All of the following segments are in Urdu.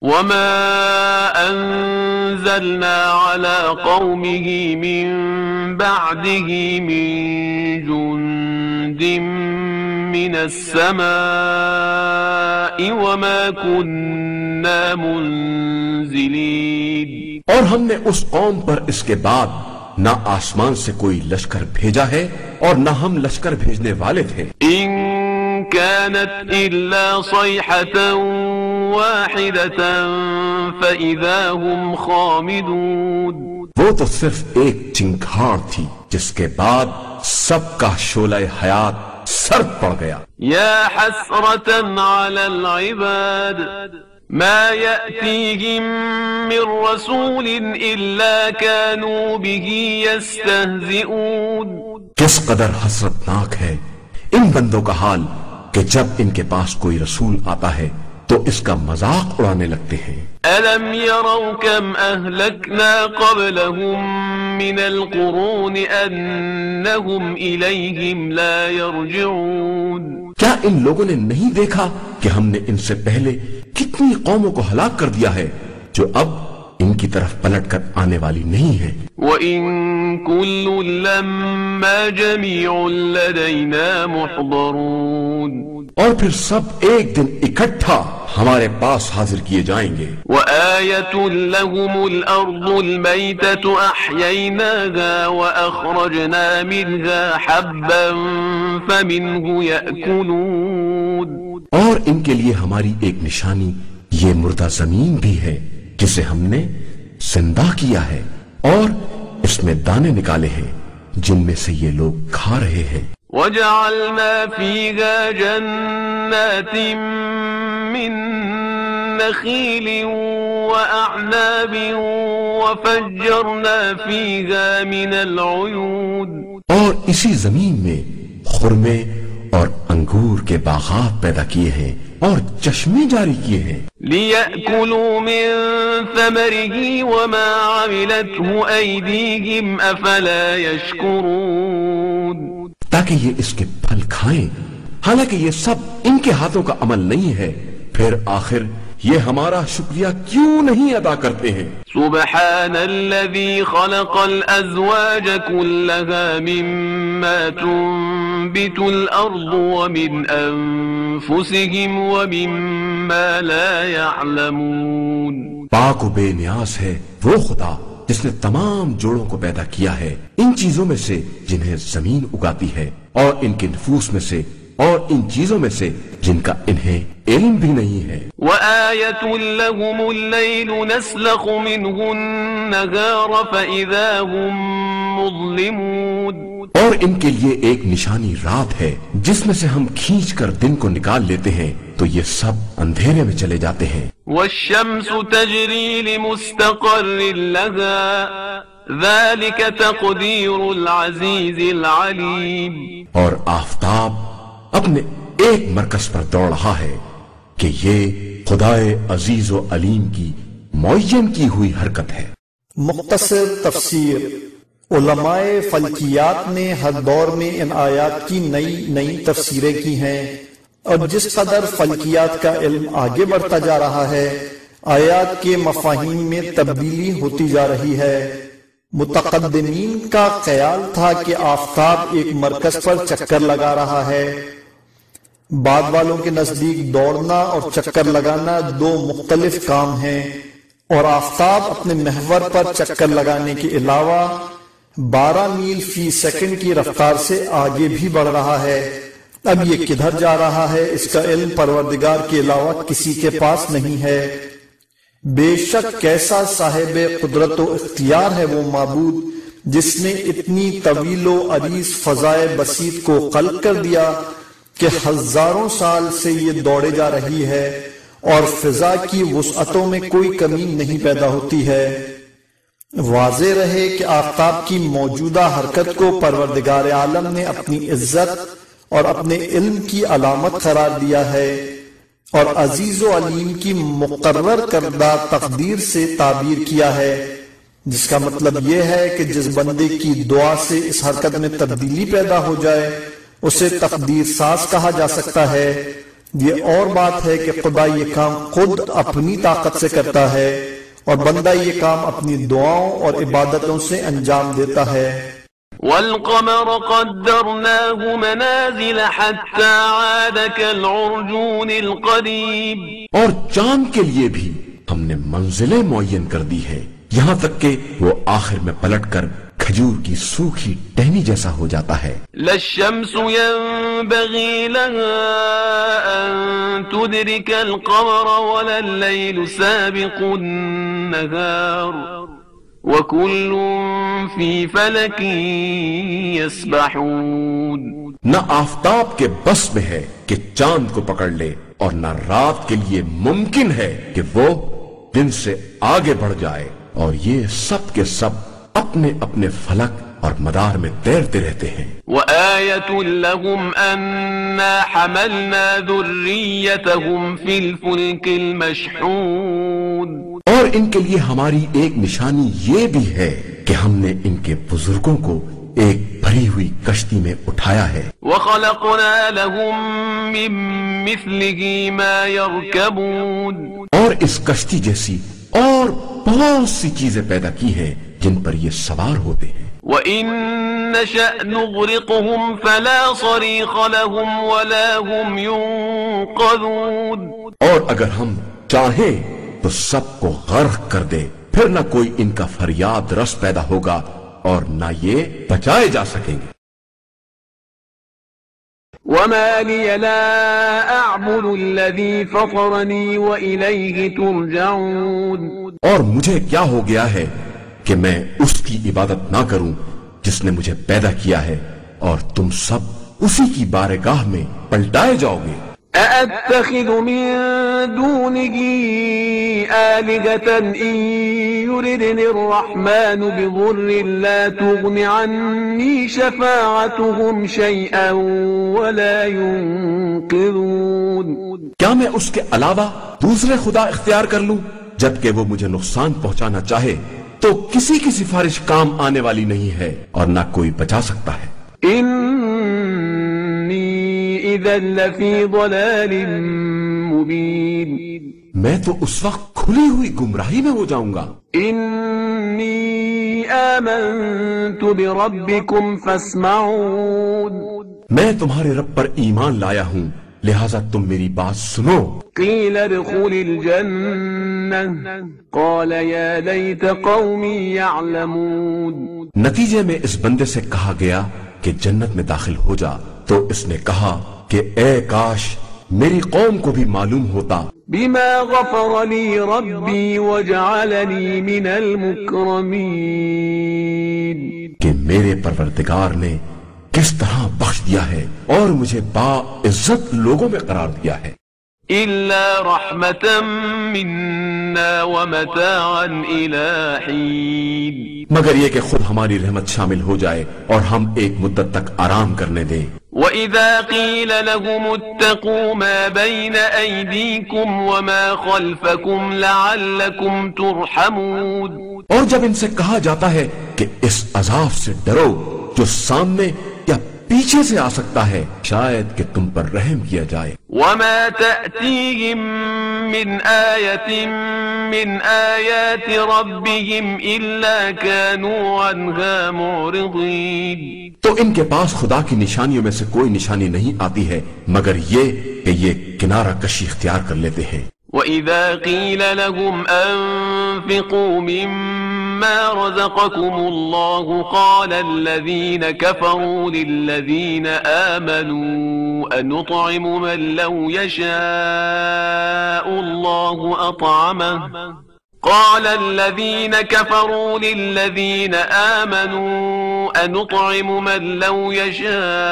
وما أنزلنا على قومه من بعده من جند من السماء وما كنا منزلين. اور ہم نے اس قوم پر اس کے بعد نہ آسمان سے کوئی لشکر بھیجا ہے اور نہ ہم لشکر بھیجنے والے تھے. إن كانت إلا صيحة واحدة فإذا هم خامدون. وہ تو صرف ایک چنگھاڑ تھی جس کے بعد سب کا شعلہ حیات سرد پڑ گیا. يا حسرة على العباد ما يأتيهم من رسول إلا كانوا به يستهزئون. کس قدر حسرتناک ہے ان بندوں کا حال کہ جب ان کے پاس کوئی رسول آتا ہے تو اس کا مذاق اڑانے لگتے ہیں. ألم يروا كم أهلكنا قبلهم من القرون أنهم إليهم لا يرجعون. کیا ان لوگوں نے نہیں دیکھا کہ ہم نے ان سے پہلے کتنی قوموں کو ہلاک کر دیا ہے جو اب ان کی طرف پلٹ کر آنے والی نہیں ہے. وَإِن كُلٌّ لَمَّا جَمِيعٌ لَدَيْنَا مُحْضَرُونَ. اور پھر سب ایک دن اکٹھا ہمارے پاس حاضر کیے جائیں گے. وَآيَةٌ لَهُمُ الْأَرْضُ الْمَيْتَةُ أَحْيَيْنَاهَا وَأَخْرَجْنَا مِنْهَا حَبًّا فَمِنْهُ يَأْكُلُونَ. اور ان کے لیے ہماری ایک نشانی یہ مردہ زمین بھی ہے جسے ہم نے زندہ کیا ہے اور اس میں دانے نکالے ہیں جن میں سے یہ لوگ کھا رہے ہیں. وَجَعَلْنَا فِيهَا جَنَّاتٍ مِّن نَخِيلٍ وَأَعْنَابٍ وَفَجَّرْنَا فِيهَا مِنَ الْعُيُونِ. اور اسی زمین میں خرمے اور انگور کے باغات پیدا کیے ہیں اور چشمے جاری کیے ہیں. لِيَأْكُلُوا مِن ثَمَرِهِ وَمَا عَمِلَتْهُ أَيْدِيهِمْ أَفَلَا يَشْكُرُونَ. تاکہ یہ اس کے پھل کھائیں حالانکہ یہ سب ان کے ہاتھوں کا عمل نہیں ہے. پھر آخر یہ ہمارا شکریہ کیوں نہیں ادا کرتے ہیں. سبحان الذي خلق الأزواج كلها مما تنبت الأرض ومن أنفسهم ومما لا يعلمون. پاک و بے نیاز ہے وہ خدا جس نے تمام جوڑوں کو پیدا کیا ہے ان چیزوں میں سے جنہیں زمین اگاتی ہے اور ان کے نفوس میں سے اور ان چیزوں میں سے جن کا انہیں علم بھی نہیں ہے. وَآيَةٌ لَهُمُ اللَّيْلُ نَسْلَخُ مِنْهُ النَّهَارَ فَإِذَا هُمْ مُظْلِمُونَ. اور ان کے لیے ایک نشانی رات ہے جس میں سے ہم کھینچ کر دن کو نکال لیتے ہیں تو یہ سب اندھیرے میں چلے جاتے ہیں. وَالشَّمْسُ تَجْرِي لِمُسْتَقَرٍّ لَهَا ذَلِكَ تَقْدِيرُ الْعَزِيزِ الْعَلِيمِ. اور آفتاب اپنے ایک مرکز پر دوڑ رہا ہے کہ یہ خدائے عزیز و علیم کی معین کی ہوئی حرکت ہے. مختصر تفسیر. علماء فلکیات نے ہر دور میں ان آیات کی نئی نئی تفسیریں کی ہیں اور جس قدر فلکیات کا علم آگے بڑھتا جا رہا ہے آیات کے مفاہیم میں تبدیلی ہوتی جا رہی ہے. متقدمین کا خیال تھا کہ آفتاب ایک مرکز پر چکر لگا رہا ہے. بعد والوں کے نزدیک دوڑنا اور چکر لگانا دو مختلف کام ہیں اور آفتاب اپنے محور پر چکر لگانے کے علاوہ 12 میل فی سیکنڈ کی رفتار سے آگے بھی بڑھ رہا ہے. اب یہ کدھر جا رہا ہے اس کا علم پروردگار کے علاوہ کسی کے پاس نہیں ہے. بے شک کیسا صاحب قدرت و اختیار ہے وہ معبود جس نے اتنی طویل و عریض فضائے بسیط کو خلق کر دیا کہ ہزاروں سال سے یہ دوڑے جا رہی ہے اور فضا کی وسعتوں میں کوئی کمی نہیں پیدا ہوتی ہے. واضح رہے کہ آفتاب کی موجودہ حرکت کو پروردگار عالم نے اپنی عزت اور اپنے علم کی علامت قرار دیا ہے اور عزیز و علیم کی مقرر کردہ تقدیر سے تعبیر کیا ہے جس کا مطلب یہ ہے کہ جس بندے کی دعا سے اس حرکت میں تبدیلی پیدا ہو جائے اسے تقدیر ساز کہا جا سکتا ہے یہ اور بات ہے کہ خدا یہ کام خود اپنی طاقت سے کرتا ہے اور بندہ یہ کام اپنی دعاؤں اور عبادتوں سے انجام دیتا ہے۔ والقمر قدرناه منازل حتى عاد كالعرجون القديم، اور چاند کے لیے بھی ہم نے منزلیں معین کر دی ہے یہاں تک کہ وہ آخر میں پلٹ کر کھجور کی سوکھی ٹہنی جیسا ہو جاتا ہے۔ لا الشمس ينبغي لها أن تدرك القمر ولا الليل سابق النهار وكل في فلك يسبحون۔ نہ آفتاب کے بس میں ہے کہ چاند کو پکڑ لے اور نہ رات کے لیے ممکن ہے کہ وہ دن سے آگے بڑھ جائے، اور یہ سب کے سب اپنے اپنے فلک اور مدار میں تیرتے رہتے ہیں۔ وآية لهم أنا حملنا ذريتهم في الفلك المشحون، اور ان کے لیے ہماری ایک نشانی یہ بھی ہے کہ ہم نے ان کے بزرگوں کو ایک بھری ہوئی کشتی میں اٹھایا ہے۔ وخلقنا لهم من مثله ما يركبون، اور اس کشتی جیسی اور بہت سی چیزیں پیدا کی ہیں جن پر یہ سوار ہوتے ہیں۔ وَإِن نَّشَأْ نُغْرِقْهُمْ فَلَا صَرِيخَ لَهُمْ وَلَا هُمْ يُنقَذُونَ، اور اگر ہم چاہیں تو سب کو غرق کر دے، پھر نہ کوئی ان کا فریاد رس پیدا ہوگا اور نہ یہ بچائے جا سکیں گے۔ وَمَا لِيَ لَا أَعْبُدُ الَّذِي فَطَرَنِي وَإِلَيْهِ تُرْجَعُونَ، اور مجھے کیا ہو گیا ہے کہ میں اس کی عبادت نہ کروں جس نے مجھے پیدا کیا ہے، اور تم سب اسی کی بارگاہ میں پلٹائے جاؤ گے۔ أَأَتَّخِذُ مِن دُونِهِ آلِهَةً إِن يُرِدْنِ الرَّحْمَنُ بِضُرٍّ لَّا تُغْنِ عَنِّي شَفَاعَتُهُمْ شَيْئًا وَلَا يُنقِذُونَ، کیا میں اس کے علاوہ دوسرے خدا اختیار کر لوں جبکہ وہ مجھے نقصان پہنچانا چاہے تو کسی کی سفارش کام آنے والی نہیں ہے اور نہ کوئی بچا سکتا ہے۔ انی اذا لفی ضلال مبین، میں تو اس وقت کھلی ہوئی گمراہی میں ہو جاؤں گا۔ انی آمنت بربکم فاسمعون، میں تمہارے رب پر ایمان لایا ہوں لہذا تم میری بات سنو۔ قیل ادخل الجنہ قال یا لیت قومی یعلمون، نتیجے میں اس بندے سے کہا گیا کہ جنت میں داخل ہو جا، تو اس نے کہا کہ اے کاش میری قوم کو بھی معلوم ہوتا۔ بما غفر لی ربی وجعلنی من المکرمین، کہ میرے پروردگار نے کس طرح بخش دیا ہے اور مجھے با عزت لوگوں میں قرار دیا ہے۔ الا رحمتا منا ومتاعا الى حین، مگر یہ کہ خود ہماری رحمت شامل ہو جائے اور ہم ایک مدت تک آرام کرنے دیں۔ وَإِذَا قِيلَ لَهُمُ اتَّقُوا مَا بَيْنَ أَيْدِيكُمْ وَمَا خَلْفَكُمْ لَعَلَّكُمْ تُرْحَمُونَ، اور جب ان سے کہا جاتا ہے کہ اس عذاب سے ڈرو جو سامنے یا پیچھے سے آ سکتا ہے شاید کہ تم پر رحم کیا جائے۔ وَمَا تَأْتِيهِم مِّنْ آيَةٍ مِّنْ آيَاتِ رَبِّهِمْ إِلَّا كَانُوا عَنْهَا مُعْرِضِينَ، تو ان کے پاس خدا کی نشانیوں میں سے کوئی نشانی نہیں آتی ہے مگر یہ کہ یہ کنارہ کشی اختیار کر لیتے ہیں۔ وَإِذَا قِيلَ لَهُمْ أَنفِقُوا مِمَّا رَزَقَكُمُ اللَّهُ قَالَ الَّذِينَ كَفَرُوا لِلَّذِينَ آمَنُوا أَنُطْعِمُ مَن لَّوْ يَشَاءُ اللَّهُ أَطْعَمَهُ قال الذين كفروا للذين آمنوا أنطعم من لو يشاء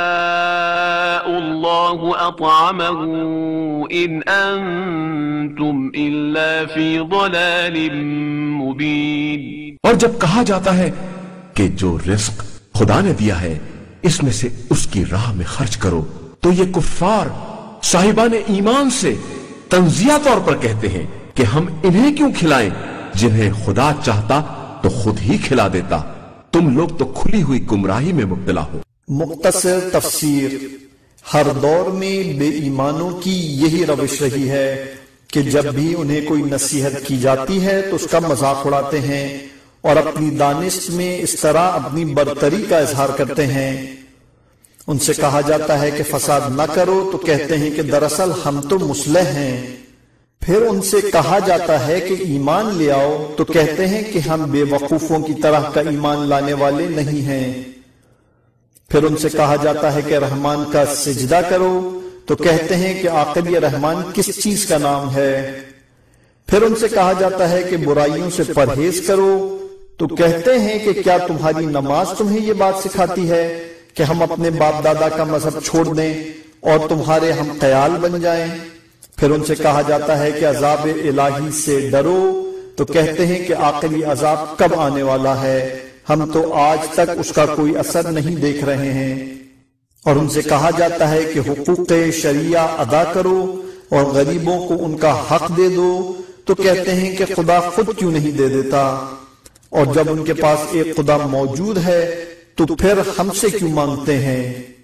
الله أطعمه إن أنتم إلا في ضلال مبين، اور جب کہا جاتا ہے کہ جو رزق خدا نے دیا ہے اس میں سے اس کی راہ میں خرچ کرو تو یہ کفار صاحبان ایمان سے تنزیہ طور پر کہتے ہیں کہ ہم انہیں کیوں کھلائیں جنہیں خدا چاہتا تو خود ہی کھلا دیتا، تم لوگ تو کھلی ہوئی گمراہی میں مبتلا ہو۔ مختصر تفسیر، ہر دور میں بے ایمانوں کی یہی روش رہی ہے کہ جب بھی انہیں کوئی نصیحت کی جاتی ہے تو اس کا مذاق اڑاتے ہیں اور اپنی دانش میں اس طرح اپنی برتری کا اظہار کرتے ہیں۔ ان سے کہا جاتا ہے کہ فساد نہ کرو تو کہتے ہیں کہ دراصل ہم تو مصلح ہیں۔ پھر ان سے کہا جاتا ہے کہ ایمان لے آؤ تو کہتے ہیں کہ ہم بے وقوفوں کی طرح کا ایمان لانے والے نہیں ہیں۔ پھر ان سے کہا جاتا ہے کہ رحمان کا سجدہ کرو تو کہتے ہیں کہ آخر یہ رحمان کس چیز کا نام ہے۔ پھر ان سے کہا جاتا ہے کہ برائیوں سے پرہیز کرو تو کہتے ہیں کہ کیا تمہاری نماز تمہیں یہ بات سکھاتی ہے کہ ہم اپنے باپ دادا کا مذہب چھوڑ دیں اور تمہارے ہم قیال بن جائیں۔ پھر ان سے کہا جاتا ہے کہ عذاب الہی سے ڈرو تو کہتے ہیں کہ آخر یہ عذاب کب آنے والا ہے، ہم تو آج تک اس کا کوئی اثر نہیں دیکھ رہے ہیں۔ اور ان سے کہا جاتا ہے کہ حقوق شریعہ ادا کرو اور غریبوں کو ان کا حق دے دو تو کہتے ہیں کہ خدا خود کیوں نہیں دے دیتا، اور جب ان کے پاس ایک خدا موجود ہے تو پھر ہم سے کیوں مانگتے ہیں۔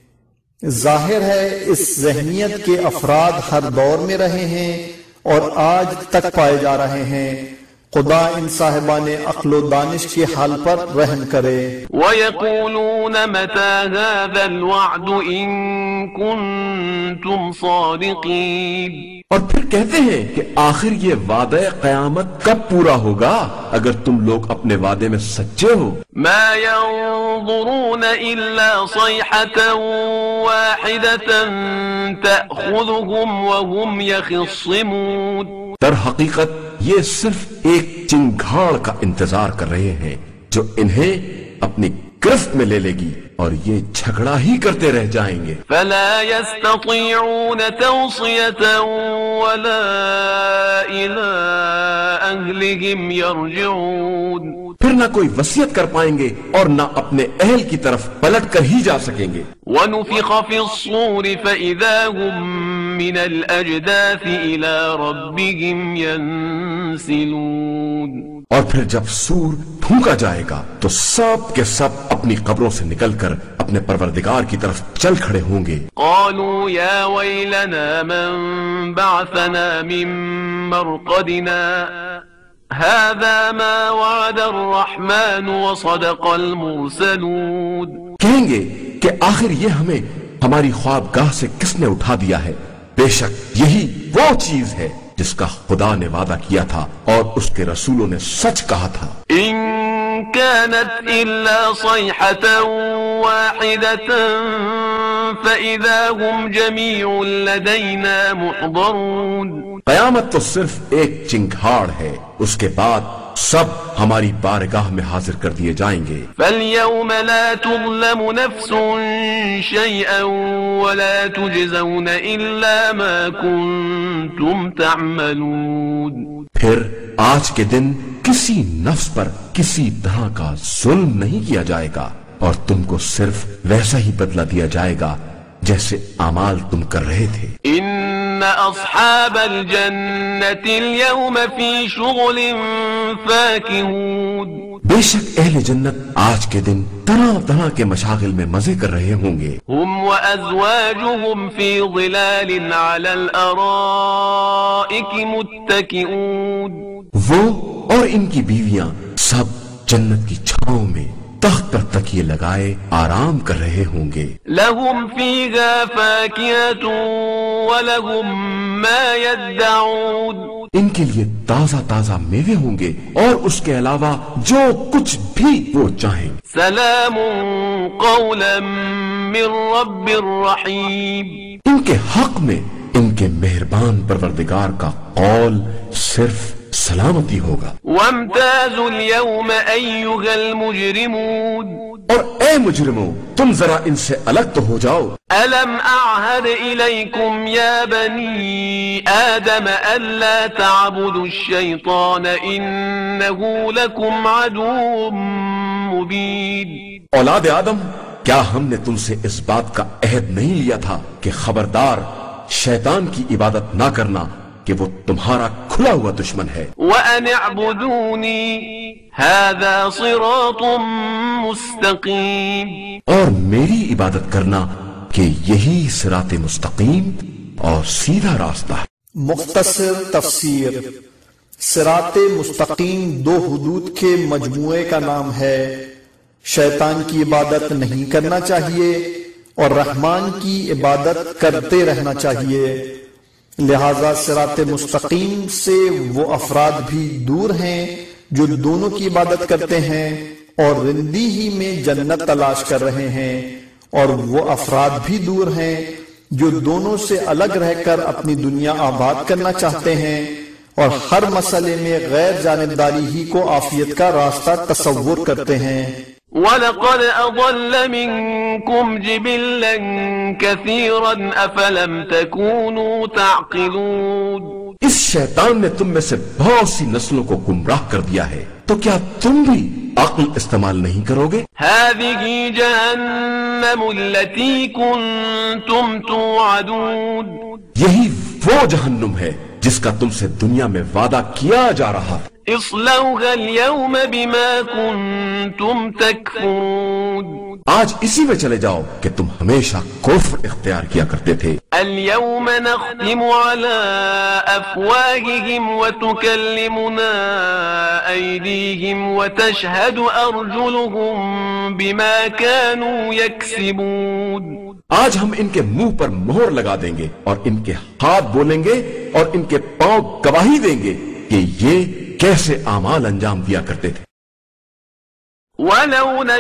ظاہر ہے اس ذہنیت کے افراد ہر دور میں رہے ہیں اور آج تک پائے جا رہے ہیں۔ خدا ان صاحبان عقل و دانش کے حال پر رحم کرے۔ وَيَقُولُونَ مَتَى هَذَا الْوَعْدُ إِن كُنتُمْ صَادِقِينَ، اور پھر کہتے ہیں کہ آخر یہ وعدہ قیامت کب پورا ہوگا اگر تم لوگ اپنے وعدے میں سچے ہو۔ مَا يَنظُرُونَ إِلَّا صَيْحَةً وَاحِدَةً تَأْخُذُهُمْ وَهُمْ يَخِصِّمُونَ، در حقیقت یہ صرف ایک چنگھاڑ کا انتظار کر رہے ہیں جو انہیں اپنی گرفت میں لے لے گی اور یہ جھگڑا ہی کرتے رہ جائیں گے۔ فَلَا يَسْتَطِيعُونَ تَوْصِيَةً وَلَا إِلَىٰ أَهْلِهِمْ يَرْجِعُونَ، پھر نہ کوئی وصیت کر پائیں گے اور نہ اپنے اہل کی طرف پلٹ کر ہی جا سکیں گے۔ وَنُفِخَ فِي الصُّورِ فَإِذَا هُم مِّنَ الْأَجْدَاثِ إِلَىٰ رَبِّهِمْ يَنسِلُونَ، اور پھر جب سور پھونکا جائے گا تو سب کے سب اپنی قبروں سے نکل کر اپنے پروردگار کی طرف چل کھڑے ہوں گے۔ قالوا يا ويلنا من بعثنا من مرقدنا هذا ما وعد الرحمن وصدق المرسلون، کہیں گے کہ آخر یہ ہمیں ہماری خوابگاہ سے کس نے اٹھا دیا ہے، بے شک یہی وہ چیز ہے جس کا خدا نے وعدہ کیا تھا اور اس کے رسولوں نے سچ کہا تھا۔ إن كانت إلا صيحة واحدة فإذا هم جميع لدينا محضرون، قیامت تو صرف ایک چنگھاڑ ہے، اس کے بعد سب ہماری بارگاہ میں حاضر کر دیے جائیں گے۔ فَالْيَوْمَ لَا تُظْلَمُ نَفْسٌ شَيْئًا وَلَا تُجْزَوْنَ إِلَّا مَا كُنتُمْ تَعْمَلُونَ، پھر آج کے دن کسی نفس پر کسی طرح کا ظلم نہیں کیا جائے گا اور تم کو صرف ویسا ہی بدلہ دیا جائے گا جیسے اعمال تم کر رہے تھے۔ إِنَّ أَصْحَابَ الْجَنَّةِ الْيَوْمَ فِي شُغُلٍ فَاكِهُونَ، بے شک اہل جنت آج کے دن طرح طرح کے مشاغل میں مزے کر رہے ہوں گے۔ هُمْ وَأَزْوَاجُهُمْ فِي ظِلَالٍ عَلَى الْأَرَائِكِ مُتَّكِئُونَ، وہ اور ان کی بیویاں سب جنت کی چھاؤں میں تخت پر تکیے لگائے آرام کر رہے ہوں گے۔ لَهُمْ فِيهَا فَاكِهَةٌ وَلَهُمْ مَا يَدَّعُونَ، ان کے لیے تازہ تازہ میوے ہوں گے اور اس کے علاوہ جو کچھ بھی وہ چاہیں۔ سلام قولا من رب الرحیم، ان کے حق میں ان کے مہربان پروردگار کا قول صرف سلامتی ہوگا۔ وامتازوا اليوم أيها المجرمون، اور اے مجرموں تم ذرا ان سے الگ تو ہو جاؤ۔ ألم أعهد إليكم يا بني آدم ألا تعبدوا الشيطان إنه لكم عدو مبين، اولاد آدم کیا ہم نے تم سے اس بات کا عہد نہیں لیا تھا کہ خبردار شیطان کی عبادت نہ کرنا کہ وہ تمہارا کھلا ہوا دشمن ہے۔ وَأَنِ اعْبُدُونِي هَذَا صِرَاطٌ مُسْتَقِيمٌ، اور میری عبادت کرنا کہ یہی صراط مستقیم اور سیدھا راستہ ہے۔ مختصر تفسیر: صراط مستقیم دو حدود کے مجموعے کا نام ہے۔ شیطان کی عبادت نہیں کرنا چاہیے اور رحمان کی عبادت کرتے رہنا چاہیے، لہذا صراط مستقیم سے وہ افراد بھی دور ہیں جو دونوں کی عبادت کرتے ہیں اور رندی ہی میں جنت تلاش کر رہے ہیں، اور وہ افراد بھی دور ہیں جو دونوں سے الگ رہ کر اپنی دنیا آباد کرنا چاہتے ہیں اور ہر مسئلے میں غیر جانبداری ہی کو عافیت کا راستہ تصور کرتے ہیں۔ وَلَقَدْ أَضَلَّ مِنكُمْ جِبِلًّا كَثِيرًا أَفَلَمْ تَكُونُوا تَعْقِلُونَ۔ اس شیطان نے تم میں سے بہت سی نسلوں کو گمراہ کر دیا ہے، تو کیا تم بھی عقل استعمال نہیں کرو گے؟ هَذِهِ جَهَنَّمُ الَّتِي كُنتُمْ تُوعَدُونَ۔ یہی وہ جہنم ہے جس کا تم سے دنیا میں وعدہ کیا جا رہا تھا۔ اصلوها اليوم بما كنتم تكفرون۔ آج اسی میں چلے جاؤ کہ تم ہمیشہ کفر اختیار کیا کرتے تھے۔ اليوم نختم على افواههم وتكلمنا ايديهم وتشهد ارجلهم بما كانوا يكسبون۔ آج ہم ان کے منہ پر مہر لگا دیں گے اور ان کے ہاتھ بولیں گے اور ان کے پاؤں گواہی دیں گے کہ یہ کیسے اعمال انجام دیا کرتے تھے۔ وَلَوْ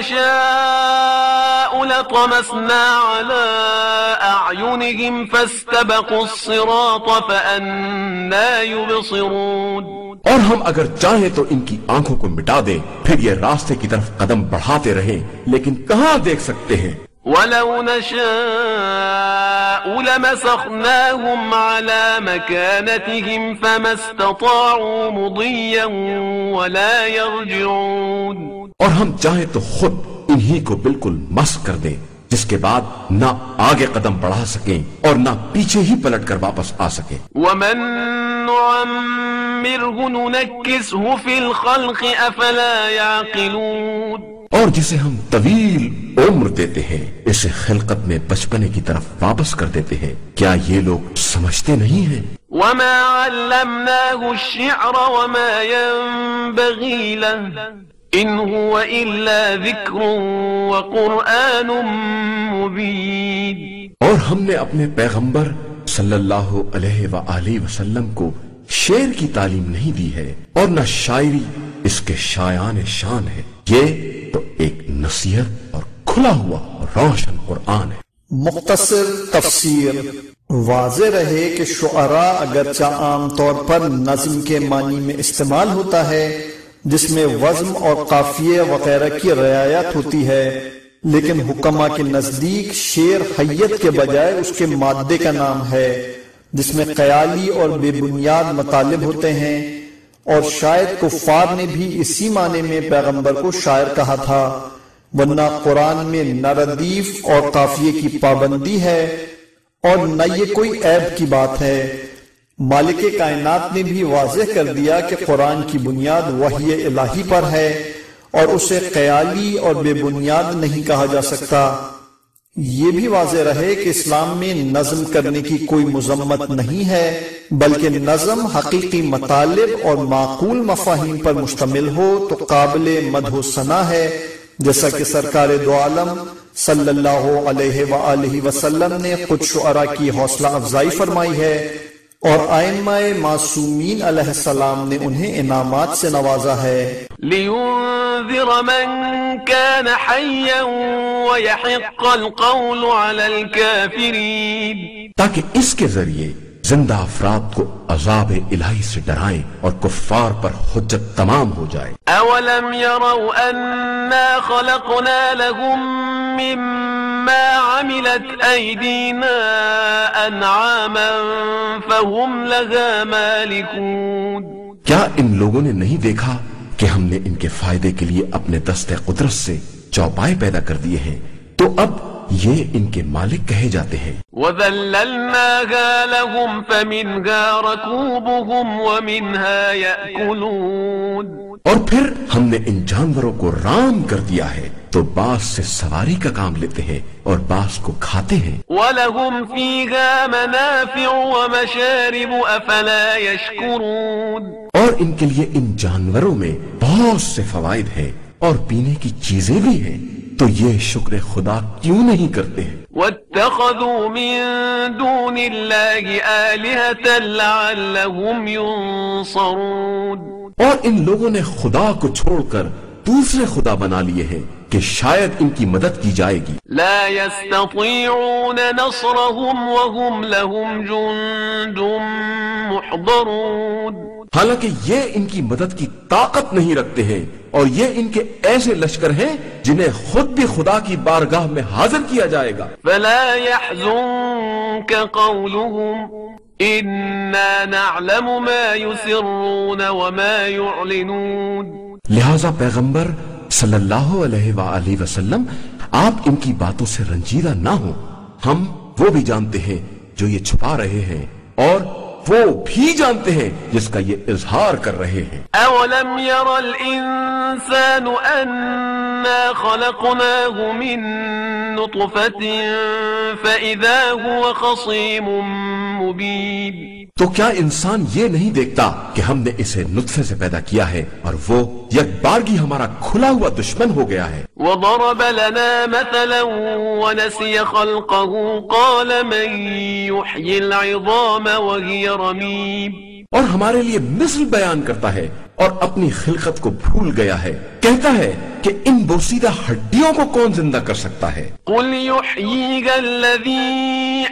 نَشَاءُ لَطَمَسْنَا عَلَىٰ أَعْيُنِهِمْ فَاسْتَبَقُوا الصِّرَاطَ فَأَنَّىٰ يُبْصِرُونَ۔ اور ہم اگر چاہیں تو ان کی آنکھوں کو مٹا دیں، پھر یہ راستے کی طرف قدم بڑھاتے رہیں، لیکن کہاں دیکھ سکتے ہیں۔ وَلَوْ نَشَاءُ لَمَسَخْنَاهُمْ عَلَىٰ مَكَانَتِهِمْ فَمَا اسْتَطَاعُوا مُضِيًّا وَلَا يَرْجِعُونَ۔ اور ہم چاہیں تو خود انہی کو بالکل مسخ کر دیں، جس کے بعد نہ آگے قدم بڑھا سکیں اور نہ پیچھے ہی پلٹ کر واپس آ سکیں۔ وَمَن نُعَمِّرْهُ نُنَكِّسْهُ فِي الْخَلْقِ أَفَلَا يَعْقِلُونَ۔ اور جسے ہم طویل عمر دیتے ہیں اسے خلقت میں بچپنے کی طرف واپس کر دیتے ہیں، کیا یہ لوگ سمجھتے نہیں ہیں؟ وَمَا عَلَّمْنَاهُ الشِّعْرَ وَمَا يَنبَغِي لَهُ إِنْ هُوَ إِلَّا ذِكْرٌ وَقُرْآنٌ مُبِينٌ۔ اور ہم نے اپنے پیغمبر صلی اللہ علیہ وآلہ وسلم کو شعر کی تعلیم نہیں دی ہے اور نہ شاعری اس کے شایان شان ہے، یہ تو ایک نصیحت اور کھلا ہوا اور روشن قرآن ہے۔ مختصر تفسیر: واضح رہے کہ شعراء اگرچہ عام طور پر نظم کے معنی میں استعمال ہوتا ہے جس میں وزن اور قافیے وغیرہ کی رعایت ہوتی ہے، لیکن حکماء کے نزدیک شعر حیت کے بجائے اس کے مادے کا نام ہے جس میں خیالی اور بے بنیاد مطالب ہوتے ہیں، اور شاید کفار نے بھی اسی معنی میں پیغمبر کو شاعر کہا تھا، ورنہ قرآن میں نہ ردیف اور قافیے کی پابندی ہے اور نہ یہ کوئی عیب کی بات ہے۔ مالک کائنات نے بھی واضح کر دیا کہ قرآن کی بنیاد وحی الہی پر ہے اور اسے خیالی اور بے بنیاد نہیں کہا جا سکتا۔ یہ بھی واضح رہے کہ اسلام میں نظم کرنے کی کوئی مذمت نہیں ہے، بلکہ نظم حقیقی مطالب اور معقول مفاہیم پر مشتمل ہو تو قابل مدح و ثنا ہے، جیسا کہ سرکار دو عالم صلی اللہ علیہ وآلہ وسلم نے خود شعراء کی حوصلہ افزائی فرمائی ہے اور ائمہ معصومین علیہ السلام نے انہیں انعامات سے نوازا ہے۔ لِيُنذِرَ مَن كَانَ حَيًّا وَيَحِقَّ الْقَوْلُ عَلَى الْكَافِرِينَ، تاکہ اس کے ذریعے زندہ افراد کو عذاب الہی سے ڈرائیں اور کفار پر حجت تمام ہو جائے۔ أَوَلَمْ يَرَوْا أَنَّا خَلَقْنَا لَهُم مِّمَّا عَمِلَتْ أَيْدِينَا أَنْعَامًا فَهُمْ لَهَا مَالِكُونَ۔ کیا ان لوگوں نے نہیں دیکھا کہ ہم نے ان کے فائدے کے لیے اپنے دست قدرت سے چوپائے پیدا کر دیے ہیں، تو اب یہ ان کے مالک کہے جاتے ہیں۔ وَذَلَّلْنَاهَا لَهُمْ فَمِنْهَا رَكُوبُهُمْ وَمِنْهَا يَأْكُلُونَ۔ اور پھر ہم نے ان جانوروں کو رام کر دیا ہے تو بعض سے سواری کا کام لیتے ہیں اور بعض کو کھاتے ہیں. وَلَهُمْ فِيهَا مَنَافِعُ وَمَشَارِبُ أَفَلَا يَشْكُرُونَ. اور ان کے لیے ان جانوروں میں بہت سے فوائد ہیں اور پینے کی چیزیں بھی ہیں، تو یہ شکر خدا کیوں نہیں کرتے ہیں؟ وَاتَّخَذُوا مِن دُونِ اللَّهِ آلِهَةً لَعَلَّهُمْ يُنصَرُونَ. اور ان لوگوں نے خدا کو چھوڑ کر دوسرے خدا بنا لیے ہیں کہ شاید ان کی مدد کی جائے گی. لا يستطيعون نصرهم وهم لهم جند محضرون. حالانکہ یہ ان کی مدد کی طاقت نہیں رکھتے ہیں اور یہ ان کے ایسے لشکر ہیں جنہیں خود بھی خدا کی بارگاہ میں حاضر کیا جائے گا. فلا يحزنك قولهم إنا نعلم ما يسرون وما يعلنون. لہذا پیغمبر صلی اللہ علیہ وآلہ وسلم آپ ان کی باتوں سے رنجیدہ نہ ہوں. ہم وہ بھی جانتے ہیں جو یہ چھپا رہے ہیں اور وہ بھی جانتے ہیں جس کا یہ اظہار کر رہے ہیں. اولم ير الانسان انا خلقناه من نطفة فاذا هو خصيم مبين. تو کیا انسان یہ نہیں دیکھتا کہ ہم نے اسے نطفے سے پیدا کیا ہے اور وہ یک بارگی ہمارا کھلا ہوا دشمن ہو گیا ہے. وضرب لنا مثلا ونسي خلقه قال من يحيي العظام وهي رميم. اور ہمارے لیے مثل بیان کرتا ہے اور اپنی خلقت کو بھول گیا ہے. کہتا ہے کہ ان بوسیدہ ہڈیوں کو کون زندہ کر سکتا ہے؟ قل يحييها الذي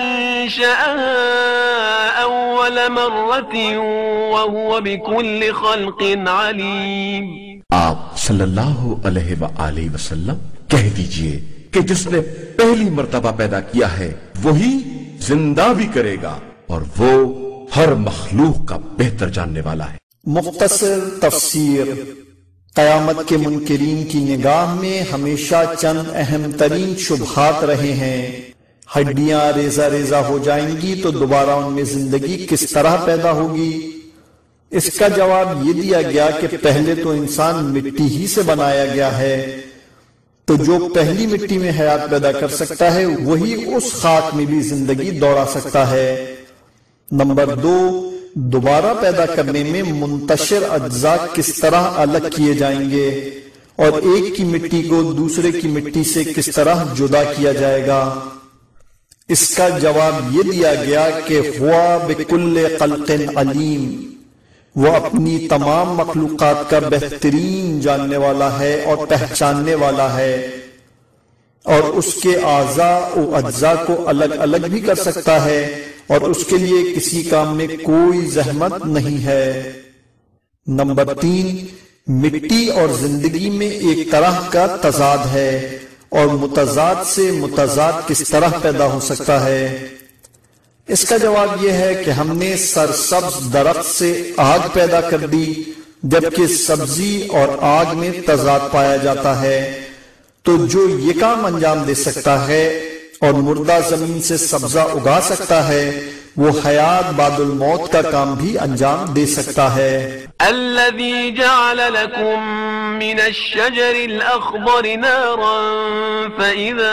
أنشأها أول مرة وهو بكل خلق عليم. آپ صلی اللہ علیہ وآلہ وسلم کہہ دیجئے کہ جس نے پہلی مرتبہ پیدا کیا ہے وہی زندہ بھی کرے گا اور وہ ہر مخلوق کا بہتر جاننے والا ہے. مختصر تفسیر. قیامت کے منکرین کی نگاہ میں ہمیشہ چند اہم ترین شبہات رہے ہیں. ہڈیاں ریزہ ریزہ ہو جائیں گی تو دوبارہ ان میں زندگی کس طرح پیدا ہوگی؟ اس کا جواب یہ دیا گیا کہ پہلے تو انسان مٹی ہی سے بنایا گیا ہے، تو جو پہلی مٹی میں حیات پیدا کر سکتا ہے وہی اس خاک میں بھی زندگی دوڑا سکتا ہے. نمبر 2، دوبارہ پیدا کرنے میں منتشر اجزاء کس طرح الگ کیے جائیں گے اور ایک کی مٹی کو دوسرے کی مٹی سے کس طرح جدا کیا جائے گا؟ اس کا جواب یہ دیا گیا کہ ہوا بکل خلق علیم، وہ اپنی تمام مخلوقات کا بہترین جاننے والا ہے اور پہچاننے والا ہے، اور اس کے اعضاء و اجزاء کو الگ الگ بھی کر سکتا ہے اور اس کے لیے کسی کام میں کوئی زحمت نہیں ہے. نمبر 3، مٹی اور زندگی میں ایک طرح کا تضاد ہے اور متضاد سے متضاد کس طرح پیدا ہو سکتا ہے؟ اس کا جواب یہ ہے کہ ہم نے سرسبز درخت سے آگ پیدا کر دی جبکہ سبزی اور آگ میں تضاد پایا جاتا ہے، تو جو یہ کام انجام دے سکتا ہے اور مردہ زمین سے سبزہ اگا سکتا ہے وہ حیات بعد الموت کا کام بھی انجام دے سکتا ہے. الذي جعل لكم من الشجر الأخضر نارا فإذا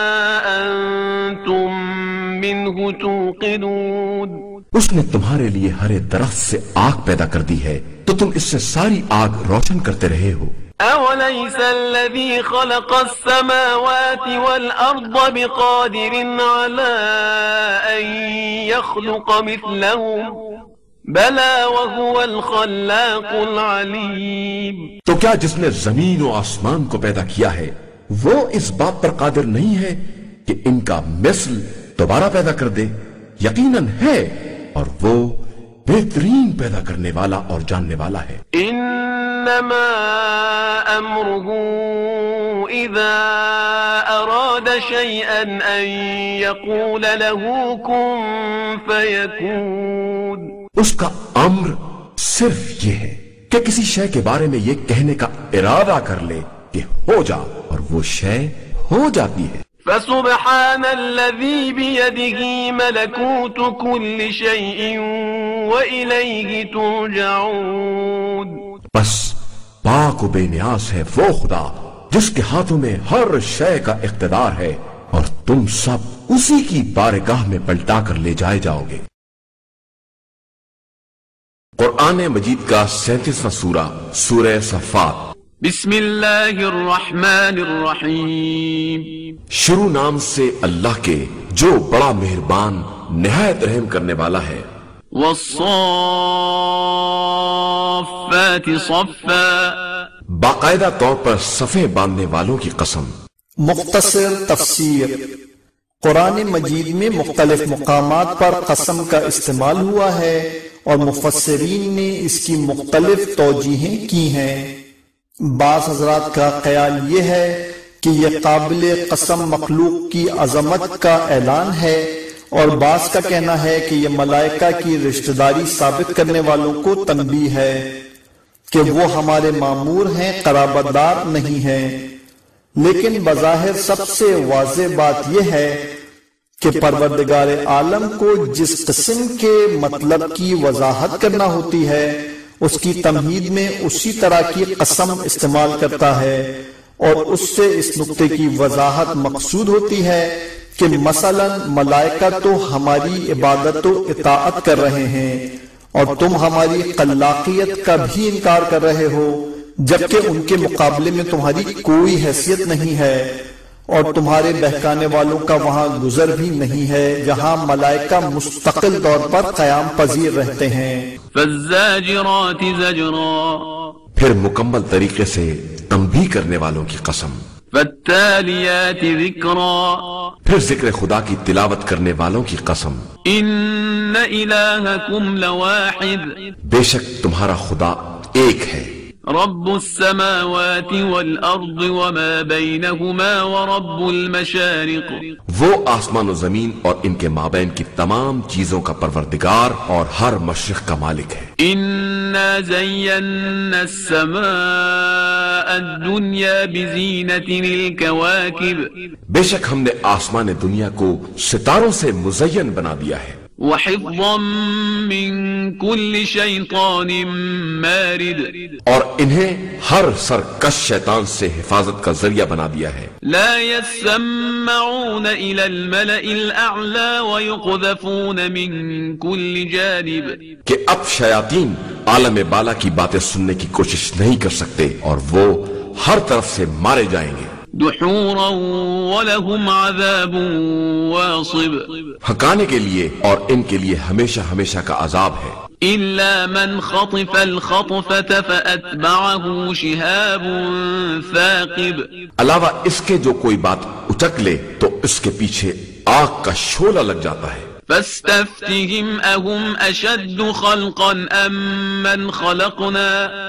أنتم منه توقدون. اس نے تمہارے لیے ہرے درخت سے آگ پیدا کر دی ہے تو تم اس سے ساری آگ روشن کرتے رہے ہو. أوليس الذي خلق السماوات والأرض بقادر على أن يخلق مثلهم بلى وهو الخلاق العليم. تو کیا جس نے زمین و آسمان کو پیدا کیا ہے وہ اس بات پر قادر نہیں ہے کہ ان کا مثل دوبارہ پیدا کر دے؟ یقیناً ہے اور وہ بہترین پیدا کرنے والا اور جاننے والا ہے. انما امره اذا اراد شيئا ان يقول له كن فيكون. اس کا امر صرف یہ ہے کہ کسی شے کے بارے میں یہ کہنے کا ارادہ کر لے کہ ہو جا اور وہ شے ہو جاتی ہے. فسبحان الذي بيده ملكوت كل شيء وإليه ترجعون. بس پاک و بے نیاز ہے وہ خدا جس کے ہاتھوں میں ہر شے کا اقتدار ہے، اور تم سب اسی کی بارگاہ میں پلٹا کر لے جائے جاؤ گے۔ قرآن مجید کا 37واں سورہ، سورہ صفات۔ بسم اللہ الرحمن الرحیم۔ شروع نام سے اللہ کے جو بڑا مہربان نہایت رحم کرنے والا ہے۔ والصافات صفا، باقاعدہ طور پر صفیں باندھنے والوں کی قسم۔ مختصر تفسیر۔ قرآن مجید میں مختلف مقامات پر قسم کا استعمال ہوا ہے اور مفسرین نے اس کی مختلف توجیہیں کی ہیں۔ بعض حضرات کا خیال یہ ہے کہ یہ قابل قسم مخلوق کی عظمت کا اعلان ہے، اور بعض کا کہنا ہے کہ یہ ملائکہ کی رشتہ داری ثابت کرنے والوں کو تنبیہ ہے کہ وہ ہمارے مامور ہیں، قرابت دار نہیں ہیں۔ لیکن بظاہر سب سے واضح بات یہ ہے کہ پروردگار عالم کو جس قسم کے مطلب کی وضاحت کرنا ہوتی ہے اس کی تمہید میں اسی طرح کی قسم استعمال کرتا ہے، اور اس سے اس نقطے کی وضاحت مقصود ہوتی ہے کہ مثلا ملائکہ تو ہماری عبادت و اطاعت کر رہے ہیں، اور تم ہماری خلاقیت کا بھی انکار کر رہے ہو، جبکہ ان کے مقابلے میں تمہاری کوئی حیثیت نہیں ہے، اور تمہارے بہکانے والوں کا وہاں گزر بھی نہیں ہے جہاں ملائکہ مستقل طور پر قیام پذیر رہتے ہیں۔ فالزاجرات زجرا، پھر مکمل طریقے سے تنبیہ کرنے والوں کی قسم۔ فالتالیات ذکرا، پھر ذکر خدا کی تلاوت کرنے والوں کی قسم۔ ان الہکم لواحد، بے شک تمہارا خدا ایک ہے، رب السماوات والارض وما بینہما ورب المشارق، وہ آسمان و زمین اور ان کے مابین کی تمام چیزوں کا پروردگار اور ہر مشرق کا مالک ہے۔ انا زینا السماء الدنیا بزینت الکواکب، بے شک ہم نے آسمان دنیا کو ستاروں سے مزین بنا دیا ہے، وحفظا من كل شیطان مارد، اور انہیں ہر سرکش شیطان سے حفاظت کا ذریعہ بنا دیا ہے۔ لا يسمعون إلى الملأ الأعلى ويقذفون من كل جانب، کہ اب شیاطین عالم بالا کی باتیں سننے کی کوشش نہیں کر سکتے اور وہ ہر طرف سے مارے جائیں گے۔ دحورا ولهم عذاب واصب، ہکانے کے لیے اور ان کے لیے ہمیشہ ہمیشہ کا عذاب ہے۔ إلا من خطف الخطفة فأتبعه شهاب ثاقب، علاوہ اس کے جو کوئی بات اچک لے تو اس کے پیچھے آگ کا شعلہ لگ جاتا ہے۔ فاستفتهم أهم أشد خلقا أم من خلقنا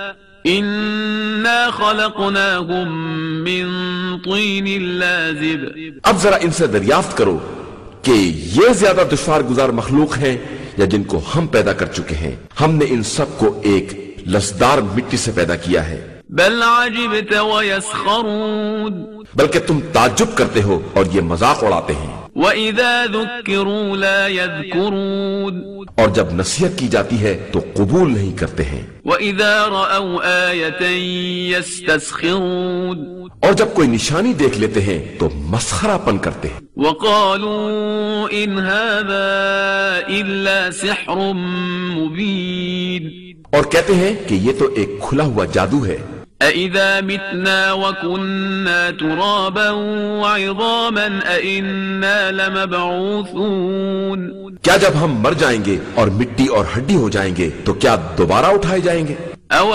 إنا خلقناهم من طين لازب، اب ذرا ان سے دریافت کرو کہ یہ زیادہ دشوار گزار مخلوق ہیں یا جن کو ہم پیدا کر چکے ہیں، ہم نے ان سب کو ایک لسدار مٹی سے پیدا کیا ہے۔ بل عجبت ويسخرون، بلکہ تم تعجب کرتے ہو اور یہ مذاق اڑاتے ہیں۔ وإذا ذكروا لا يذكرون، اور جب نصیحت کی جاتی ہے تو قبول نہیں کرتے ہیں۔ وإذا رأوا آية يستسخرون، اور جب کوئی نشانی دیکھ لیتے ہیں تو مسخرہ پن کرتے ہیں۔ وقالوا إن هذا إلا سحر مبين، اور کہتے ہیں کہ یہ تو ایک کھلا ہوا جادو ہے۔ أإذا متنا وكنا ترابا وعظاما أإنا لمبعوثون، کیا جب ہم مر جائیں گے اور مٹی اور ہڈی ہو جائیں گے تو کیا دوبارہ اٹھائے جائیں گے؟ أو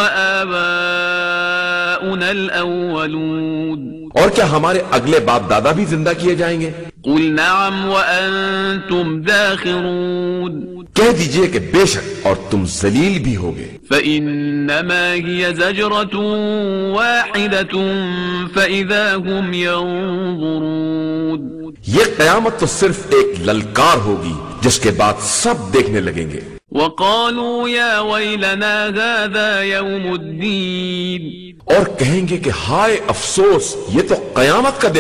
آباؤنا الأولون، اور کیا ہمارے اگلے باپ دادا بھی زندہ کیے جائیں گے؟ قل نعم وأنتم داخرون، کہہ دیجئے کہ بے شک اور تم ذلیل بھی ہوگے۔ فإنما هي زجرة واحدة فإذا هم ينظرون، یہ قیامت تو صرف ایک للکار ہوگی جس کے بعد سب دیکھنے لگیں گے۔ وقالوا يا ويلنا هذا يوم الدين، اور کہیں گے کہ ہائے افسوس، یہ تو قیامت کا دن ہے۔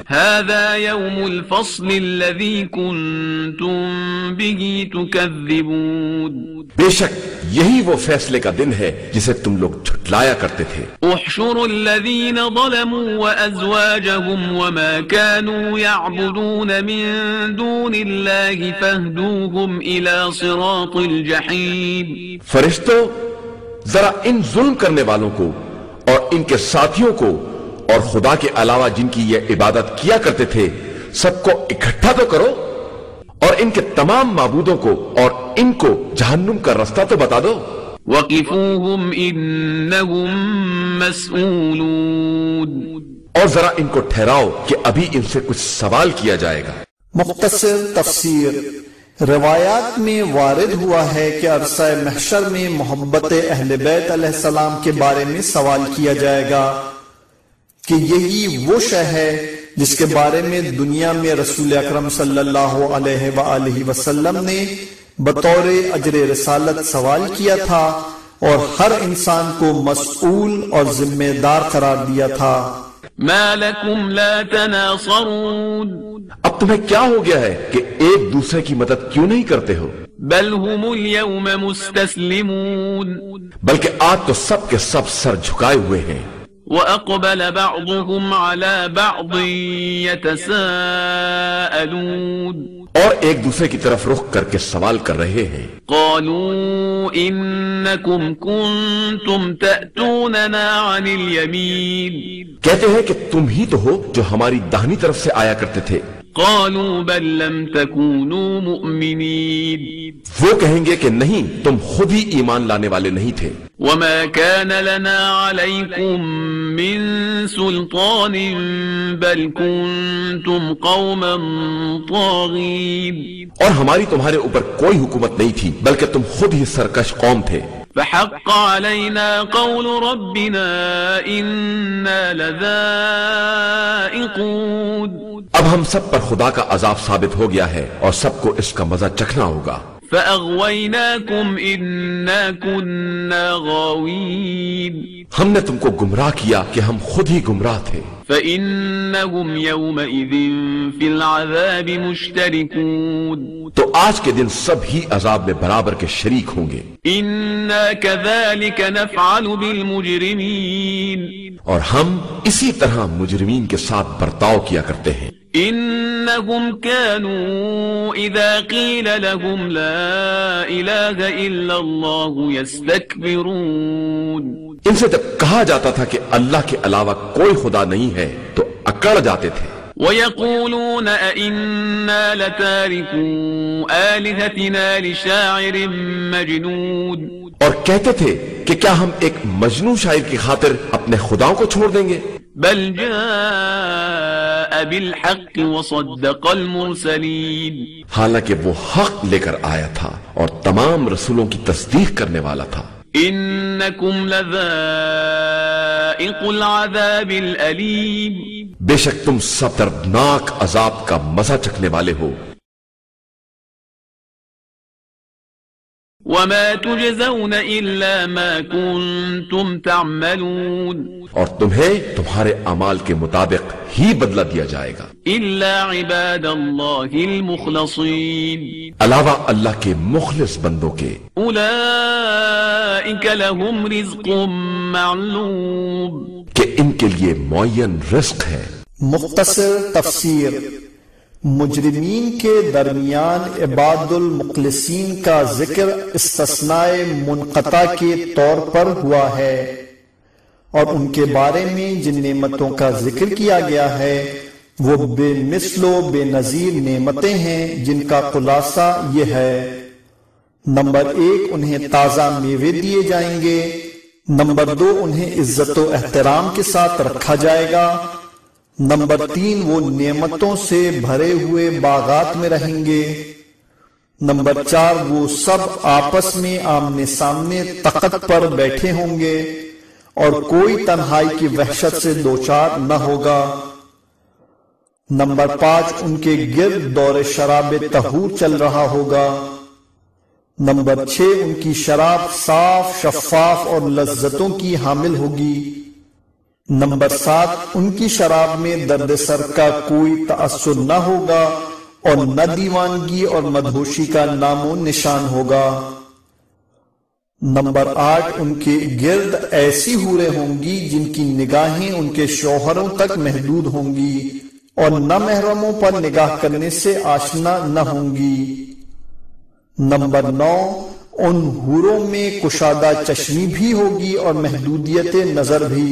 هذا يوم الفصل الذي كنتم به تكذبون بے شک یہی وہ فیصلے کا دن ہے جسے تم لوگ جھٹلایا کرتے تھے. احشروا الذين ظلموا وأزواجهم وما كانوا يعبدون من دون الله فاهدوهم إلى صراط الجحيم. فرشتوں ذرا ان ظلم کرنے والوں کو اور ان کے ساتھیوں کو اور خدا کے علاوہ جن کی یہ عبادت کیا کرتے تھے سب کو اکٹھا تو کرو اور ان کے تمام معبودوں کو اور ان کو جہنم کا رستہ تو بتا دو. وقفوهم انهم مسئولون. اور ذرا ان کو ٹھہراؤ کہ ابھی ان سے کچھ سوال کیا جائے گا. مختصر تفسیر. روایات میں وارد ہوا ہے کہ عرصہ محشر میں محبت اہل بیت علیہ السلام کے بارے میں سوال کیا جائے گا کہ یہی وہ شے ہے جس کے بارے میں دنیا میں رسول اکرم صلی اللہ علیہ وآلہ وسلم نے بطور اجر رسالت سوال کیا تھا اور ہر انسان کو مسئول اور ذمہ دار قرار دیا تھا. ما لکم لا تناصرون. اب تمہیں کیا ہو گیا ہے کہ ایک دوسرے کی مدد کیوں نہیں کرتے ہو؟ بل هم اليوم مستسلمون. بلکہ آج تو سب کے سب سر جھکائے ہوئے ہیں. وَأَقْبَلَ بَعْضُهُمْ عَلَى بَعْضٍ يَتَسَاءَلُونَ. اور ایک دوسرے کی طرف رخ کر کے سوال کر رہے ہیں. قَالُوا إِنَّكُمْ كُنْتُمْ تَأْتُونَنَا عَنِ الْيَمِينِ. کہتے ہیں کہ تم ہی تو ہو جو ہماری داہنی طرف سے آیا کرتے تھے. قَالُوا بَل لَّمْ تَكُونُوا مُؤْمِنِينَ. وہ کہیں گے کہ نہیں تم خود ہی ایمان لانے والے نہیں تھے. وَمَا كَانَ لَنَا عَلَيْكُمْ مِن سُلْطَانٍ بَلْ كُنْتُمْ قَوْمًا طَاغِينَ. اور ہماری تمہارے اوپر کوئی حکومت نہیں تھی بلکہ تم خود ہی سرکش قوم تھے. فحق علينا قول ربنا إنا لذائقون. اب ہم سب پر خدا کا عذاب ثابت ہو گیا ہے اور سب کو اس کا مزہ چکھنا ہوگا. فأغويناكم إنا كنا غاوين. ہم نے تم کو گمراہ کیا کہ ہم خود ہی گمراہ تھے. فإنهم يومئذ في العذاب مشتركون. تو آج کے دن سب ہی عذاب میں برابر کے شریک ہوں گے. إنا كذلك نفعل بالمجرمين. اور ہم اسی طرح مجرمین کے ساتھ برتاؤ کیا کرتے ہیں. إنهم كانوا إذا قيل لهم لا إله إلا الله يستكبرون. ان سے جب کہا جاتا تھا کہ اللہ کے علاوہ کوئی خدا نہیں ہے تو اکڑ جاتے تھے. وَيَقُولُونَ أَإِنَّا لَتَارِكُو آلِهَتِنَا لِشَاعِرٍ مَجْنُونَ. اور کہتے تھے کہ کیا ہم ایک مجنون شاعر کی خاطر اپنے خداؤں کو چھوڑ دیں گے. بل جاء بالحق وصدق المرسلین. حالانکہ وہ حق لے کر آیا تھا اور تمام رسولوں کی تصدیق کرنے والا تھا. انکم لذائق العذاب الالیم. بے شک تم سب دردناک عذاب کا مزہ چکھنے والے ہو. وما تجزون الا ما كنتم تعملون. اور تمہیں تمہارے اعمال کے مطابق ہی بدلہ دیا جائے گا. الا عباد اللہ المخلصین. علاوہ اللہ کے مخلص بندوں کے. اولئک لهم رزق معلوم. کہ ان کے لیے معین رزق ہے. مختصر تفسیر. مجرمین کے درمیان عباد المخلصین کا ذکر استثناء منقطع کے طور پر ہوا ہے اور ان کے بارے میں جن نعمتوں کا ذکر کیا گیا ہے وہ بے مثل و بے نظیر نعمتیں ہیں جن کا خلاصہ یہ ہے. نمبر 1 انہیں تازہ میوے دیے جائیں گے. نمبر 2 انہیں عزت و احترام کے ساتھ رکھا جائے گا. نمبر 3 وہ نعمتوں سے بھرے ہوئے باغات میں رہیں گے. نمبر 4 وہ سب آپس میں آمنے سامنے تخت پر بیٹھے ہوں گے اور کوئی تنہائی کی وحشت سے دوچار نہ ہوگا. نمبر 5 ان کے گرد دور شراب طہور چل رہا ہوگا. نمبر 6 ان کی شراب صاف شفاف اور لذتوں کی حامل ہوگی. نمبر 7، ان کی شراب میں درد سر کا کوئی تأثر نہ ہوگا اور نہ دیوانگی اور مدہوشی کا نام و نشان ہوگا۔ نمبر 8، ان کے گرد ایسی حوریں ہوں گی جن کی نگاہیں ان کے شوہروں تک محدود ہوں گی اور نہ محرموں پر نگاہ کرنے سے آشنا نہ ہوں گی۔ نمبر 9، ان حوروں میں کشادہ چشمی بھی ہوگی اور محدودیت نظر بھی۔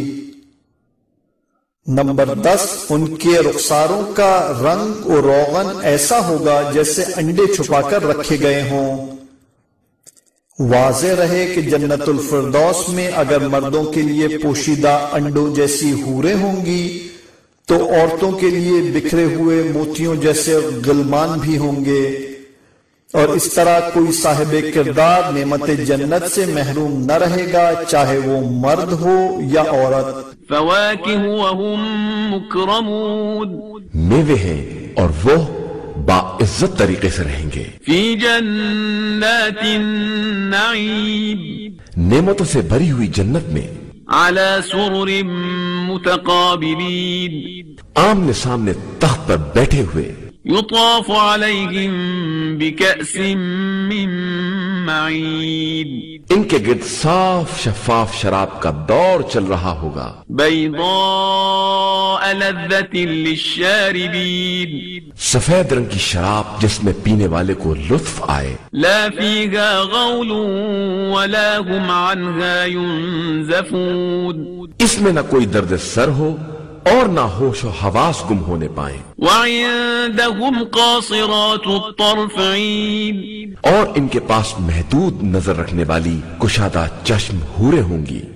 نمبر 10، ان کے رخساروں کا رنگ و روغن ایسا ہوگا جیسے انڈے چھپا کر رکھے گئے ہوں۔ واضح رہے کہ جنت الفردوس میں اگر مردوں کے لیے پوشیدہ انڈوں جیسی حوریں ہوں گی تو عورتوں کے لیے بکھرے ہوئے موتیوں جیسے غلمان بھی ہوں گے، اور اس طرح کوئی صاحب کردار نعمت جنت سے محروم نہ رہے گا، چاہے وہ مرد ہو یا عورت۔ فواكه وهم مكرمون، میوے ہیں اور وہ باعزت طریقے سے رہیں گے۔ في جنات النعيم، نعمتوں سے بھری ہوئی جنت میں، على سرر متقابلين، آمنے سامنے تخت پر بیٹھے ہوئے، يطاف عليهم بكأس من معين، ان کے گرد صاف شفاف شراب کا دور چل رہا ہوگا، بيضاء لذة للشاربين، سفید رنگ کی شراب جس میں پینے والے کو لطف آئے، لا فيها غول ولا هم عنها ينزفون، اس میں نہ کوئی درد سر ہو اور نہ ہوش و حواس گم ہونے پائیں، وعندهم قاصرات الطرف عين، اور ان کے پاس محدود نظر رکھنے والی کشادہ چشم حوریں ہوں گی،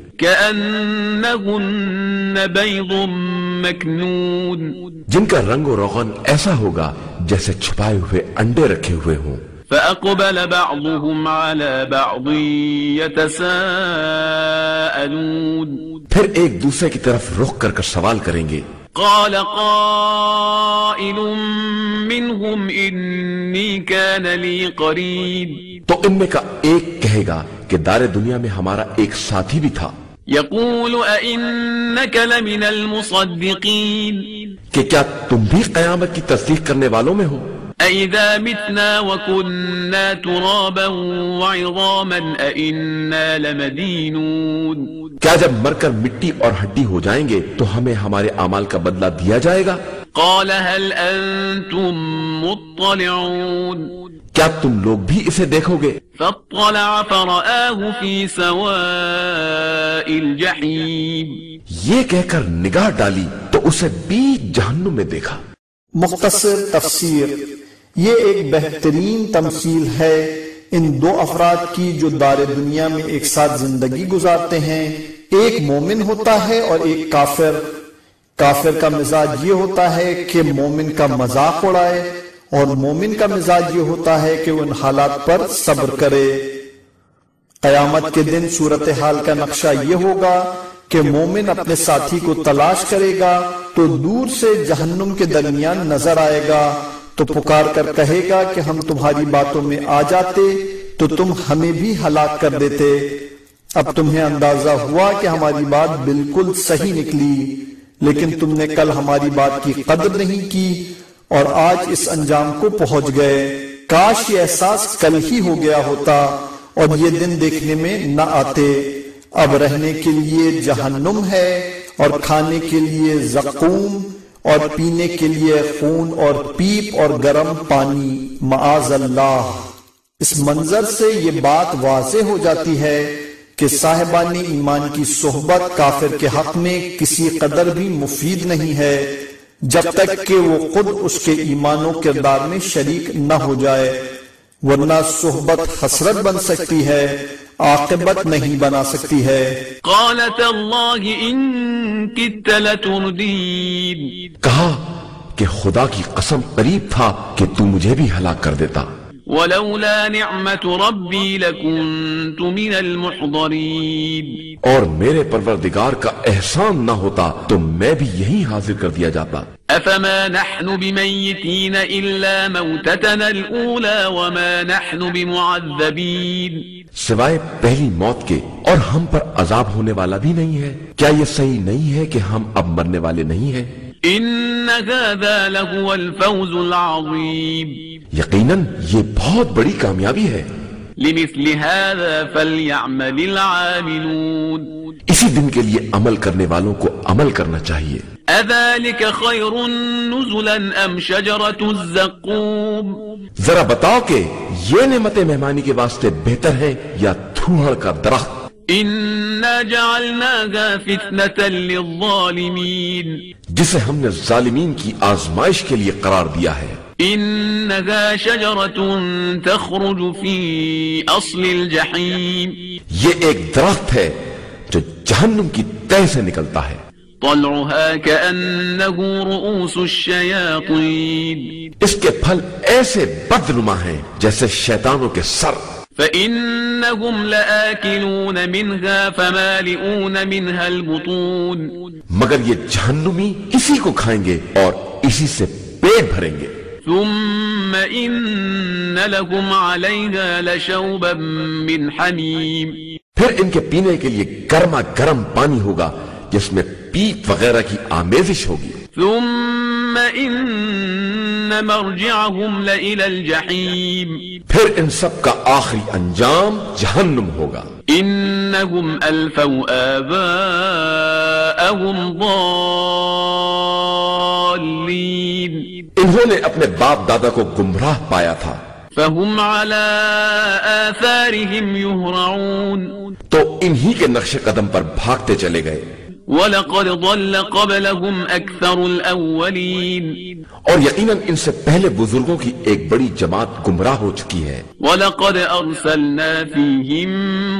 كأنهن بيض مكنون، جن کا رنگ و روغن ایسا ہوگا جیسے چھپائے ہوئے انڈے رکھے ہوئے ہوں۔ فأقبل بعضهم على بعض يتساءلون، پھر ایک دوسرے کی طرف رخ کر سوال کریں گے۔ قال قائل منهم إني كان لي قرين، تو ان میں کا ایک کہے گا کہ دار دنیا میں ہمارا ایک ساتھی بھی تھا، يقول أئنك لمن المصدقين، کہ کیا تم بھی قیامت کی تصدیق کرنے والوں میں ہو؟ أَإِذَا مِتْنَا وَكُنَّا تُرَابًا وَعِظَامًا أَإِنَّا لَمَدِينُونَ، کیا جب مر کر مٹی اور ہڈی ہو جائیں گے تو ہمیں ہمارے اعمال کا بدلہ دیا جائے گا؟ قال هل أنتم مطلعون، کیا تم لوگ بھی اسے دیکھو گے؟ فاطلع فرآه في سواء الجحيم، یہ کہہ کر نگاہ ڈالی تو اسے بیچ جہنم میں دیکھا۔ مختصر تفسیر، یہ ایک بہترین تمثیل ہے ان دو افراد کی جو دار دنیا میں ایک ساتھ زندگی گزارتے ہیں، ایک مومن ہوتا ہے اور ایک کافر۔ کافر کا مزاج یہ ہوتا ہے کہ مومن کا مذاق اڑائے، اور مومن کا مزاج یہ ہوتا ہے کہ وہ ان حالات پر صبر کرے۔ قیامت کے دن صورتحال کا نقشہ یہ ہوگا کہ مومن اپنے ساتھی کو تلاش کرے گا تو دور سے جہنم کے درمیان نظر آئے گا، تو پکار کر کہے گا کہ ہم تمہاری باتوں میں آ جاتے تو تم ہمیں بھی ہلاک کر دیتے۔ اب تمہیں اندازہ ہوا کہ ہماری بات بالکل صحیح نکلی، لیکن تم نے کل ہماری بات کی قدر نہیں کی اور آج اس انجام کو پہنچ گئے۔ کاش یہ احساس کل ہی ہو گیا ہوتا اور یہ دن دیکھنے میں نہ آتے۔ اب رہنے کے لیے جہنم ہے اور کھانے کے لیے زقوم اور پینے کے لیے خون اور پیپ اور گرم پانی، معاذ اللہ۔ اس منظر سے یہ بات واضح ہو جاتی ہے کہ صاحبان ایمان کی صحبت کافر کے حق میں کسی قدر بھی مفید نہیں ہے جب تک کہ وہ خود اس کے ایمان و کردار میں شریک نہ ہو جائے، ورنہ صحبت حسرت بن سکتی ہے، عاقبت نہیں بنا سکتی ہے۔ قال تاللہ ان کدت لتردین، کہا کہ خدا کی قسم قریب تھا کہ تو مجھے بھی ہلاک کر دیتا، ولولا نعمت ربی لکنت من المحضرین، اور میرے پروردگار کا احسان نہ ہوتا تو میں بھی یہی حاضر کر دیا جاتا۔ افما نحن بمیتین الا موتتنا الاولى وما نحن بمعذبین، سوائے پہلی موت کے اور ہم پر عذاب ہونے والا بھی نہیں ہے؟ کیا یہ صحیح نہیں ہے کہ ہم اب مرنے والے نہیں ہیں؟ ان هذا لهو الفوز العظیم، یقیناً یہ بہت بڑی کامیابی ہے۔ لمثل هذا فليعمل العاملون، اسی دن کے لیے عمل کرنے والوں کو عمل کرنا چاہیے۔ اذلك خیر نزلا ام شجرۃ الزقوم، ذرا بتاؤ کہ یہ نعمت مہمانی کے واسطے بہتر ہے یا تھوہڑ کا درخت؟ انا جعلناها فتنة للظالمین، جسے ہم نے ظالمین کی آزمائش کے لیے قرار دیا ہے۔ انها شجرة تخرج في اصل الجحیم، یہ ایک درخت ہے جو جہنم کی تہ سے نکلتا ہے۔ طلعها كأنه رؤوس الشیاطین، اس کے پھل ایسے بدنما ہیں جیسے شیطانوں کے سر۔ فإنهم لآكلون منها فمالئون منها البطون، مگر یہ جہنمی اسی کو کھائیں گے اور اسی سے پیٹ بھریں گے۔ ثم إن لهم عليها لشوبا من حمیم، پھر ان کے پینے کے لیے گرما گرم پانی ہوگا جس میں پیپ وغیرہ کی آمیزش ہوگی۔ ثم إن مرجعهم لإلى الجحیم، پھر ان سب کا آخری انجام جہنم ہوگا۔ انهم الفوا آباءهم ضالین، انہوں نے اپنے باپ دادا کو گمراہ پایا تھا، فهم على آثارهم يهرعون، تو انہی کے نقش قدم پر بھاگتے چلے گئے۔ وَلَقَدْ ضَلَّ قَبْلَهُمْ أَكْثَرُ الْأَوَّلِينَ، اور یقیناً ان سے پہلے بزرگوں کی ایک بڑی جماعت گمراہ ہو چکی ہے۔ وَلَقَدْ أَرْسَلْنَا فِيهِمْ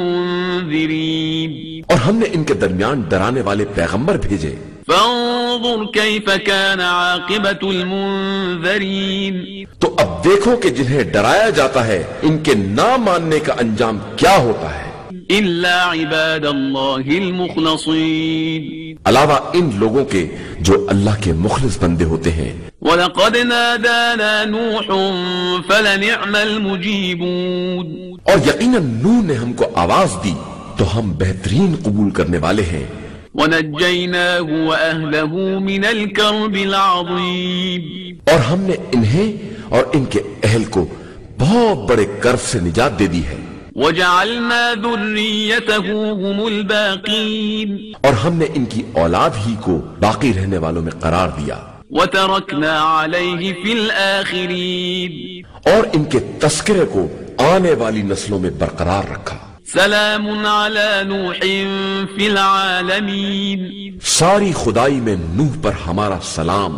مُنذِرِينَ، اور ہم نے ان کے درمیان ڈرانے والے پیغمبر بھیجے۔ فَانظُرْ كَيْفَ كَانَ عَاقِبَةُ الْمُنذَرِينَ، تو اب دیکھو کہ جنہیں ڈرایا جاتا ہے ان کے نہ ماننے کا انجام کیا ہوتا ہے۔ إِلَّا عِبَادَ اللَّهِ الْمُخْلَصِينَ، علاوہ ان لوگوں کے جو اللہ کے مخلص بندے ہوتے ہیں۔ وَلَقَدْ نَادَانَا نُوحٌ فَلَنِعْمَ الْمُجِيبُونَ، اور یقیناً نوح نے ہم کو آواز دی تو ہم بہترین قبول کرنے والے ہیں۔ وَنَجَّيْنَاهُ وَأَهْلَهُ مِنَ الْكَرْبِ الْعَظِيمِ، اور ہم نے انہیں اور ان کے اہل کو بہت بڑے کرب سے نجات دے دی ہے۔ وَجَعَلْنَا ذُرِّيَّتَهُ هُمُ الْبَاقِينَ، اور ہم نے ان کی اولاد ہی کو باقی رہنے والوں میں قرار دیا۔ وَتَرَكْنَا عَلَيْهِ فِي الْآخِرِينَ، اور ان کے تذکرے کو آنے والی نسلوں میں برقرار رکھا۔ سلام علی نوح فی العالمین، ساری خدائی میں نوح پر ہمارا سلام۔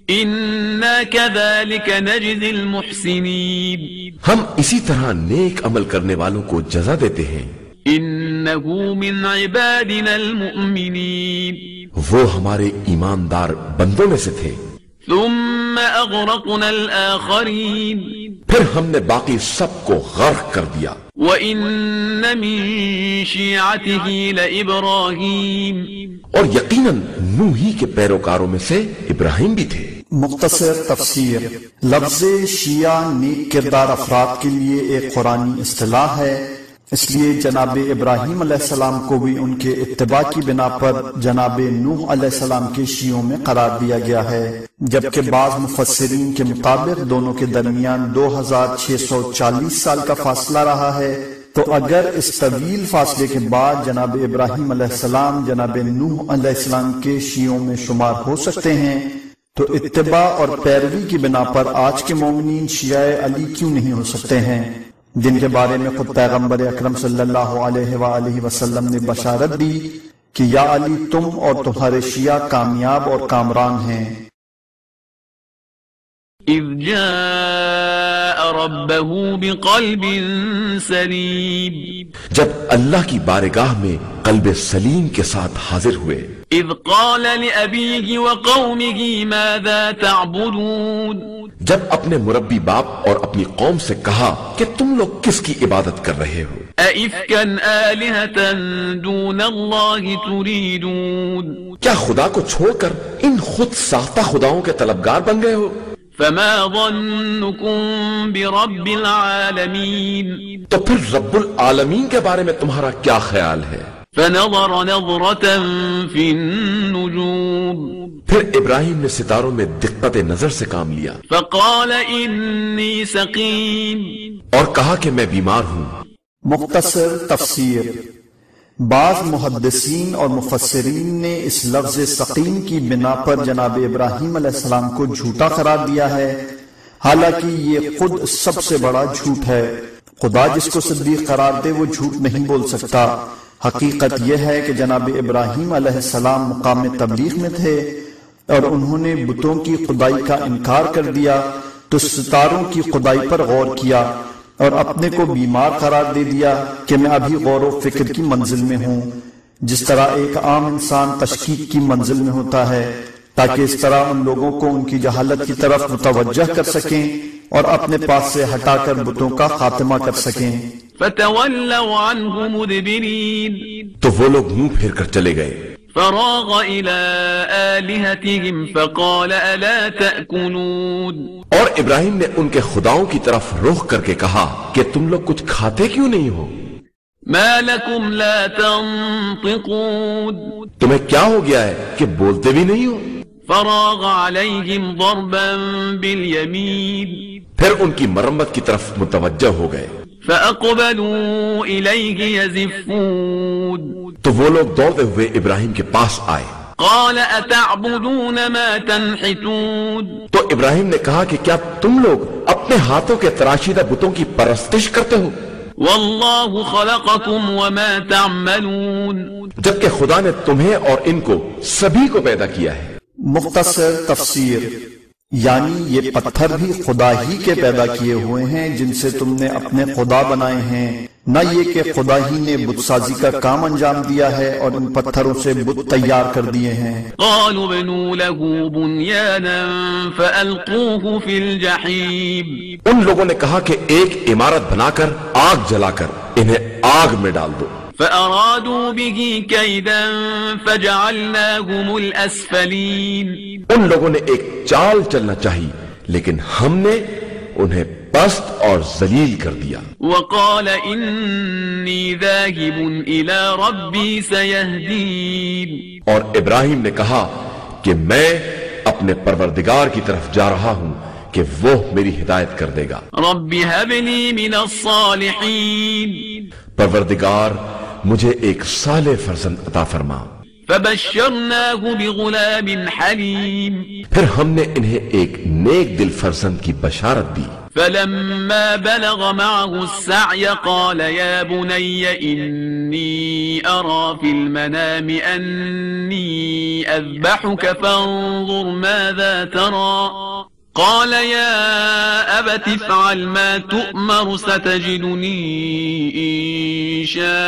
انا کذالک نجزی المحسنین، ہم اسی طرح نیک عمل کرنے والوں کو جزا دیتے ہیں۔ انہ من عبادنا المؤمنین، وہ ہمارے ایماندار بندوں میں سے تھے۔ ثم اغرقنا الآخرین، پھر ہم نے باقی سب کو غرق کر دیا۔ وَإِنَّ مِن شِيعَتِهِ لَإِبْرَاهِيمَ، اور یقیناً نوح ہی کے پیروکاروں میں سے ابراہیم بھی تھے۔ مختصر تفسیر: لفظ شیعہ نیک کردار افراد کے لیے ایک قرآنی اصطلاح ہے، اس لیے جناب ابراہیم علیہ السلام کو بھی ان کے اتباع کی بنا پر جناب نوح علیہ السلام کے شیعوں میں قرار دیا گیا ہے، جبکہ بعض مفسرین کے مطابق دونوں کے درمیان 2640 سال کا فاصلہ رہا ہے۔ تو اگر اس طویل فاصلے کے بعد جناب ابراہیم علیہ السلام جناب نوح علیہ السلام کے شیعوں میں شمار ہو سکتے ہیں، تو اتباع اور پیروی کی بنا پر آج کے مومنین شیعہ علی کیوں نہیں ہو سکتے ہیں، جن کے بارے میں خود پیغمبر اکرم صلی اللہ علیہ وآلہ وسلم نے بشارت دی کہ یا علی تم اور تمہارے شیعہ کامیاب اور کامران ہیں۔ اذ جاء ربه بقلب سلیم، جب اللہ کی بارگاہ میں قلب سلیم کے ساتھ حاضر ہوئے۔ اذ قال لأبيه وقومه ماذا تعبدون، جب اپنے مربی باپ اور اپنی قوم سے کہا کہ تم لوگ کس کی عبادت کر رہے ہو؟ أئفكا آلهة دون الله تريدون، کیا خدا کو چھوڑ کر ان خود ساختہ خداؤں کے طلبگار بن گئے ہو؟ فما ظنكم برب العالمین، تو پھر رب العالمین کے بارے میں تمہارا کیا خیال ہے؟ فنظر نظرة في النجوم، پھر ابراہیم نے ستاروں میں دقت نظر سے کام لیا، فقال انی سقیم، اور کہا کہ میں بیمار ہوں۔ مختصر تفسیر۔ بعض محدثین اور مفسرین نے اس لفظ سقیم کی بنا پر جناب ابراہیم علیہ السلام کو جھوٹا قرار دیا ہے، حالانکہ یہ خود سب سے بڑا جھوٹ ہے۔ خدا جس کو صدیق قرار دے وہ جھوٹ نہیں بول سکتا۔ حقیقت یہ ہے کہ جناب ابراہیم علیہ السلام مقام تبلیغ میں تھے اور انہوں نے بتوں کی خدائی کا انکار کر دیا تو ستاروں کی خدائی پر غور کیا اور اپنے کو بیمار قرار دے دیا کہ میں ابھی غور و فکر کی منزل میں ہوں، جس طرح ایک عام انسان تشکیک کی منزل میں ہوتا ہے، تاکہ اس طرح ان لوگوں کو ان کی جہالت کی طرف متوجہ کر سکیں اور اپنے پاس سے ہٹا کر بتوں کا خاتمہ کر سکیں۔ فتولوا عنه مدبرین، تو وہ لوگ منہ پھیر کر چلے گئے۔ فراغ إلى آلهتهم فقال ألا تأكلون، اور ابراہیم نے ان کے خداؤں کی طرف رخ کر کے کہا کہ تم لوگ کچھ کھاتے کیوں نہیں ہو؟ ما لكم لا تنطقون، تمہیں کیا ہو گیا ہے کہ بولتے بھی نہیں ہو؟ فراغ عليهم ضربا باليمين، پھر ان کی مرمت کی طرف متوجہ ہو گئے۔ فأقبلوا إليه يزفون، تو وہ لوگ دوڑتے ہوئے ابراہیم کے پاس آئے۔ قال أتعبدون ما تنحتون، تو ابراہیم نے کہا کہ کیا تم لوگ اپنے ہاتھوں کے تراشیدہ بتوں کی پرستش کرتے ہو؟ والله خلقكم وما تعملون، جبکہ خدا نے تمہیں اور ان کو سبھی کو پیدا کیا ہے۔ مختصر تفسیر۔ یعنی یہ پتھر بھی خدا ہی کے پیدا کیے ہوئے ہیں جن سے تم نے اپنے خدا بنائے ہیں، نہ یہ کہ خدا ہی نے بت سازی کا کام انجام دیا ہے اور ان پتھروں سے بت تیار کر دیے ہیں۔ قالوا بنوا له بنيانا فألقوه في الجحيم، ان لوگوں نے کہا کہ ایک عمارت بنا کر آگ جلا کر انہیں آگ میں ڈال دو۔ فأرادوا به كيدا فجعلناهم الأسفلين، ان لوگوں نے ایک چال چلنا چاہی لیکن ہم نے انہیں پست اور ذلیل کر دیا۔ وقال إني ذاهب إلى ربي سيهدين، اور ابراہیم نے کہا کہ میں اپنے پروردگار کی طرف جا رہا ہوں کہ وہ میری ہدایت کر دے گا۔ رب هب لي من الصالحين، پروردگار مجھے ایک صالح فرزند عطا فرما۔ فبشرناه بغلام حليم، پھر ہم نے انہیں ایک نیک دل فرزند کی بشارت دی۔ فلما بلغ معه السعي قال يا بني إني أرى في المنام أني أذبحك فانظر ماذا ترى، قال يا أبت افعل ما تؤمر ستجدني إن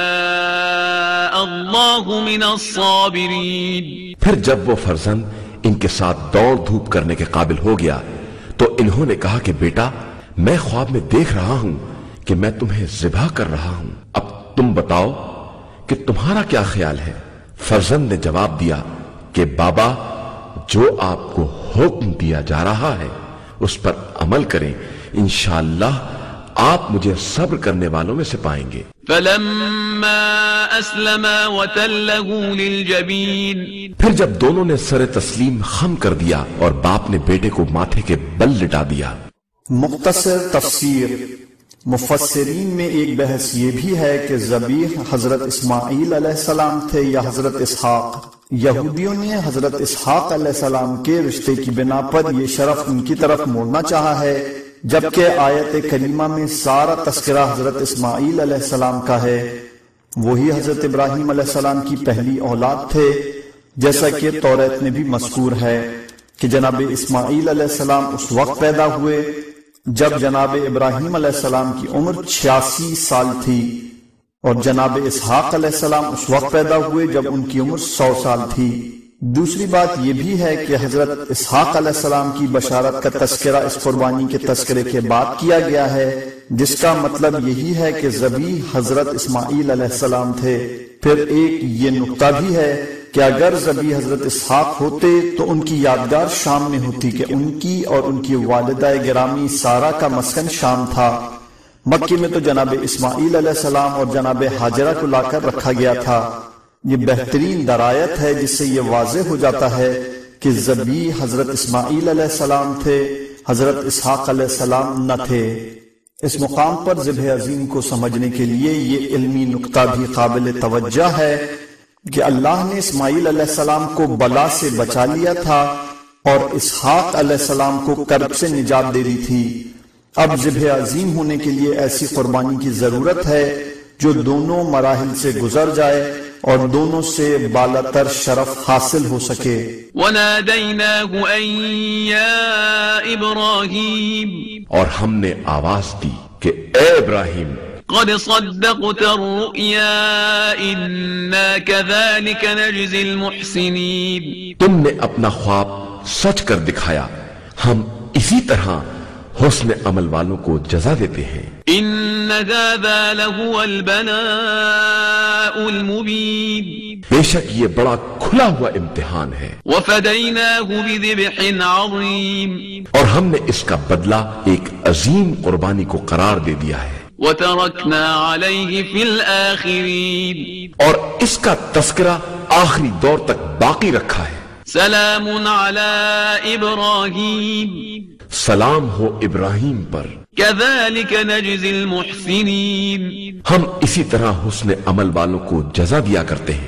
شاء الله من الصابرين۔ پھر جب وہ فرزند ان کے ساتھ دوڑ دھوپ کرنے کے قابل ہو گیا تو انہوں نے کہا کہ بیٹا میں خواب میں دیکھ رہا ہوں کہ میں تمہیں ذبح کر رہا ہوں، اب تم بتاؤ کہ تمہارا کیا خیال ہے؟ فرزند نے جواب دیا کہ بابا جو آپ کو حکم دیا جا رہا ہے اس پر عمل کریں، انشاءاللہ آپ مجھے صبر کرنے والوں میں سے پائیں گے۔ فلما اسلما وتله للجبین، پھر جب دونوں نے سر تسلیم خم کر دیا اور باپ نے بیٹے کو ماتھے کے بل لٹا دیا۔ مختصر تفسیر۔ مفسرین میں ایک بحث یہ بھی ہے کہ ذبیح حضرت اسماعیل علیہ السلام تھے یا حضرت اسحاق۔ یہودیوں نے حضرت اسحاق علیہ السلام کے رشتے کی بنا پر یہ شرف ان کی طرف موڑنا چاہا ہے، جبکہ آیت کریمہ میں سارا تذکرہ حضرت اسماعیل علیہ السلام کا ہے۔ وہی حضرت ابراہیم علیہ السلام کی پہلی اولاد تھے، جیسا کہ توریت میں بھی مذکور ہے کہ جناب اسماعیل علیہ السلام اس وقت پیدا ہوئے جب جناب ابراہیم علیہ السلام کی عمر 86 سال تھی، اور جناب اسحاق علیہ السلام اس وقت پیدا ہوئے جب ان کی عمر 100 سال تھی۔ دوسری بات یہ بھی ہے کہ حضرت اسحاق علیہ السلام کی بشارت کا تذکرہ اس قربانی کے تذکرے کے بعد کیا گیا ہے، جس کا مطلب یہی ہے کہ ذبیح حضرت اسماعیل علیہ السلام تھے۔ پھر ایک یہ نقطہ بھی ہے کہ اگر ذبی حضرت اسحاق ہوتے تو ان کی یادگار شام میں ہوتی کہ ان کی اور ان کی والدہ گرامی سارہ کا مسکن شام تھا۔ مکے میں تو جناب اسماعیل علیہ السلام اور جناب ہاجرہ کو لا کر رکھا گیا تھا۔ یہ بہترین درایت ہے جس سے یہ واضح ہو جاتا ہے کہ ذبی حضرت اسماعیل علیہ السلام تھے، حضرت اسحاق علیہ السلام نہ تھے۔ اس مقام پر ذبح عظیم کو سمجھنے کے لیے یہ علمی نقطہ بھی قابل توجہ ہے کہ اللہ نے اسماعیل علیہ السلام کو بلا سے بچا لیا تھا اور اسحاق علیہ السلام کو کرب سے نجات دے دی تھی۔ اب ذبح عظیم ہونے کے لیے ایسی قربانی کی ضرورت ہے جو دونوں مراحل سے گزر جائے اور دونوں سے بالاتر شرف حاصل ہو سکے۔ وَنَادَيْنَاهُ أَن يَا إِبْرَاهِيمُ، اور ہم نے آواز دی کہ اے ابراہیم، قد صدقت الرؤيا إنا كذلك نجزي المحسنين، تم نے اپنا خواب سچ کر دکھایا، ہم اسی طرح حسن عمل والوں کو جزا دیتے ہیں۔ إن هذا لهو البلاء المبين، بے شک یہ بڑا کھلا ہوا امتحان ہے۔ وفديناه بذبح عظيم، اور ہم نے اس کا بدلہ ایک عظیم قربانی کو قرار دے دیا ہے۔ وتركنا عليه في الآخرين، اور اس کا تذکرہ آخری دور تک باقی رکھا ہے۔ سلام على إبراهيم، سلام ہو ابراہیم پر، كذلك نجزي المحسنين، ہم اسی طرح حسن عمل والوں کو جزا دیا کرتے ہیں۔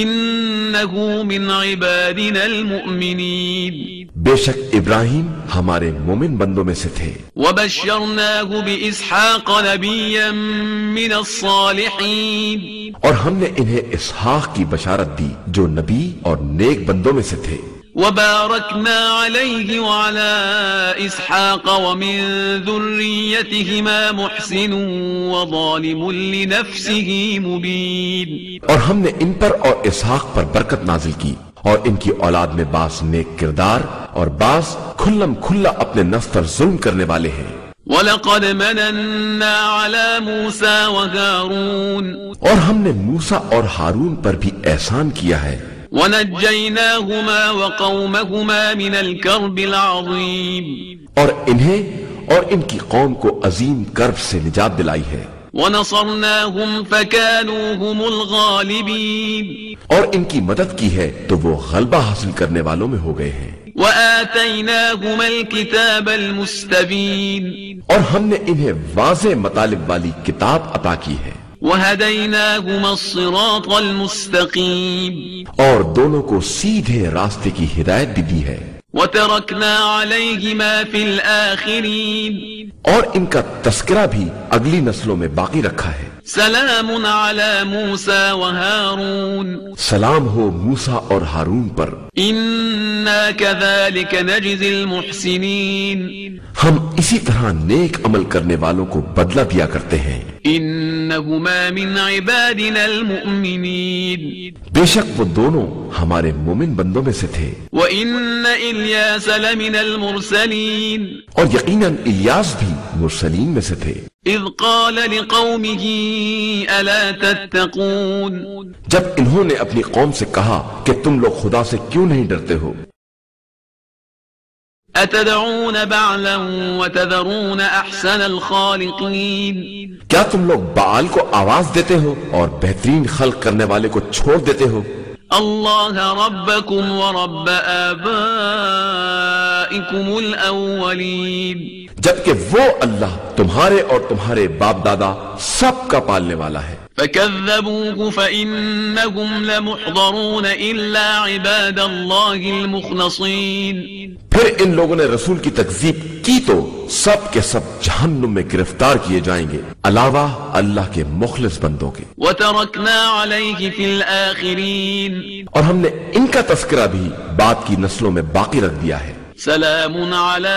إنه من عبادنا المؤمنين، بے شک ابراہیم ہمارے مومن بندوں میں سے تھے۔ وبشرناه بإسحاق نبيا من الصالحين، اور ہم نے انہیں اسحاق کی بشارت دی جو نبی اور نیک بندوں میں سے تھے۔ وباركنا عليه وعلى إسحاق ومن ذريتهما محسن وظالم لنفسه مبين، اور ہم نے ان پر اور اسحاق پر برکت نازل کی اور ان کی اولاد میں بعض نیک کردار اور بعض کھلم کھلا اپنے نفس پر ظلم کرنے والے ہیں۔ وَلَقَدْ مَنَنَّا عَلَى مُوسَى وَهَارُونَ، اور ہم نے موسیٰ اور ہارون پر بھی احسان کیا ہے۔ وَنَجَّيْنَاهُمَا وَقَوْمَهُمَا مِنَ الْكَرْبِ الْعَظِيمِ، اور انہیں اور ان کی قوم کو عظیم کرب سے نجات دلائی ہے۔ وَنَصَرْنَاهُمْ فَكَانُوا هُمُ الْغَالِبِينَ، اور ان کی مدد کی ہے تو وہ غلبہ حاصل کرنے والوں میں ہو گئے ہیں۔ وَآتَيْنَاهُمَا الْكِتَابَ الْمُسْتَبِينَ، اور ہم نے انہیں واضح مطالب والی کتاب عطا کی ہے۔ وَهَدَيْنَاهُمَا الصِّرَاطَ الْمُسْتَقِيمَ، اور دونوں کو سیدھے راستے کی ہدایت بھی دی ہے۔ وَتَرَكْنَا عَلَيْهِمَا فِي الْآخِرِينَ، اور ان کا تذکرہ بھی اگلی نسلوں میں باقی رکھا ہے۔ سلام علی موسیٰ وہارون، سلام ہو موسیٰ اور ہارون پر، انا کذالک نجزی المحسنین، ہم اسی طرح نیک عمل کرنے والوں کو بدلہ دیا کرتے ہیں۔ انہما من عبادنا المؤمنین، بے شک وہ دونوں ہمارے مومن بندوں میں سے تھے۔ وَإِنَّ إِلْيَاسَ لَمِنَ الْمُرْسَلِينَ، اور یقیناً الیاس بھی مرسلین میں سے تھے۔ اذ قال لقومه ألا تتقون، جب انہوں نے اپنی قوم سے کہا کہ تم لوگ خدا سے کیوں نہیں ڈرتے ہو؟ أتدعون بعلا وتذرون أحسن الخالقين، کیا تم لوگ بعال کو آواز دیتے ہو اور بہترین خلق کرنے والے کو چھوڑ دیتے ہو؟ اللہ ربکم ورب آبائکم الاولین، جبکہ وہ اللہ تمہارے اور تمہارے باپ دادا سب کا پالنے والا ہے۔ فکذبوه فإنهم لمحضرون إلا عباد الله المخلصین، پھر ان لوگوں نے رسول کی تکذیب کی تو سب کے سب جہنم میں گرفتار کیے جائیں گے علاوہ اللہ کے مخلص بندوں کے۔ وترکنا علیہ فی الآخرین، اور ہم نے ان کا تذکرہ بھی بعد کی نسلوں میں باقی رکھ دیا ہے۔ سلام علی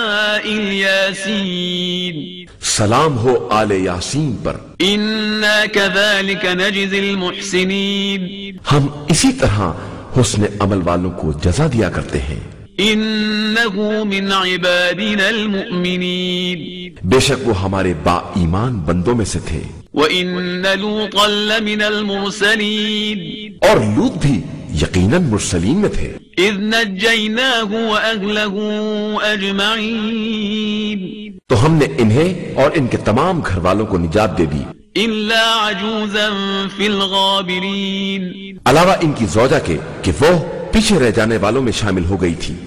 الیاسین، سلام ہو آل یاسین پر، انا کذالک نجزی المحسنین، ہم اسی طرح حسن عمل والوں کو جزا دیا کرتے ہیں۔ انہ من عبادنا المؤمنین، بے شک وہ ہمارے با ایمان بندوں میں سے تھے۔ وَإِنَّ لُوطًا لَّمِنَ الْمُرْسَلِينَ، اور لوط بھی یقیناً مرسلین میں تھے. اذ نجیناہ واہلہ اجمعین، تو ہم نے انہیں اور ان کے تمام گھر والوں کو نجات دے دی، الا عجوزا فی الغابرین، علاوہ ان کی زوجہ کے کہ وہ پیچھے رہ جانے والوں میں شامل ہو گئی تھی.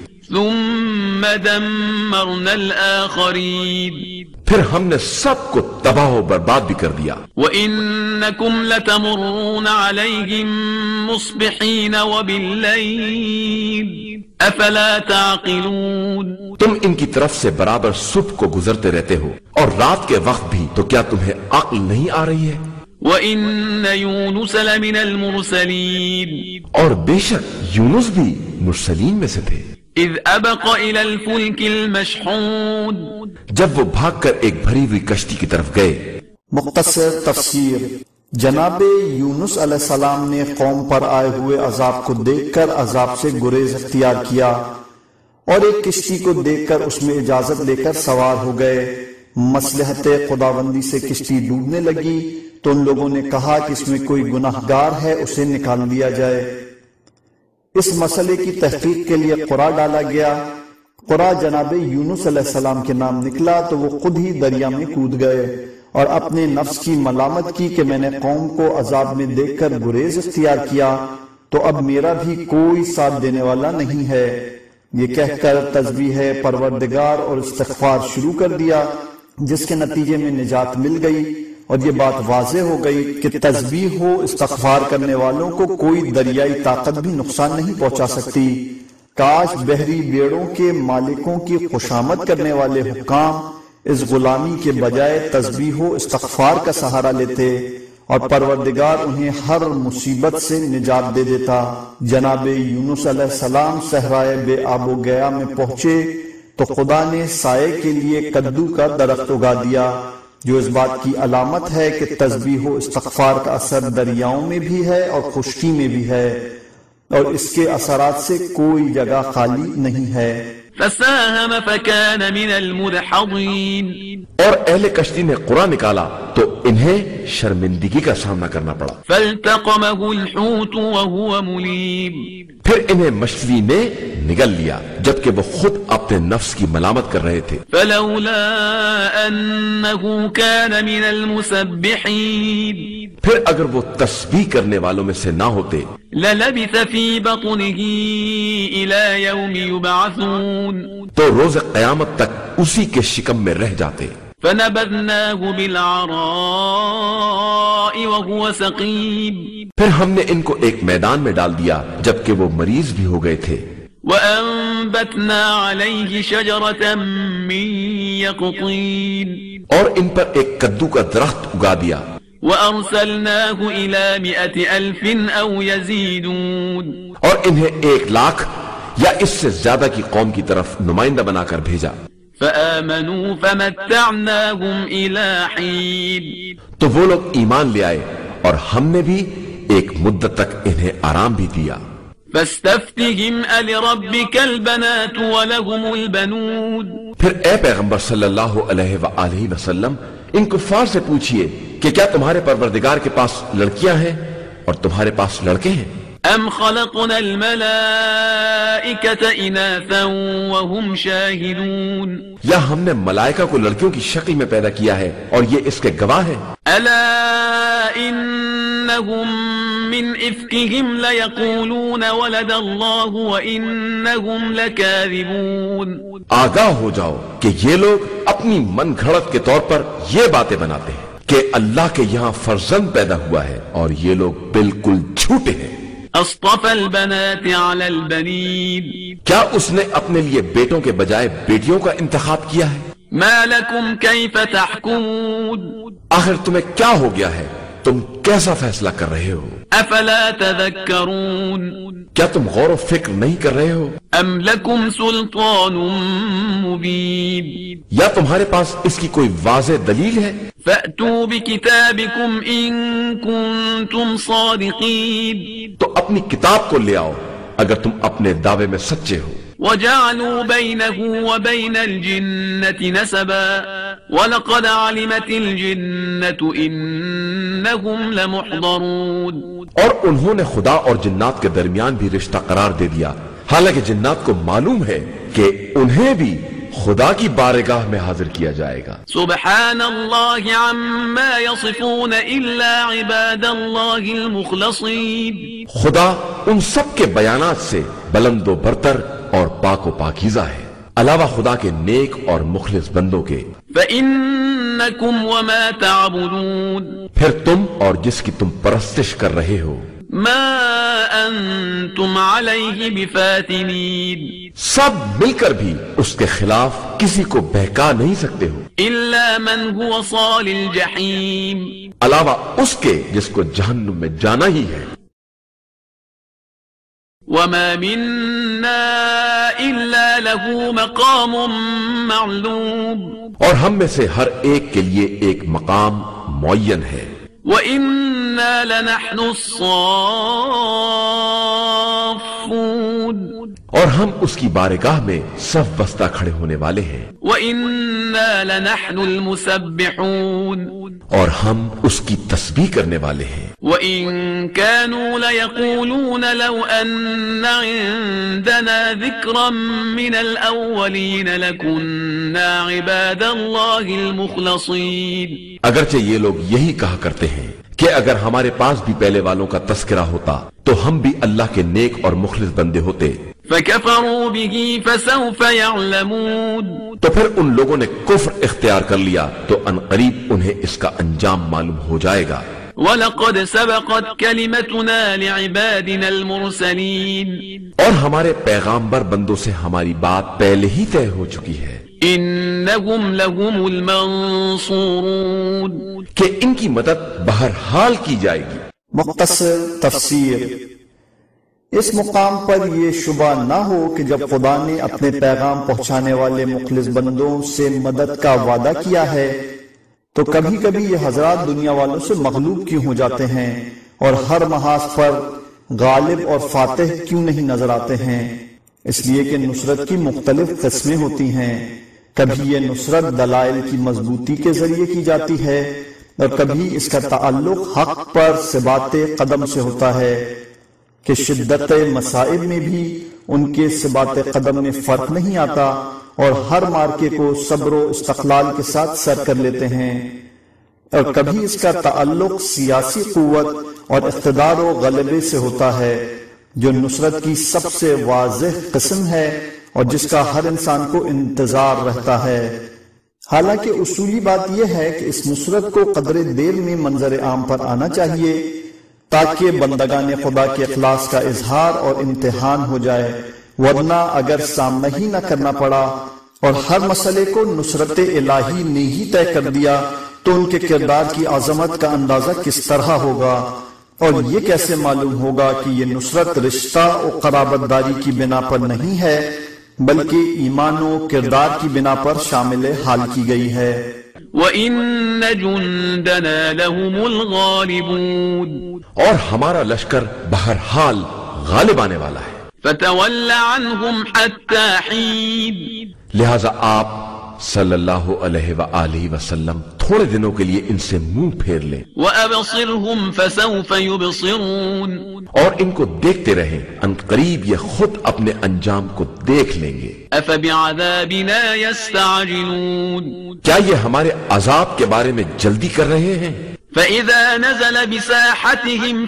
ثم دمرنا الآخرین، پھر ہم نے سب کو تباہ و برباد بھی کر دیا. وَإِنَّكُمْ لَتَمُرُّونَ عَلَيْهِمْ مُصْبِحِينَ وَبِاللَّيْلِ أَفَلَا تَعْقِلُونَ، تم ان کی طرف سے برابر صبح کو گزرتے رہتے ہو اور رات کے وقت بھی، تو کیا تمہیں عقل نہیں آ رہی ہے؟ وَإِنَّ يُونُسَ لَمِنَ الْمُرْسَلِينَ، اور بے شک یونس بھی مرسلین میں سے تھے. اذ ابق الى الفلك المشحون، جب وہ بھاگ کر ایک بھری ہوئی کشتی کی طرف گئے. مختصر تفسیر: جناب یونس علیہ السلام نے قوم پر آئے ہوئے عذاب کو دیکھ کر عذاب سے گریز اختیار کیا اور ایک کشتی کو دیکھ کر اس میں اجازت لے کر سوار ہو گئے. مصلحت خداوندی سے کشتی ڈوبنے لگی تو ان لوگوں نے کہا کہ اس میں کوئی گناہگار ہے، اسے نکال لیا جائے. اس مسئلے کی تحقیق کے لیے قرا ڈالا گیا. قرا جناب یونس علیہ السلام کے نام نکلا تو وہ خود ہی دریا میں کود گئے اور اپنے نفس کی ملامت کی کہ میں نے قوم کو عذاب میں دیکھ کر گریز اختیار کیا تو اب میرا بھی کوئی ساتھ دینے والا نہیں ہے. یہ کہہ کر تسبیح پروردگار اور استغفار شروع کر دیا، جس کے نتیجے میں نجات مل گئی اور یہ بات واضح ہو گئی کہ تسبیح و استغفار کرنے والوں کو کوئی دریائی طاقت بھی نقصان نہیں پہنچا سکتی. کاش بحری بیڑوں کے مالکوں کی خوشامد کرنے والے حکام اس غلامی کے بجائے تسبیح و استغفار کا سہارا لیتے اور پروردگار انہیں ہر مصیبت سے نجات دے دیتا. جناب یونس علیہ السلام صحرائے بے آب و گیا میں پہنچے تو خدا نے سائے کے لیے کدو کا درخت اگا دیا، جو اس بات کی علامت ہے کہ تسبیح و استغفار کا اثر دریاؤں میں بھی ہے اور خشکی میں بھی ہے اور اس کے اثرات سے کوئی جگہ خالی نہیں ہے. فساهم فكان من المدحضين، اور اہل کشتی نے قرآن نکالا تو انہیں شرمندگی کا سامنا کرنا پڑا. فالتقمه الحوت وهو مليم، پھر انہیں مچھلی نے نگل لیا جبکہ وہ خود اپنے نفس کی ملامت کر رہے تھے. فلولا انه كان من المسبحين، پھر اگر وہ تسبیح کرنے والوں میں سے نہ ہوتے للبث في بطنه الى يوم يبعثون، تو روز قیامت تک اسی کے شکم میں رہ جاتے. فنبذناه بالعراء وهو سقيم، پھر ہم نے ان کو ایک میدان میں ڈال دیا جبکہ وہ مریض بھی ہو گئے تھے. وأنبتنا عليه شجرة من يقطين، اور ان پر ایک کدو کا درخت اگا دیا. وأرسلناه إلى 100,000 أو يزيدون، اور انہیں 100,000 یا اس سے زیادہ کی قوم کی طرف نمائندہ بنا کر بھیجا. فآمنوا فمتعناهم إلى حين، تو وہ لوگ ایمان لے آئے اور ہم نے بھی ایک مدت تک انہیں آرام بھی دیا. فاستفتهم ألربك البنات ولهم البنون، پھر اے پیغمبر صلی اللہ علیہ وآلہ وسلم ان کفار سے پوچھئے کہ کیا تمہارے پروردگار کے پاس لڑکیاں ہیں اور تمہارے پاس لڑکے ہیں؟ ام خلقنا الملائکة اناثا وهم شاہدون، یا ہم نے ملائکہ کو لڑکیوں کی شکل میں پیدا کیا ہے اور یہ اس کے گواہ ہیں. الا انہم من افکہم لیقولون ولد اللہ وانہم لکاذبون، آگاہ ہو جاؤ کہ یہ لوگ اپنی من گھڑت کے طور پر یہ باتیں بناتے ہیں کہ اللہ کے یہاں فرزند پیدا ہوا ہے اور یہ لوگ بالکل جھوٹے ہیں. اصطفى البنات على البنين، کیا اس نے اپنے لیے بیٹوں کے بجائے بیٹیوں کا انتخاب کیا ہے؟ ما لكم كيف تحكمون، آخر تمہیں کیا ہو گیا ہے؟ تم کیسا فیصلہ کر رہے ہو؟ افلا تذکرون، کیا تم غور و فکر نہیں کر رہے ہو؟ ام لکم سلطان مبین، یا تمہارے پاس اس کی کوئی واضح دلیل ہے؟ فأتوا بکتابکم ان کنتم صادقین، تو اپنی کتاب کو لے آؤ اگر تم اپنے دعوے میں سچے ہو. وجعلوا بينه وبين الجنة نسبا ولقد علمت الجنة إنهم وإنهم لمحضرون. اور انہوں نے خدا اور جنات کے درمیان بھی رشتہ قرار دے دیا، حالانکہ جنات کو معلوم ہے کہ انہیں بھی خدا کی بارگاہ میں حاضر کیا جائے گا. سبحان اللہ عما یصفون الا عباد اللہ المخلصین. خدا ان سب کے بیانات سے بلند و برتر اور پاک و پاکیزہ ہے، علاوہ خدا کے نیک اور مخلص بندوں کے. فإنکم وما تعبدون. پھر تم اور جس کی تم پرستش کر رہے ہو، ما انتم علیہ بفاتنین. سب مل کر بھی اس کے خلاف کسی کو بہکا نہیں سکتے ہو، الا من هو صال الجحیم. علاوہ اس کے جس کو جہنم میں جانا ہی ہے. وما منا الا له مقام معلوم. اور ہم میں سے ہر ایک کے لیے ایک مقام معین ہے. وَإِنَّا لَنَحْنُ الصَّافُّونَ. اور ہم اس کی بارگاہ میں صف بستہ کھڑے ہونے والے ہیں. وَإِنَّا لَنَحْنُ الْمُسَبِّحُونَ. اور ہم اس کی تسبیح کرنے والے ہیں. وَإِن كَانُوا لَيَقُولُونَ لَوْ أَنَّ عِندَنَا ذِكْرًا مِّنَ الْأَوَّلِينَ لَكُنَّا عِبَادَ اللَّهِ الْمُخْلَصِينَ. اگرچہ یہ لوگ یہی کہا کرتے ہیں کہ اگر ہمارے پاس بھی پہلے والوں کا تذکرہ ہوتا تو ہم بھی اللہ کے نیک اور مخلص بندے ہوتے. فَكَفَرُوا بِهِ فَسَوْفَ يَعْلَمُونَ. تو پھر ان لوگوں نے کفر اختیار کر لیا تو ان قریب انہیں اس کا انجام معلوم ہو جائے گا. وَلَقَدْ سَبَقَتْ كَلِمَتُنَا لِعِبَادِنَا الْمُرْسَلِينَ. اور ہمارے پیغامبر بندوں سے ہماری بات پہلے ہی طے ہو چکی ہے. إِنَّهُمْ لَهُمُ الْمَنصُورُونَ. کہ ان کی مدد بہرحال کی جائے گی. مختصر تفسیر. اس مقام پر یہ شبہ نہ ہو کہ جب خدا نے اپنے پیغام پہنچانے والے مخلص بندوں سے مدد کا وعدہ کیا ہے تو کبھی کبھی یہ حضرات دنیا والوں سے مغلوب کیوں ہو جاتے ہیں اور ہر محاذ پر غالب اور فاتح کیوں نہیں نظر آتے ہیں؟ اس لیے کہ نصرت کی مختلف قسمیں ہوتی ہیں. کبھی یہ نصرت دلائل کی مضبوطی کے ذریعے کی جاتی ہے اور کبھی اس کا تعلق حق پر ثبات قدم سے ہوتا ہے کہ شدت مصائب میں بھی ان کے ثبات قدم میں فرق نہیں آتا اور ہر مارکے کو صبر و استقلال کے ساتھ سر کر لیتے ہیں. اور کبھی اس کا تعلق سیاسی قوت اور اقتدار و غلبے سے ہوتا ہے جو نصرت کی سب سے واضح قسم ہے اور جس کا ہر انسان کو انتظار رہتا ہے. حالانکہ اصولی بات یہ ہے کہ اس نصرت کو قدر دیر میں منظر عام پر آنا چاہیے تاکہ بندگان خدا کے اخلاص کا اظہار اور امتحان ہو جائے، ورنہ اگر سامنا ہی نہ کرنا پڑا اور ہر مسئلے کو نصرت الہی نے ہی طے کر دیا تو ان کے کردار کی عظمت کا اندازہ کس طرح ہوگا اور یہ کیسے معلوم ہوگا کہ یہ نصرت رشتہ و قرابت داری کی بنا پر نہیں ہے بلکہ ایمان و کردار کی بنا پر شامل حال کی گئی ہے. وَإِنَّ جُندَنَا لَهُمُ الْغَالِبُونَ. اور ہمارا لشکر بہرحال غالب آنے والا ہے. فَتَوَلَّ عَنْهُمْ حَتَّى حِينٍ. لہذا آپ صلی اللہ علیہ وآلہ وسلم تھوڑے دنوں کے لیے ان سے منہ پھیر لیں. وَأَبْصِرْهُمْ فَسَوْفَ يُبْصِرُونَ. اور ان کو دیکھتے رہیں، ان قریب یہ خود اپنے انجام کو دیکھ لیں گے. أَفَبِعَذَابِنَا يَسْتَعْجِلُونَ. کیا یہ ہمارے عذاب کے بارے میں جلدی کر رہے ہیں؟ فَإِذَا نَزَلَ بِسَاحَتِهِمْ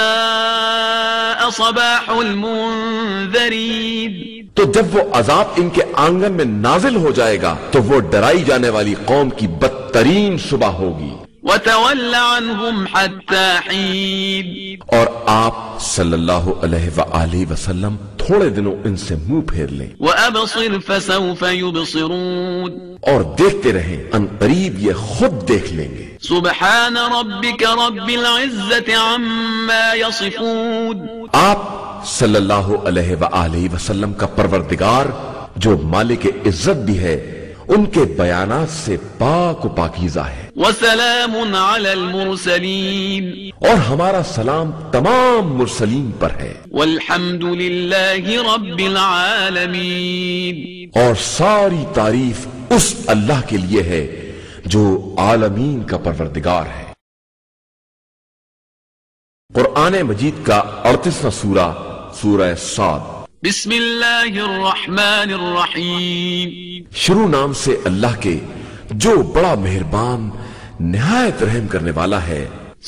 فَسَاءَ صَبَاحُ الْمُنذَرِينَ. تو جب وہ عذاب ان کے آنگن میں نازل ہو جائے گا تو وہ ڈرائی جانے والی قوم کی بدترین صبح ہوگی. وَتَوَلَّ عَنْهُمْ حَتَّى حِينٍ. اور آپ صلی اللہ علیہ وآلہ وسلم تھوڑے دنوں ان سے منہ پھیر لیں. وَأَبْصِرْ فَسَوْفَ يُبْصِرُونَ. اور دیکھتے رہیں، ان قریب یہ خود دیکھ لیں گے. سبحان ربک رب العزت عما یصفون. آپ صلی اللہ علیہ وآلہ وسلم کا پروردگار جو مالک عزت بھی ہے ان کے بیانات سے پاک و پاکیزہ ہے. وسلام علی المرسلین. اور ہمارا سلام تمام مرسلین پر ہے. والحمد للہ رب العالمین. اور ساری تعریف اس اللہ کے لیے ہے جو عالمین کا پروردگار ہے. قرآن مجید کا 38واں سورہ سورہ صاد۔ بسم اللہ الرحمن الرحیم، شروع نام سے اللہ کے جو بڑا مہربان نہایت رحم کرنے والا ہے۔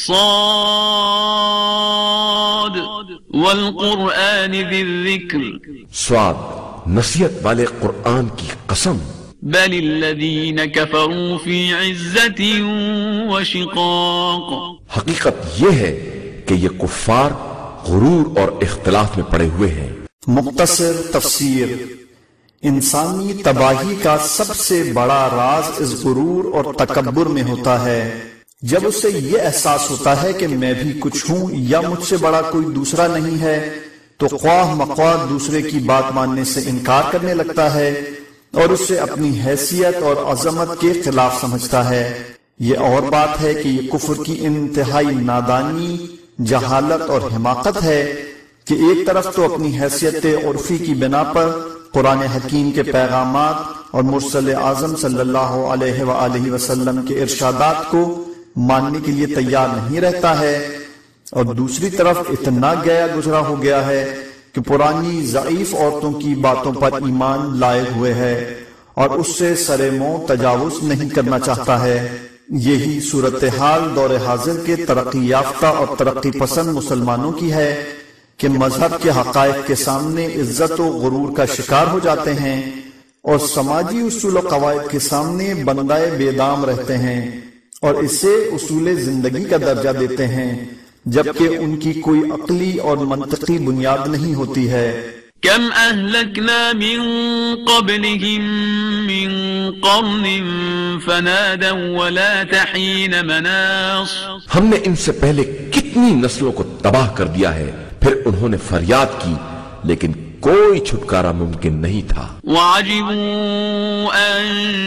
صاد والقرآن ذی الذکر، صاد نصیحت والے قرآن کی قسم۔ بل الذین کفروا فی عزت وشقاق، حقیقت یہ ہے کہ یہ کفار غرور اور اختلاف میں پڑے ہوئے ہیں۔ مختصر تفسیر: انسانی تباہی کا سب سے بڑا راز اس غرور اور تکبر میں ہوتا ہے جب اسے یہ احساس ہوتا ہے کہ میں بھی کچھ ہوں یا مجھ سے بڑا کوئی دوسرا نہیں ہے، تو خواہ مخواہ دوسرے کی بات ماننے سے انکار کرنے لگتا ہے اور اسے اپنی حیثیت اور عظمت کے خلاف سمجھتا ہے۔ یہ اور بات ہے کہ یہ کفر کی انتہائی نادانی، جہالت اور حماقت ہے کہ ایک طرف تو اپنی حیثیت عرفی کی بنا پر قرآن حکیم کے پیغامات اور مرسل اعظم صلی اللہ علیہ وآلہ وسلم کے ارشادات کو ماننے کے لیے تیار نہیں رہتا ہے، اور دوسری طرف اتنا گیا گزرا ہو گیا ہے کہ پرانی ضعیف عورتوں کی باتوں پر ایمان لائے ہوئے ہے اور اس سے سر منہ تجاوز نہیں کرنا چاہتا ہے۔ یہی صورتحال دور حاضر کے ترقی یافتہ اور ترقی پسند مسلمانوں کی ہے کہ مذہب کے حقائق کے سامنے عزت و غرور کا شکار ہو جاتے ہیں اور سماجی اصول و قواعد کے سامنے بندائے بے دام رہتے ہیں اور اسے اصول زندگی کا درجہ دیتے ہیں، جبکہ ان کی کوئی عقلی اور منطقی بنیاد نہیں ہوتی ہے۔ کم اہلکنا من قبلہم من قرن فنادوا ولا تحین مناص، ہم نے ان سے پہلے کتنی نسلوں کو تباہ کر دیا ہے، پھر انہوں نے فریاد کی لیکن کوئی چھٹکارا ممکن نہیں تھا۔ وعجبوا ان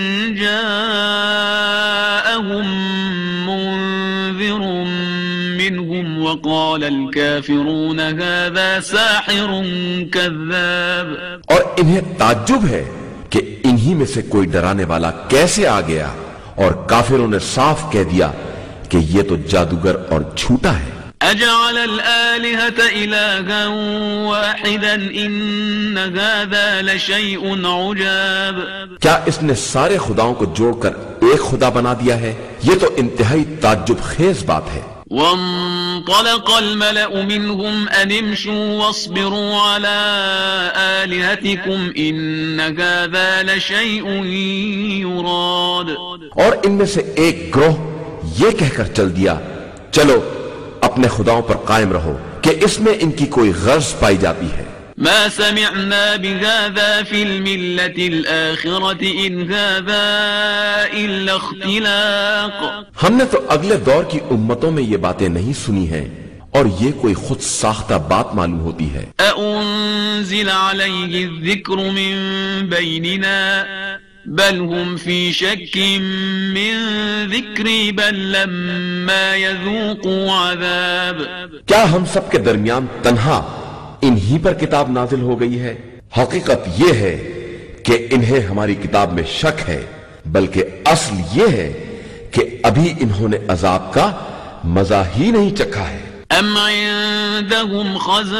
جاءهم منذر منهم وقال الكافرون هذا ساحر كذاب، اور انہیں تعجب ہے کہ انہی میں سے کوئی ڈرانے والا کیسے آ گیا، اور کافروں نے صاف کہہ دیا کہ یہ تو جادوگر اور جھوٹا ہے۔ اجعل الآلهة إلها واحدا ان هذا لشيء عجاب، کیا اس نے سارے خداؤں کو جوڑ کر ایک خدا بنا دیا ہے؟ یہ تو انتہائی تعجب خیز بات ہے۔ وانطلق الملأ منهم ان امشوا واصبروا على آلهتكم ان هذا لشيء يراد، اور ان میں سے ایک گروہ یہ کہہ کر چل دیا چلو اپنے خداؤں پر قائم رہو کہ اس میں ان کی کوئی غرض پائی جاتی ہے۔ ما سمعنا بهذا في الملة الآخرة إن هذا إلا اختلاق، ہم نے تو اگلے دور کی امتوں میں یہ باتیں نہیں سنی ہیں اور یہ کوئی خود ساختہ بات معلوم ہوتی ہے۔ أأنزل عليه الذكر من بيننا بل هم في شك من ذكري بل لما يذوقوا عذاب، کیا ہم سب کے درمیان تنہا انہی پر کتاب نازل ہو گئی ہے؟ حقیقت یہ ہے کہ انہیں ہماری کتاب میں شک ہے، بلکہ اصل یہ ہے کہ ابھی انہوں نے عذاب کا مزہ ہی نہیں چکھا ہے۔ ام عندهم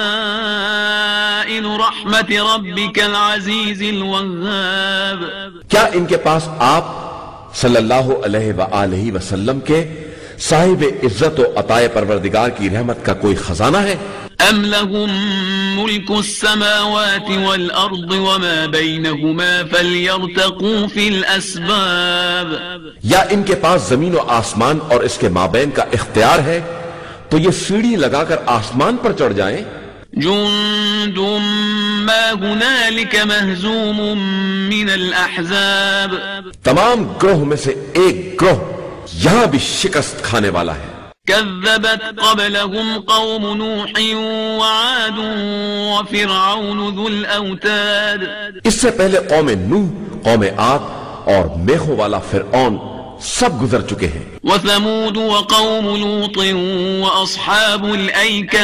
خزائن رحمت ربك العزیز الوهاب، کیا ان کے پاس آپ صلی اللہ علیہ وآلہ وسلم کے صاحب عزت و عطائے پروردگار کی رحمت کا کوئی خزانہ ہے؟ ام لهم ملک السماوات والارض وما بینهما فلیرتقوا فی الاسباب، یا ان کے پاس زمین و آسمان اور اس کے مابین کا اختیار ہے تو یہ سیڑھی لگا کر آسمان پر چڑھ جائیں۔ جند ما هنالك مهزوم من الاحزاب، تمام گروہ میں سے ایک گروہ یہاں بھی شکست کھانے والا ہے۔ كذبت قبلهم قوم نوح وعاد وفرعون ذو الاوتاد، اس سے پہلے قوم نوح، قوم عاد اور میخوں والا فرعون سب گزر چکے ہیں۔ وثمود وقوم لوط واصحاب الایکہ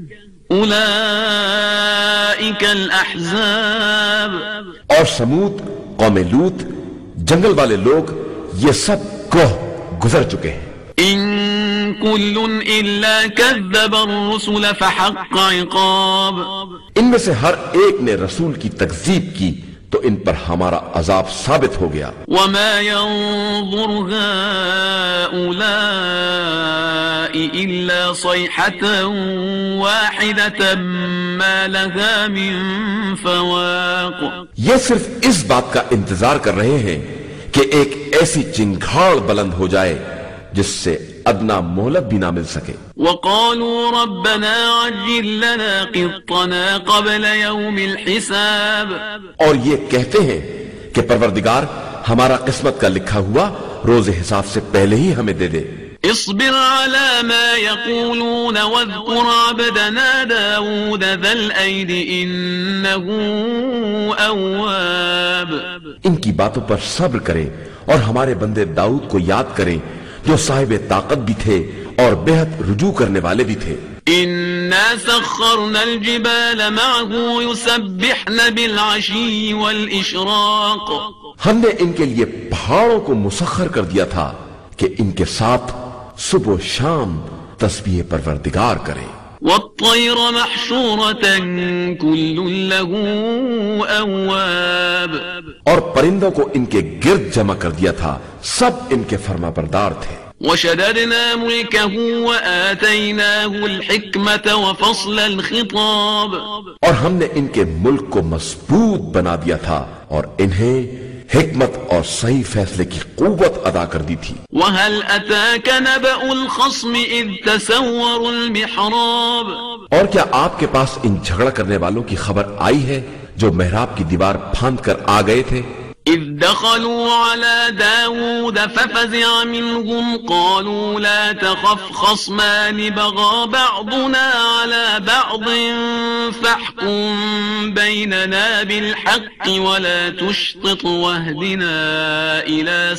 اولئک الاحزاب، اور سمود، قوم لوط، جنگل والے لوگ، یہ سب گروہ گزر چکے ہیں۔ ان كل إلا كذب الرسل فحق عقاب. ان میں سے ہر ایک نے رسول کی تکذیب کی تو ان پر ہمارا عذاب ثابت ہو گیا. وما ينظر هؤلاء إلا صيحة واحدة ما لها من فواق. یہ صرف اس بات کا انتظار کر رہے ہیں کہ ایک ایسی چنگھاڑ بلند ہو جائے جس سے ادنا مہلت بھی نہ مل سکے. وقالوا ربنا عجل لنا قطنا قبل يوم الحساب. اور یہ کہتے ہیں کہ پروردگار ہمارا قسمت کا لکھا ہوا روز حساب سے پہلے ہی ہمیں دے دے. اصبر على ما يقولون واذكر عبدنا داود ذا الأيد إنه أواب. ان کی باتوں پر صبر کریں اور ہمارے بندے داؤد کو یاد کریں جو صاحب طاقت بھی تھے اور بہت رجوع کرنے والے بھی تھے. إنا سخرنا الجبال معه يسبحن بالعشي والإشراق. ہم نے ان کے لیے پہاڑوں کو مسخر کر دیا تھا کہ ان کے ساتھ صبح و شام تسبیح پروردگار کریں. والطير محشورة كل له أواب. اور پرندوں کو ان کے گرد جمع کر دیا تھا سب ان کے فرما بردار تھے. وشددنا ملكه وآتيناه الحكمة وفصل الخطاب. اور ہم نے ان کے ملک کو مضبوط بنا دیا تھا اور انہیں حکمت اور صحیح فیصلے کی قوت عطا کر دی تھی. وهل أتاك نبأ الخصم إذ تسوروا المحراب. اور کیا آپ کے پاس ان جھگڑا کرنے والوں کی خبر آئی ہے جو محراب کی دیوار پھاند کر آ گئے تھے؟ إذ دخلوا على داود ففزع منهم قالوا لا تخف خصمان بغى بعضنا على بعض فاحكم بيننا بالحق ولا تشطط واهدنا إلى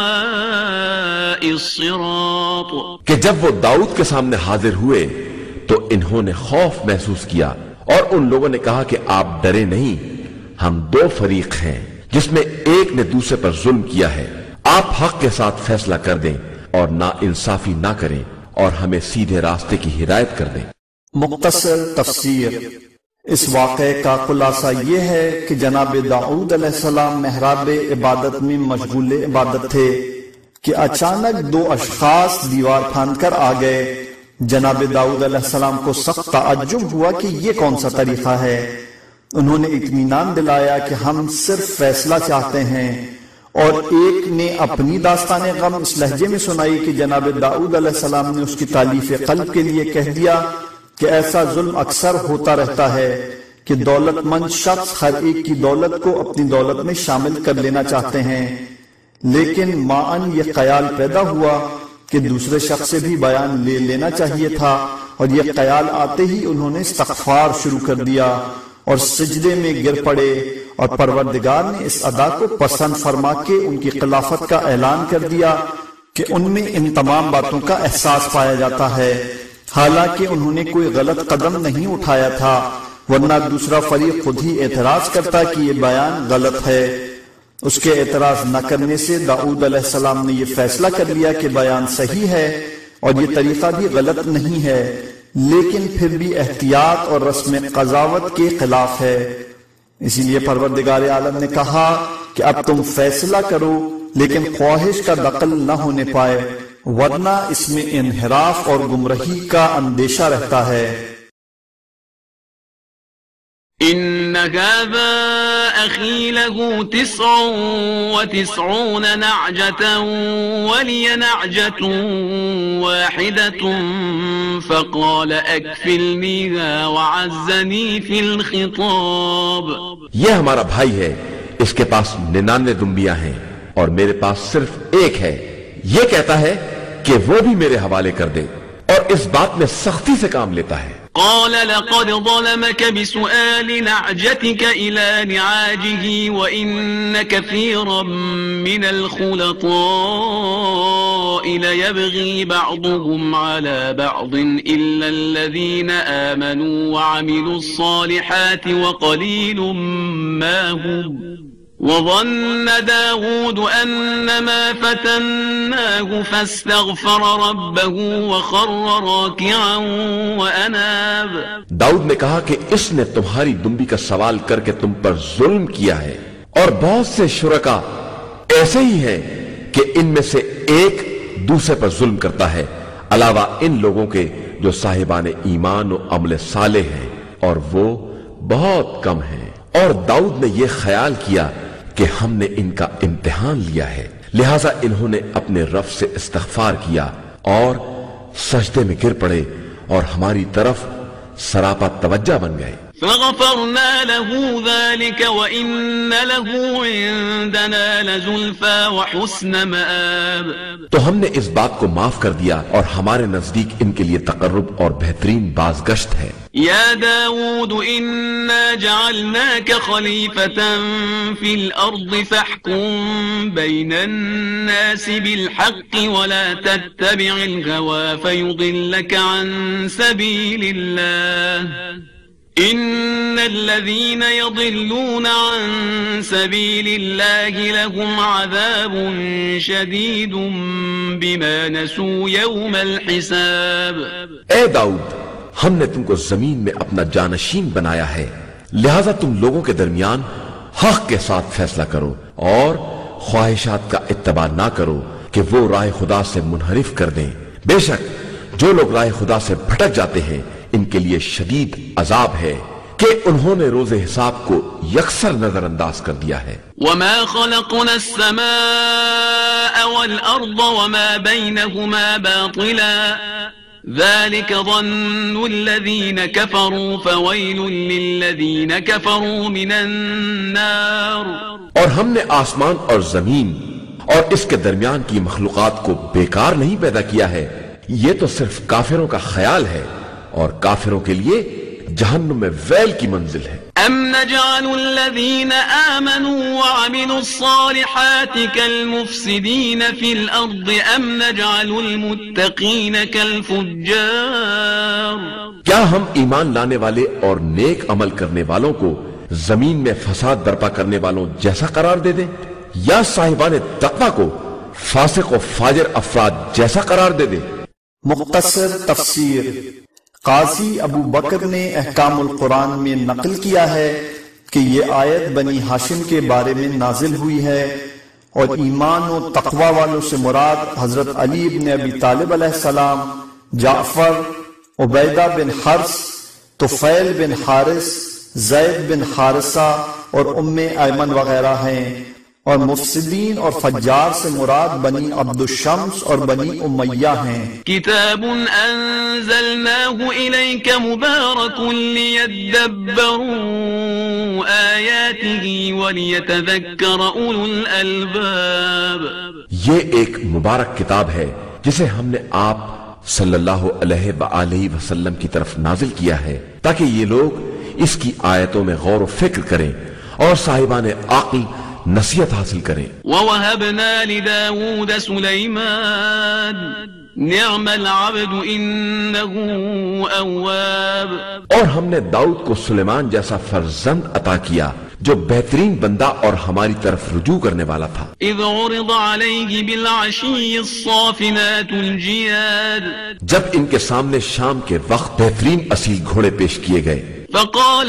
سواء الصراط. کہ جب وہ داؤد کے سامنے حاضر ہوئے تو انہوں نے خوف محسوس کیا اور ان لوگوں نے کہا کہ آپ ڈرے نہیں، ہم دو فریق ہیں جس میں ایک نے دوسرے پر ظلم کیا ہے. آپ حق کے ساتھ فیصلہ کر دیں اور نا انصافی نہ کریں اور ہمیں سیدھے راستے کی ہدایت کر دیں. مختصر تفسیر. اس واقعے کا خلاصہ یہ ہے کہ جناب داؤد علیہ السلام محراب عبادت میں مشغول عبادت تھے کہ اچانک دو اشخاص دیوار پھاند کر آ گئے. جناب داؤد علیہ السلام کو سخت تعجب ہوا کہ یہ کون سا طریقہ ہے. انہوں نے اطمینان دلایا کہ ہم صرف فیصلہ چاہتے ہیں، اور ایک نے اپنی داستان غم اس لہجے میں سنائی کہ جناب داؤد علیہ السلام نے اس کی تالیف قلب کے لیے کہہ دیا کہ ایسا ظلم اکثر ہوتا رہتا ہے کہ دولت مند شخص ہر ایک کی دولت کو اپنی دولت میں شامل کر لینا چاہتے ہیں، لیکن معاً یہ خیال پیدا ہوا کہ دوسرے شخص سے بھی بیان لے لینا چاہیے تھا، اور یہ خیال آتے ہی انہوں نے استغفار شروع کر دیا اور سجدے میں گر پڑے، اور پروردگار نے اس ادا کو پسند فرما کے ان کی خلافت کا اعلان کر دیا کہ ان میں ان تمام باتوں کا احساس پایا جاتا ہے، حالانکہ انہوں نے کوئی غلط قدم نہیں اٹھایا تھا، ورنہ دوسرا فریق خود ہی اعتراض کرتا کہ یہ بیان غلط ہے. اس کے اعتراض نہ کرنے سے داؤد علیہ السلام نے یہ فیصلہ کر لیا کہ بیان صحیح ہے اور یہ طریقہ بھی غلط نہیں ہے، لیکن پھر بھی احتیاط اور رسم قضاوت کے خلاف ہے. اسی لیے پروردگار عالم نے کہا کہ اب تم فیصلہ کرو لیکن خواہش کا دخل نہ ہونے پائے، ورنہ اس میں انحراف اور گمراہی کا اندیشہ رہتا ہے. إن هذا أخي له 99 نعجة ولي نعجة واحدة فقال أكفلنيها وعزني في الخطاب. یہ ہمارا بھائی ہے، اس کے پاس 99 دمبیاں ہیں اور میرے پاس صرف ایک ہے. یہ کہتا ہے کہ وہ بھی میرے حوالے کر دے اور اس بات میں سختی سے کام لیتا ہے. قال لقد ظلمك بسؤال نعجتك إلى نعاجه وإن كثيرا من الخلطاء ليبغي بعضهم على بعض إلا الذين آمنوا وعملوا الصالحات وقليل ما هم وظن داود أنما فتناه فاستغفر ربه وخر راكعا وأناب. داؤد نے کہا کہ اس نے تمہاری دمبی کا سوال کر کے تم پر ظلم کیا ہے، اور بہت سے شرکا ایسے ہی ہیں کہ ان میں سے ایک دوسرے پر ظلم کرتا ہے، علاوہ ان لوگوں کے جو صاحبان ایمان و عمل صالح ہیں، اور وہ بہت کم ہیں. اور داؤد نے یہ خیال کیا کہ ہم نے ان کا امتحان لیا ہے، لہٰذا انہوں نے اپنے رب سے استغفار کیا اور سجدے میں گر پڑے اور ہماری طرف سراپا توجہ بن گئے. فغفرنا له ذلك وإن له عندنا لزلفى وحسن مآب. تو ہم نے اس بات کو معاف کر دیا اور ہمارے نزدیک ان کے لیے تقرب اور بہترین بازگشت ہے. يا داود إنا جعلناك خليفة في الأرض فاحكم بين الناس بالحق ولا تتبع الهوى فيضلك عن سبيل الله إن الذين يضلون عن سبيل الله لهم عذاب شديد بما نسوا يوم الحساب. اے داؤد، ہم نے تم کو زمین میں اپنا جانشین بنایا ہے، لہذا تم لوگوں کے درمیان حق کے ساتھ فیصلہ کرو اور خواہشات کا اتباع نہ کرو کہ وہ راہ خدا سے منحرف کر دیں. بے شک جو لوگ راہ خدا سے بھٹک جاتے ہیں ان کے لیے شدید عذاب ہے کہ انہوں نے روز حساب کو یکسر نظر انداز کر دیا ہے. وما خلقنا السماء والأرض وما بينهما باطلا ذلك ظن الذين كفروا فويل للذين كفروا من النار. اور ہم نے آسمان اور زمین اور اس کے درمیان کی مخلوقات کو بیکار نہیں پیدا کیا ہے، یہ تو صرف کافروں کا خیال ہے اور کافروں کے لیے جہنم میں ویل کی منزل ہے. ام نجعل الذين آمنوا وعملوا الصالحات كالمفسدين في الأرض ام نجعل المتقين كالفجار. کیا ہم ایمان لانے والے اور نیک عمل کرنے والوں کو زمین میں فساد برپا کرنے والوں جیسا قرار دے دیں، یا صاحبان تقوی کو فاسق و فاجر افراد جیسا قرار دے دیں؟ مختصر تفسیر. قاضی ابو بکر نے احکام القرآن میں نقل کیا ہے کہ یہ آیت بنی ہاشم کے بارے میں نازل ہوئی ہے، اور ایمان و تقوی والوں سے مراد حضرت علی بن ابی طالب علیہ السلام، جعفر، عبیدہ بن حرس، طفیل بن حارث، زید بن حارثہ اور ام ایمن وغیرہ ہیں، اور مفسدین اور فجار سے مراد بنی عبد الشمس اور بنی امیہ ہیں. کتاب انزلناه الیک مبارک لیدبروا آیاته ولیتذکر اولو الالباب. یہ ایک مبارک کتاب ہے جسے ہم نے آپ صلی اللہ علیہ وآلہ وسلم کی طرف نازل کیا ہے تاکہ یہ لوگ اس کی آیتوں میں غور و فکر کریں اور صاحبان عقل نصیحت حاصل کریں. وَوَهَبْنَا لِدَاوُودَ سُلَيْمَانَ نِعْمَ الْعَبْدُ إِنَّهُ أَوَّابٌ. اور ہم نے داؤد کو سلیمان جیسا فرزند عطا کیا جو بہترین بندہ اور ہماری طرف رجوع کرنے والا تھا. إِذْ عُرِضَ عَلَيْهِ بِالْعَشِيِّ الصَّافِنَاتُ الْجِيَادُ. جب ان کے سامنے شام کے وقت بہترین اصیل گھوڑے پیش کیے گئے. فقال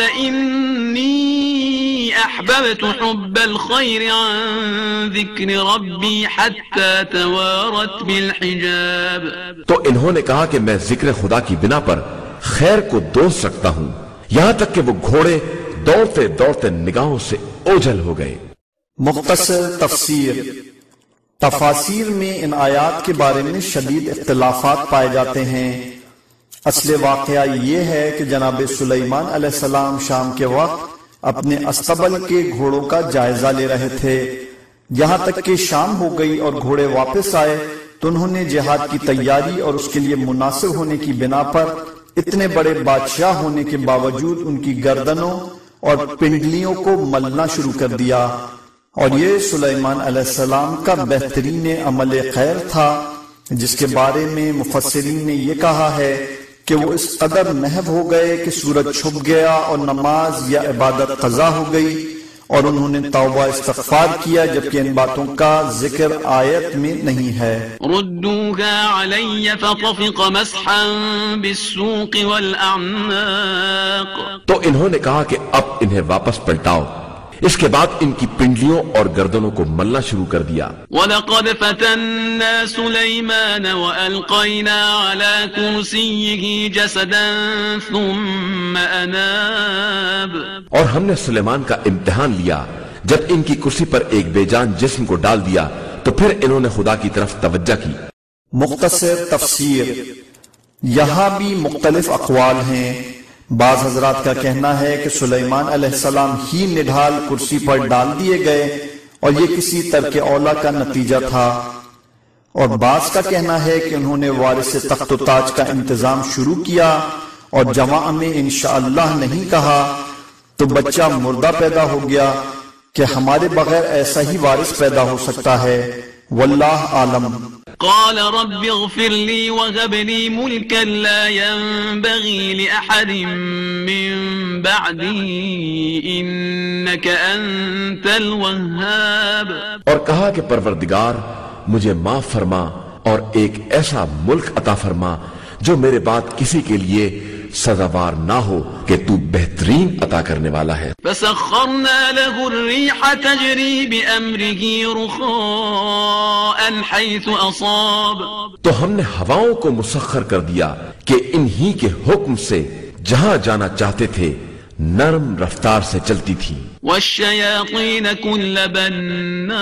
إني أحببت حب الخير عن ذكر ربي حتى توارت بالحجاب. تو انہوں نے کہا کہ میں ذکر خدا کی بنا پر خیر کو دوست رکھتا ہوں، یہاں تک کہ وہ گھوڑے دوڑتے دوڑتے نگاہوں سے اوجھل ہو گئے. مختصر تفسیر. تفاسیر میں ان آیات کے بارے میں شدید اختلافات پائے جاتے ہیں. اصل واقعہ یہ ہے کہ جناب سلیمان علیہ السلام شام کے وقت اپنے استبل کے گھوڑوں کا جائزہ لے رہے تھے. یہاں تک کہ شام ہو گئی اور گھوڑے واپس آئے تو انہوں نے جہاد کی تیاری اور اس کے لیے مناسب ہونے کی بنا پر اتنے بڑے بادشاہ ہونے کے باوجود ان کی گردنوں اور پنڈلیوں کو ملنا شروع کر دیا. اور یہ سلیمان علیہ السلام کا بہترین عمل خیر تھا جس کے بارے میں مفسرین نے یہ کہا ہے کہ وہ اس قدر محو ہو گئے کہ سورج چھپ گیا اور نماز یا عبادت قضا ہو گئی، اور انہوں نے توبہ استغفار کیا جبکہ ان باتوں کا ذکر آیت میں نہیں ہے۔ ردوها علی فطفق مسحا بالسوق والاعناق، تو انہوں نے کہا کہ اب انہیں واپس پلٹاؤ۔ اس کے بعد ان کی پنڈلیوں اور گردنوں کو ملنا شروع کر دیا۔ وَلَقَدْ فَتَنَّا سُلَيْمَانَ وَأَلْقَيْنَا عَلَى كُرْسِيِّهِ جَسَدًا ثُمَّ أَنَابَ، اور ہم نے سلیمان کا امتحان لیا، جب ان کی کرسی پر ایک بے جان جسم کو ڈال دیا تو پھر انہوں نے خدا کی طرف توجہ کی۔ مختصر تفسیر، یہاں بھی مختلف اقوال ہیں۔ بعض حضرات کا کہنا ہے کہ سلیمان علیہ السلام ہی نڈھال کرسی پر ڈال دیے گئے اور یہ کسی ترک اولا کا نتیجہ تھا، اور بعض کا کہنا ہے کہ انہوں نے وارث تخت و تاج کا انتظام شروع کیا اور جمع میں انشاءاللہ نہیں کہا تو بچہ مردہ پیدا ہو گیا کہ ہمارے بغیر ایسا ہی وارث پیدا ہو سکتا ہے، واللہ عالم۔ قال رب اغفر لي وهب لي ملكا لا ينبغي لأحد من بعدي إنك أنت الوهاب، اور کہا کہ پروردگار مجھے معاف فرما اور ایک ایسا ملک عطا فرما جو میرے بعد کسی کے لیے سزاوار نہ ہو کہ تو بہترین عطا کرنے والا ہے۔ فسخرنا له الريح تجري بأمره رخاء حيث أصاب، تو ہم نے ہواؤں کو مسخر کر دیا کہ انہی کے حکم سے جہاں جانا چاہتے تھے نرم رفتار سے چلتی تھی۔ والشياطين كل بناء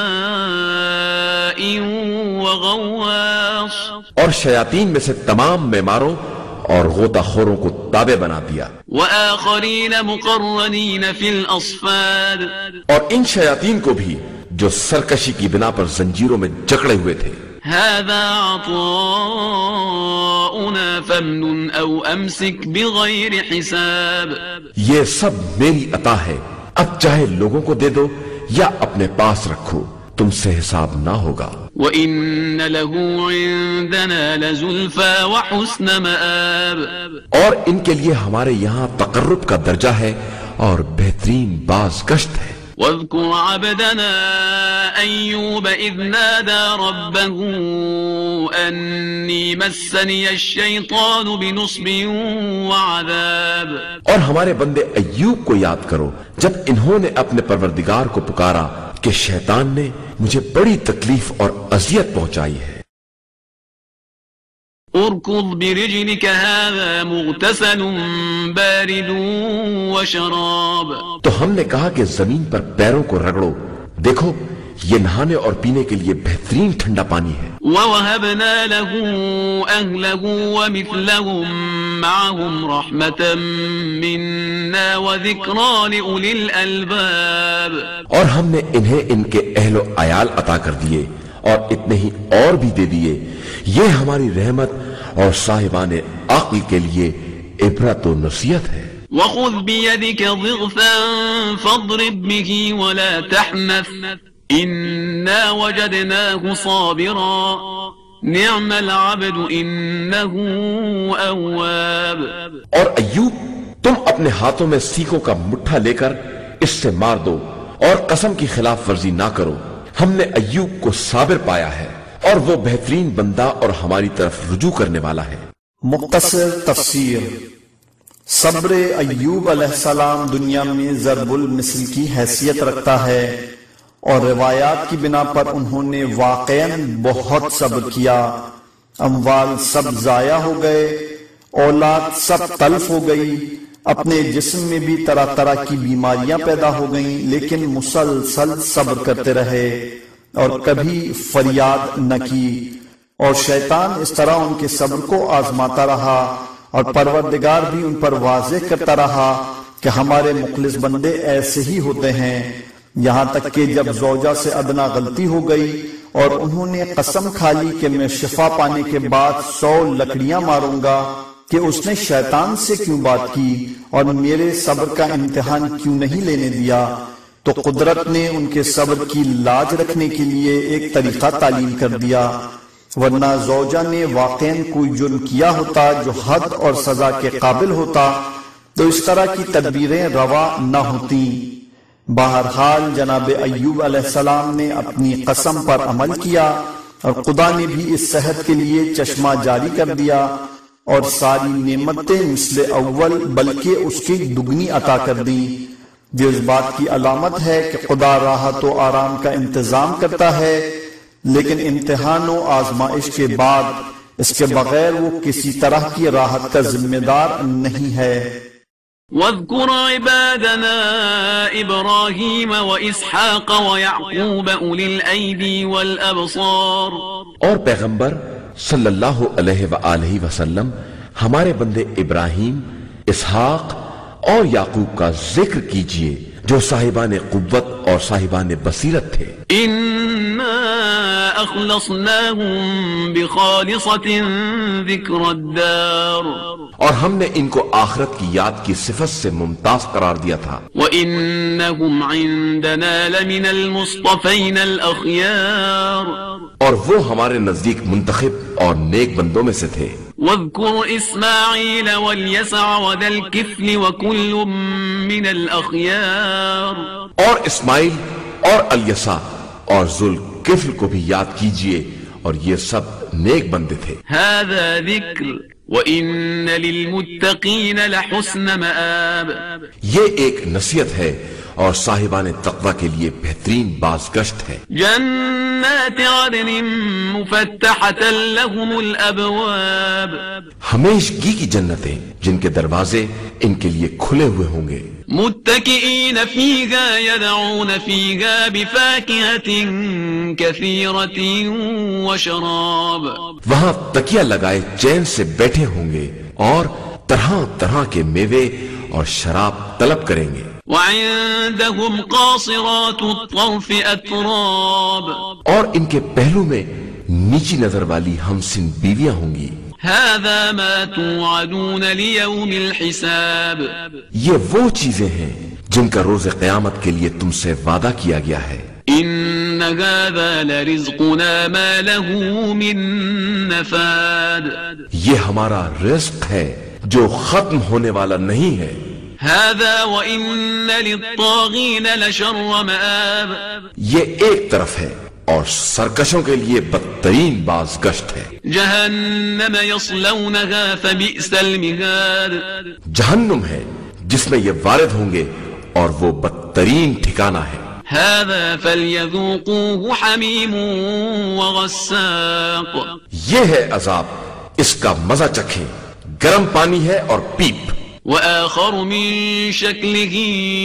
وغواص، اور شیاطین میں سے تمام معماروں اور غوطہ خوروں کو تابع بنا دیا۔ وآخرين مقرنين في الأصفاد، اور ان شیاطین کو بھی جو سرکشی کی بنا پر زنجیروں میں جکڑے ہوئے تھے۔ هذا عطاؤنا فامنن أو أمسك بغير حساب، یہ سب میری عطا ہے، اب چاہے لوگوں کو دے دو یا اپنے پاس رکھو، تم سے حساب نہ ہوگا۔ وَإِنَّ لَهُ عِندَنَا لَزُلْفَى وَحُسْنَ مَآبٍ، اور ان کے لیے ہمارے یہاں تقرب کا درجہ ہے اور بہترین باز گشت ہے۔ وَاذْكُرْ عَبْدَنَا أَيُّوبَ إِذْ نَادَى رَبَّهُ أَنِّي مَسَّنِيَ الشَّيْطَانُ بِنُصْبٍ وَعَذَابٍ، اور ہمارے بندے ایوب کو یاد کرو جب انہوں نے اپنے پروردگار کو پکارا کہ شیطان نے مجھے بڑی تکلیف اور اذیت پہنچائی ہے۔ اركض برجلك هذا مغتسل بارد وشراب، تو ہم نے کہا کہ زمین پر پیروں کو رگڑو، دیکھو یہ نہانے اور پینے کے لیے بہترین ٹھنڈا پانی ہے۔ وَوَهَبْنَا لَهُ أَهْلَهُ وَمِثْلَهُمْ مَعَهُمْ رَحْمَةً مِنَّا وَذِكْرَى لِأُولِي الْأَلْبَابِ، اور ہم نے انہیں ان کے اہل و عیال عطا کر دیے اور اتنے ہی اور بھی دے دیے، یہ ہماری رحمت اور صاحبان عقل کے لیے عبرت و نصیحت ہے۔ وَخُذْ بِيَدِكَ ضِغْثًا فَاضْرِبْ بِهِ وَلَا تَحْنَثْ إِنَّا وَجَدْنَاهُ صَابِرًا نِعْمَ الْعَبْدُ إِنَّهُ أَوَّابٌ، اور ایوب تم اپنے ہاتھوں میں سیخوں کا مٹھا لے کر اس سے مار دو اور قسم کی خلاف ورزی نہ کرو، ہم نے ایوب کو صابر پایا ہے اور وہ بہترین بندہ اور ہماری طرف رجوع کرنے والا ہے۔ مختصر تفسیر، صبر ایوب علیہ السلام دنیا میں ضرب المثل کی حیثیت رکھتا ہے، اور روایات کی بنا پر انہوں نے واقعاً بہت صبر کیا۔ اموال سب ضائع ہو گئے، اولاد سب تلف ہو گئی، اپنے جسم میں بھی طرح طرح کی بیماریاں پیدا ہو گئیں، لیکن مسلسل صبر کرتے رہے اور کبھی فریاد نہ کی، اور شیطان اس طرح ان کے صبر کو آزماتا رہا، اور پروردگار بھی ان پر واضح کرتا رہا کہ ہمارے مخلص بندے ایسے ہی ہوتے ہیں، یہاں تک کہ جب زوجہ سے ادنا غلطی ہو گئی اور انہوں نے قسم کھا لی کہ میں شفا پانے کے بعد 100 لکڑیاں ماروں گا کہ اس نے شیطان سے کیوں بات کی اور میرے صبر کا امتحان کیوں نہیں لینے دیا، تو قدرت نے ان کے صبر کی لاج رکھنے کے لیے ایک طریقہ تعلیم کر دیا، ورنہ زوجہ نے واقعاً کوئی جرم کیا ہوتا جو حد اور سزا کے قابل ہوتا تو اس طرح کی تدبیریں روا نہ ہوتی۔ بہرحال جناب ایوب علیہ السلام نے اپنی قسم پر عمل کیا اور خدا نے بھی اس صحت کے لیے چشمہ جاری کر دیا اور ساری نعمتیں مثل اول بلکہ اس کی دگنی عطا کر دی۔ یہ اس بات کی علامت ہے کہ خدا راحت و آرام کا انتظام کرتا ہے، لیکن امتحان و آزمائش کے بعد اس کے بغیر وہ کسی طرح کی راحت کا ذمہ دار نہیں ہے۔ واذكر عبادنا إبراهيم وإسحاق ويعقوب أولي الأيدي والأبصار، اور پیغمبر صلی اللہ علیہ وآلہ وسلم ہمارے بندے ابراہیم، اسحاق اور یعقوب کا ذکر کیجئے جو صاحبان قوت اور صاحبان بصیرت تھے۔ إنا أخلصناهم بخالصة ذكر الدار، اور ہم نے ان کو آخرت کی یاد کی صفت سے ممتاز قرار دیا تھا۔ وَإِنَّهُمْ عِندَنَا لَمِنَ الْمُصْطَفَيْنَ الْأَخْيَارِ، اور وہ ہمارے نزدیک منتخب اور نیک بندوں میں سے تھے۔ وَاذْكُرْ إِسْمَاعِيلَ وَالْيَسَعَ وَذَا الْكِفْلِ وَكُلٌّ مِّنَ الْأَخْيَارِ، اور اسماعیل اور الیسع اور ذوالکفل کو بھی یاد کیجئے، اور یہ سب نیک بندے تھے۔ هَذَا ذِكْرٌ وَإِنَّ لِلْمُتَّقِينَ لَحُسْنَ مَآبٍ، یہ ایک نصیحت ہے اور صاحبان تقوی کے لیے بہترین بازگشت ہے۔ جنات عدن مفتحة لهم الابواب، ہمیشگی کی جنتیں جن کے دروازے ان کے لیے کھلے ہوئے ہوں گے۔ متكئين فيها يدعون فيها بفاكهة كثيرة وشراب، وہاں تکیہ لگائے چین سے بیٹھے ہوں گے اور طرح طرح کے میوے اور شراب طلب کریں گے۔ وعندهم قاصرات الطرف اتراب، اور ان کے پہلو میں نیچی نظر والی ہمسن بیویاں ہوں گی۔ هذا ما توعدون ليوم الحساب، یہ وہ چیزیں ہیں جن کا روز قیامت کے لیے تم سے وعدہ کیا گیا ہے۔ ان هذا لرزقنا ما له من نفاد، یہ ہمارا رزق ہے جو ختم ہونے والا نہیں ہے۔ هذا وإن للطاغين لشر مآب، یہ ایک طرف ہے اور سرکشوں کے لیے بدترین بازگشت ہے۔ جہنم يصلونها فبئس المهاد، جہنم ہے جس میں یہ وارد ہوں گے اور وہ بدترین ٹھکانہ ہے۔ هذا فليذوقوه حميم وغساق، یہ ہے عذاب، اس کا مزہ چکھیں، گرم پانی ہے اور پیپ۔ وآخر من شكله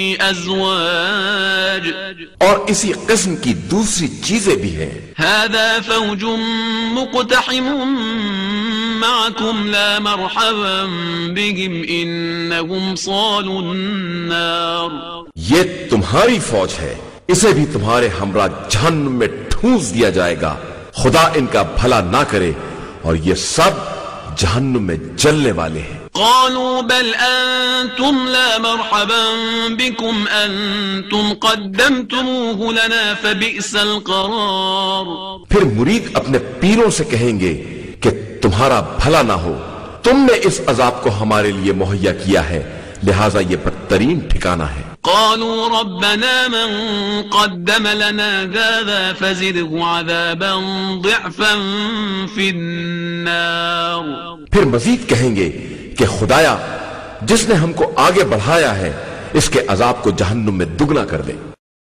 أزواج، اور اسی قسم کی دوسری چیزیں بھی ہیں۔ هذا فوج مقتحم معكم لا مرحبا بهم إنهم صالوا النار، یہ تمہاری فوج ہے، اسے بھی تمہارے ہمراہ جہنم میں ٹھونس دیا جائے گا، خدا ان کا بھلا نہ کرے، اور یہ سب جہنم میں جلنے والے ہیں۔ قالوا بل أنتم لا مرحبا بكم أنتم قدمتموه لنا فبئس القرار، پھر مرید اپنے پیروں سے کہیں گے کہ تمہارا بھلا نہ ہو، تم نے اس عذاب کو ہمارے لیے مہیا کیا ہے، لہذا یہ بدترین ٹھکانہ ہے۔ قالوا ربنا من قدم لنا هذا فزده عذابا ضعفا في النار، پھر مزید کہیں گے کہ خدایا جس نے ہم کو آگے بڑھایا ہے اس کے عذاب کو جہنم میں دگنا کر دے۔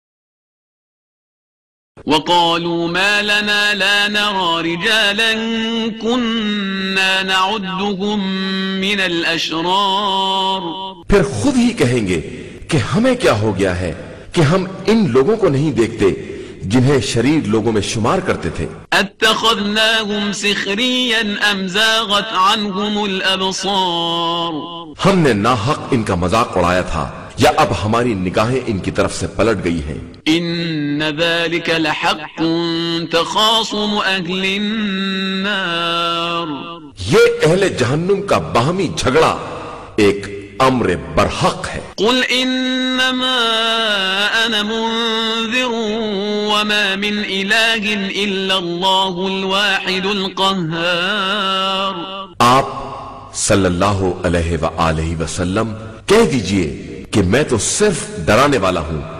وقالوا ما لنا لا نرى رجالا كنا نعدهم من الأشرار، پھر خود ہی کہیں گے کہ ہمیں کیا ہو گیا ہے کہ ہم ان لوگوں کو نہیں دیکھتے جنہیں شریر لوگوں میں شمار کرتے تھے۔ اتخذناهم سخريا ام زاغت عنهم الابصار، ہم نے ناحق ان کا مذاق اڑایا تھا یا اب ہماری نگاہیں ان کی طرف سے پلٹ گئی ہیں۔ ان ذلك لحق تخاصم اهل النار، یہ اہل جہنم کا باہمی جھگڑا ایک امر برحق ہے۔ قل انما انا منذر وما من اله الا الله الواحد القهار، آپ صلی اللہ علیہ وآلہ وسلم کہہ دیجئے کہ میں تو صرف ڈرانے والا ہوں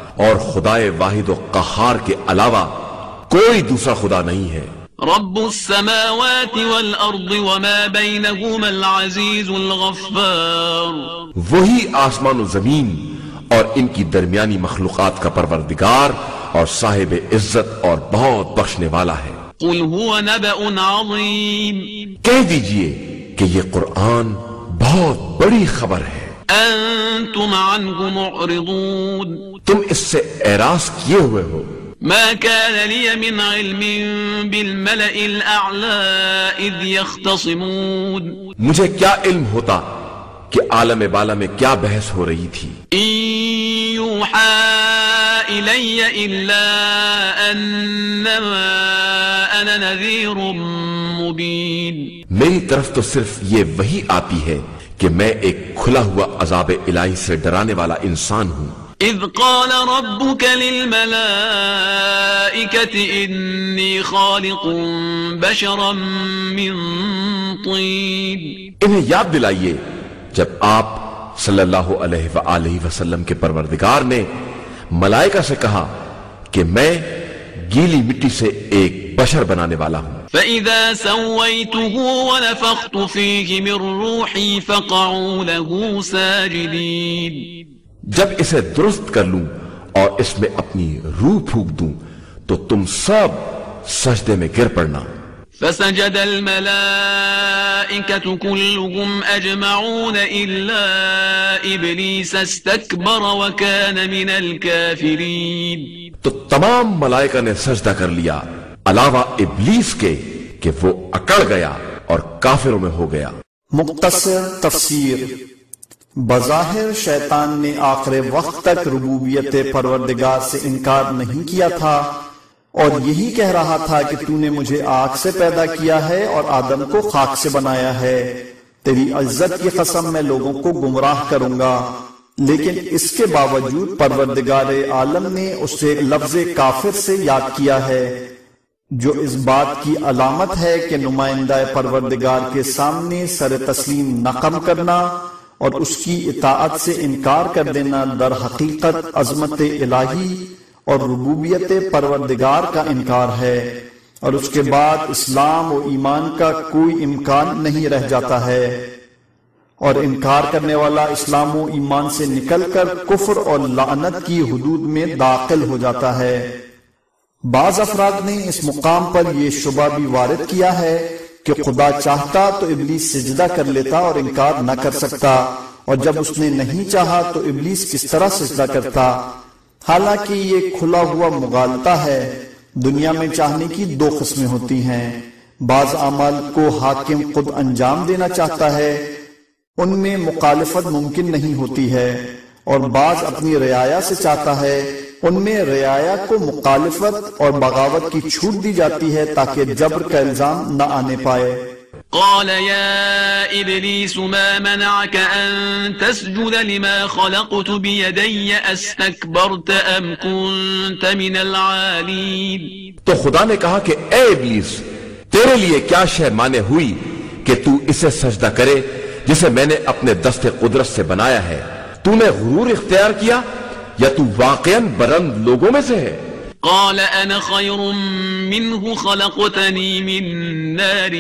اور خدائے واحد و قہار کے علاوہ کوئی دوسرا خدا نہیں ہے. رب السماوات والأرض وما بينهما العزيز الغفار. وہی آسمان و زمین اور ان کی درمیانی مخلوقات کا پروردگار اور صاحب عزت اور بہت بخشنے والا ہے. قل هو نبأ عظيم. کہہ دیجئے کہ یہ قرآن بہت بڑی خبر ہے. انتم عنه معرضون. تم اس سے اعراض کیے ہوئے ہو. ما كان لي من علم بالملأ الأعلى إذ يختصمون. مجھے کیا علم ہوتا کہ عالم بالا میں کیا بحث ہو رہی تھی. إن يوحى إلي إلا أنما أنا نذير مبين. میری طرف تو صرف یہ وحی آتی ہے کہ میں ایک کھلا ہوا عذاب الہی سے ڈرانے والا انسان ہوں. اذ قال ربك للملائكة إني خالق بشرا من طين. انہیں یاد دلائیے جب آپ صلی اللہ علیہ وآلہ وسلم کے پروردگار نے ملائکہ سے کہا کہ میں گیلی مٹی سے ایک بشر بنانے والا ہوں. فَإِذَا سَوَّيْتُهُ وَنَفَخْتُ فِيهِ مِن رُّوحِي فَقَعُوا لَهُ سَاجِدِينَ. جب اسے درست کر لوں اور اس میں اپنی روح پھونک دوں تو تم سب سجدے میں گر پڑنا. فسجد الملائكة كلهم أجمعون إلا إبليس استكبر وكان من الكافرين. تو تمام ملائکہ نے سجدہ کر لیا علاوہ ابلیس کے کہ وہ اکڑ گیا اور کافروں میں ہو گیا. مختصر تفسیر. بظاہر شیطان نے آخر وقت تک ربوبیت پروردگار سے انکار نہیں کیا تھا اور یہی کہہ رہا تھا کہ تو نے مجھے آگ سے پیدا کیا ہے اور آدم کو خاک سے بنایا ہے. تیری عزت کی قسم میں لوگوں کو گمراہ کروں گا. لیکن اس کے باوجود پروردگار عالم نے اسے لفظ کافر سے یاد کیا ہے، جو اس بات کی علامت ہے کہ نمائندہ پروردگار کے سامنے سر تسلیم نقم کرنا اور اس کی اطاعت سے انکار کر دینا در حقیقت عظمت الہی اور ربوبیت پروردگار کا انکار ہے، اور اس کے بعد اسلام و ایمان کا کوئی امکان نہیں رہ جاتا ہے، اور انکار کرنے والا اسلام و ایمان سے نکل کر کفر اور لعنت کی حدود میں داخل ہو جاتا ہے. بعض افراد نے اس مقام پر یہ شبہ بھی وارد کیا ہے کہ خدا چاہتا تو ابلیس سجدہ کر لیتا اور انکار نہ کر سکتا، اور جب اس نے نہیں چاہا تو ابلیس کس طرح سجدہ کرتا. حالانکہ یہ کھلا ہوا مغالطہ ہے. دنیا میں چاہنے کی دو قسمیں ہوتی ہیں. بعض اعمال کو حاکم خود انجام دینا چاہتا ہے، ان میں مخالفت ممکن نہیں ہوتی ہے، اور بعض اپنی رعایا سے چاہتا ہے، ان میں رعایا کو مخالفت اور بغاوت کی چھوٹ دی جاتی ہے تاکہ جبر کا الزام نہ آنے پائے. قال يا إبليس ما منعك أن تسجد لما خلقت بيدي أستكبرت أم كنت من العالين. تو خدا نے کہا کہ اے ابلیس، تیرے لیے کیا شے مانے ہوئی کہ تو اسے سجدہ کرے جسے میں نے اپنے دست قدرت سے بنایا ہے؟ تو نے غرور اختیار کیا یا تو واقعاً بلند لوگوں میں سے ہے؟ قال أنا خير منه خلقتني من نار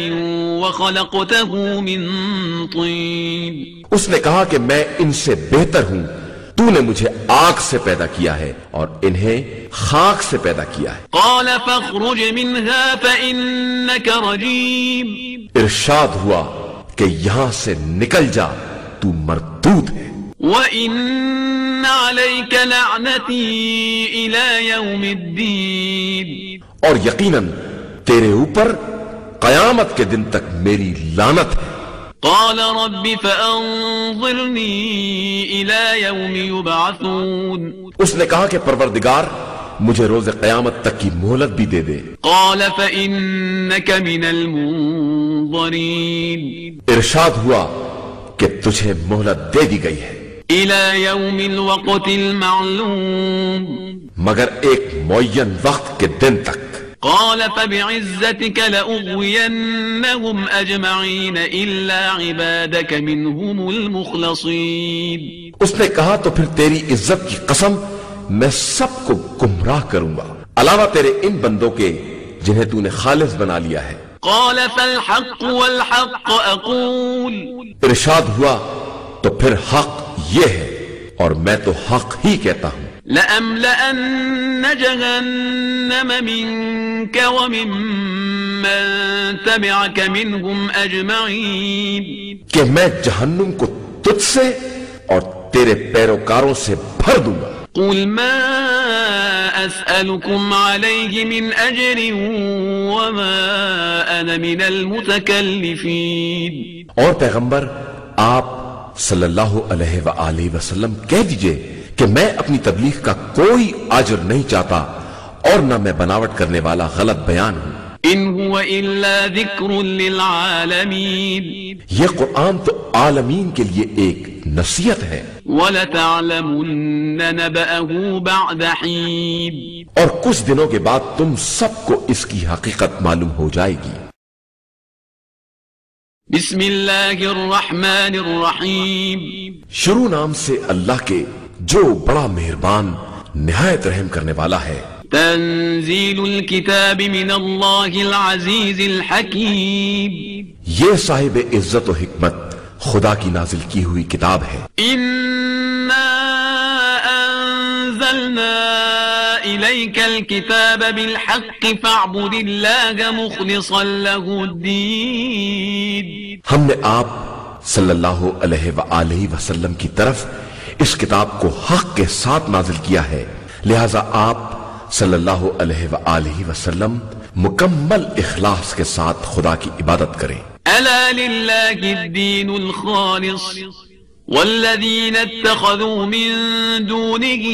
وخلقته من طين. اس نے کہا کہ میں ان سے بہتر ہوں، تو نے مجھے آگ سے پیدا کیا ہے اور انہیں خاک سے پیدا کیا ہے. قال فاخرج منها فإنك رجيم. ارشاد ہوا کہ یہاں سے نکل جا، تو مردود ہے. وَإِنَّ عَلَيْكَ لَعْنَتِي إِلَى يَوْمِ الدِّينِ. اور یقیناً تیرے اوپر قیامت کے دن تک میری لعنت ہے. قال رب فأنظرني إلى يوم يبعثون. اس نے کہا کہ پروردگار مجھے روز قیامت تک کی مہلت بھی دے دے. قال فإنك من المنظرين. ارشاد ہوا کہ تجھے مہلت دے دی گئی ہے إلى يوم الوقت المعلوم. مگر ایک معین وقت کے دن تک. قال فبعزتك لأغوينهم أجمعين إلا عبادك منهم المخلصين. اس نے کہا تو پھر تیری عزت کی قسم میں سب کو گمراہ کروں گا علاوہ تیرے ان بندوں کے جنہیں تو نے خالص بنا لیا ہے. قال فالحق والحق اقول. ارشاد ہوا تو پھر حق یہ ہے اور میں تو حق ہی کہتا ہوں. لأملأن جهنم منك ومن تبعك منهم أجمعين. کہ میں جہنم کو تجھ سے اور تیرے پیروکاروں سے بھر دوں گا. قل ما أسألكم عليه من أجر وما أنا من المتكلفين. اور پیغمبر آپ صلی اللہ علیہ وآلہ وسلم کہہ دیجئے کہ میں اپنی تبلیغ کا کوئی اجر نہیں چاہتا اور نہ میں بناوٹ کرنے والا غلط بیان ہوں. ان هو الا ذکر للعالمین. یہ قرآن تو عالمین کے لیے ایک نصیحت ہے. وَلَتَعْلَمُنَّ نَبَأَهُ بَعْدَ حِينٍ. اور کچھ دنوں کے بعد تم سب کو اس کی حقیقت معلوم ہو جائے گی. بسم اللہ الرحمن الرحیم. شروع نام سے اللہ کے جو بڑا مہربان نہایت رحم کرنے والا ہے. تنزیل الکتاب من اللہ العزیز الحکیم. یہ صاحب عزت و حکمت خدا کی نازل کی ہوئی کتاب ہے. انا انزلنا الیک الکتاب بالحق فاعبد اللہ مخلصا له الدین. ہم نے آپ صلی اللہ علیہ وآلہ وسلم کی طرف اس کتاب کو حق کے ساتھ نازل کیا ہے، لہذا آپ صلی اللہ علیہ وآلہ وسلم مکمل اخلاص کے ساتھ خدا کی عبادت کریں. الا للہ الدین الخالص والذین اتخذوا من دونه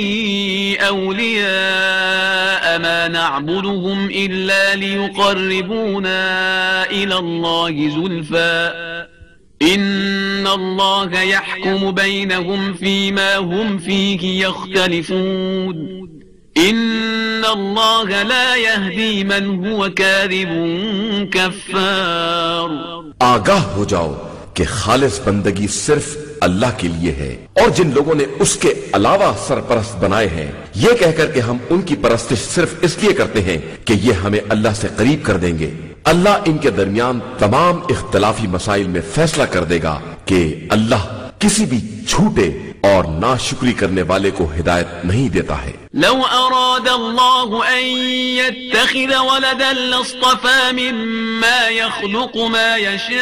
اولیاء ما نعبدهم الا ليقربونا الى الله زلفا ان اللہ يحكم بينهم فيما هم فيه يختلفون ان اللہ لا يهدي من هو كاذب كفار. آگاہ ہو جاؤ کہ خالص بندگی صرف اللہ کے لیے ہے، اور جن لوگوں نے اس کے علاوہ سرپرست بنائے ہیں یہ کہہ کر کہ ہم ان کی پرستش صرف اس لیے کرتے ہیں کہ یہ ہمیں اللہ سے قریب کر دیں گے، اللہ ان کے درمیان تمام اختلافی مسائل میں فیصلہ کر دے گا کہ اللہ کسی بھی جھوٹے اور ناشکری کرنے والے کو ہدایت نہیں دیتا ہے. لو اراد اللہ ان يتخذ ولدا لاصطفى مما يخلق ما يشاء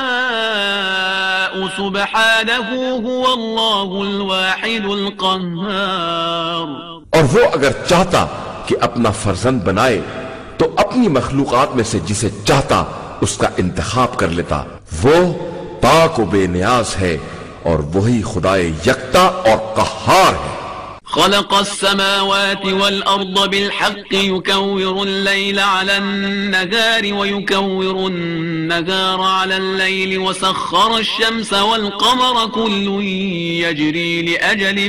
سبحانه هو اللہ الواحد القہار. اور وہ اگر چاہتا کہ اپنا فرزند بنائے تو اپنی مخلوقات میں سے جسے چاہتا اس کا انتخاب کر لیتا. وہ پاک و بے نیاز ہے اور وہی خدائے یکتا اور قہار ہے. خلق السماوات والأرض بالحق يكور الليل على النهار ويكور النهار على الليل وسخر الشمس والقمر كل يجري لأجل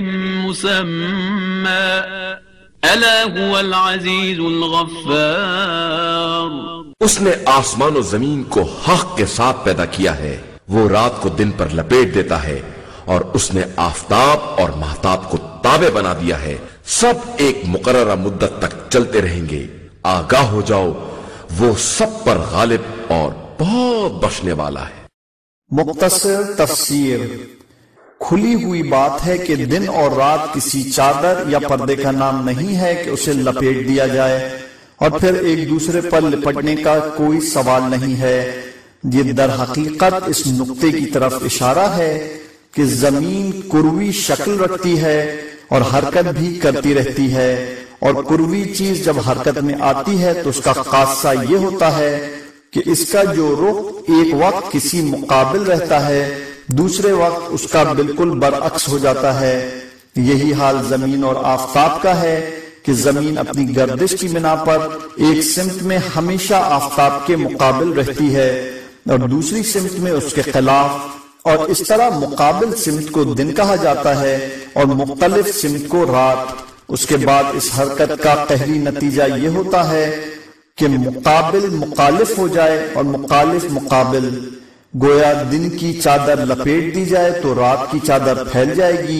مسمى ألا هو العزيز الغفار. اس نے آسمان و زمین کو حق کے ساتھ پیدا کیا ہے، وہ رات کو دن پر لپیٹ دیتا ہے اور اس نے آفتاب اور مہتاب کو تابع بنا دیا ہے، سب ایک مقررہ مدت تک چلتے رہیں گے. آگاہ ہو جاؤ وہ سب پر غالب اور بہت بخشنے والا ہے. مختصر تفسیر. کھلی ہوئی بات ہے کہ دن اور رات کسی چادر یا پردے کا نام نہیں ہے کہ اسے لپیٹ دیا جائے اور پھر ایک دوسرے پر لپٹنے کا کوئی سوال نہیں ہے. یہ در حقیقت اس نقطے کی طرف اشارہ ہے کہ زمین کروی شکل رکھتی ہے اور حرکت بھی کرتی رہتی ہے، اور کروی چیز جب حرکت میں آتی ہے تو اس کا خاصہ یہ ہوتا ہے کہ اس کا جو رخ ایک وقت کسی مقابل رہتا ہے دوسرے وقت اس کا بالکل برعکس ہو جاتا ہے. یہی حال زمین اور آفتاب کا ہے کہ زمین اپنی گردش کی بنا پر ایک سمت میں ہمیشہ آفتاب کے مقابل رہتی ہے اور دوسری سمت میں اس کے خلاف، اور اس طرح مقابل سمت کو دن کہا جاتا ہے اور مختلف سمت کو رات. اس کے بعد اس حرکت کا قہری نتیجہ یہ ہوتا ہے کہ مقابل مخالف ہو جائے اور مخالف مقابل. گویا دن کی چادر لپیٹ دی جائے تو رات کی چادر پھیل جائے گی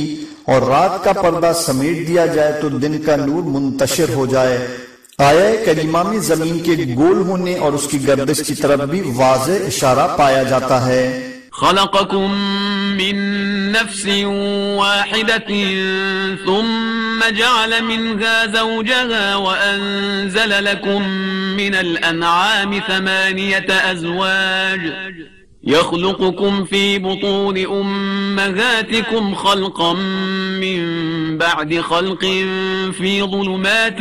اور رات کا پردہ سمیٹ دیا جائے تو دن کا نور منتشر ہو جائے۔ آیہ کریمہ میں زمین کے گول ہونے اور اس کی گردش کی طرف بھی واضح اشارہ پایا جاتا ہے۔ خلقكم من نفس واحدة ثم جعل منها زوجها وأنزل لكم من الأنعام 8 أزواج يخلقكم في بطون أمهاتكم خلقا من بعد خلق في ظلمات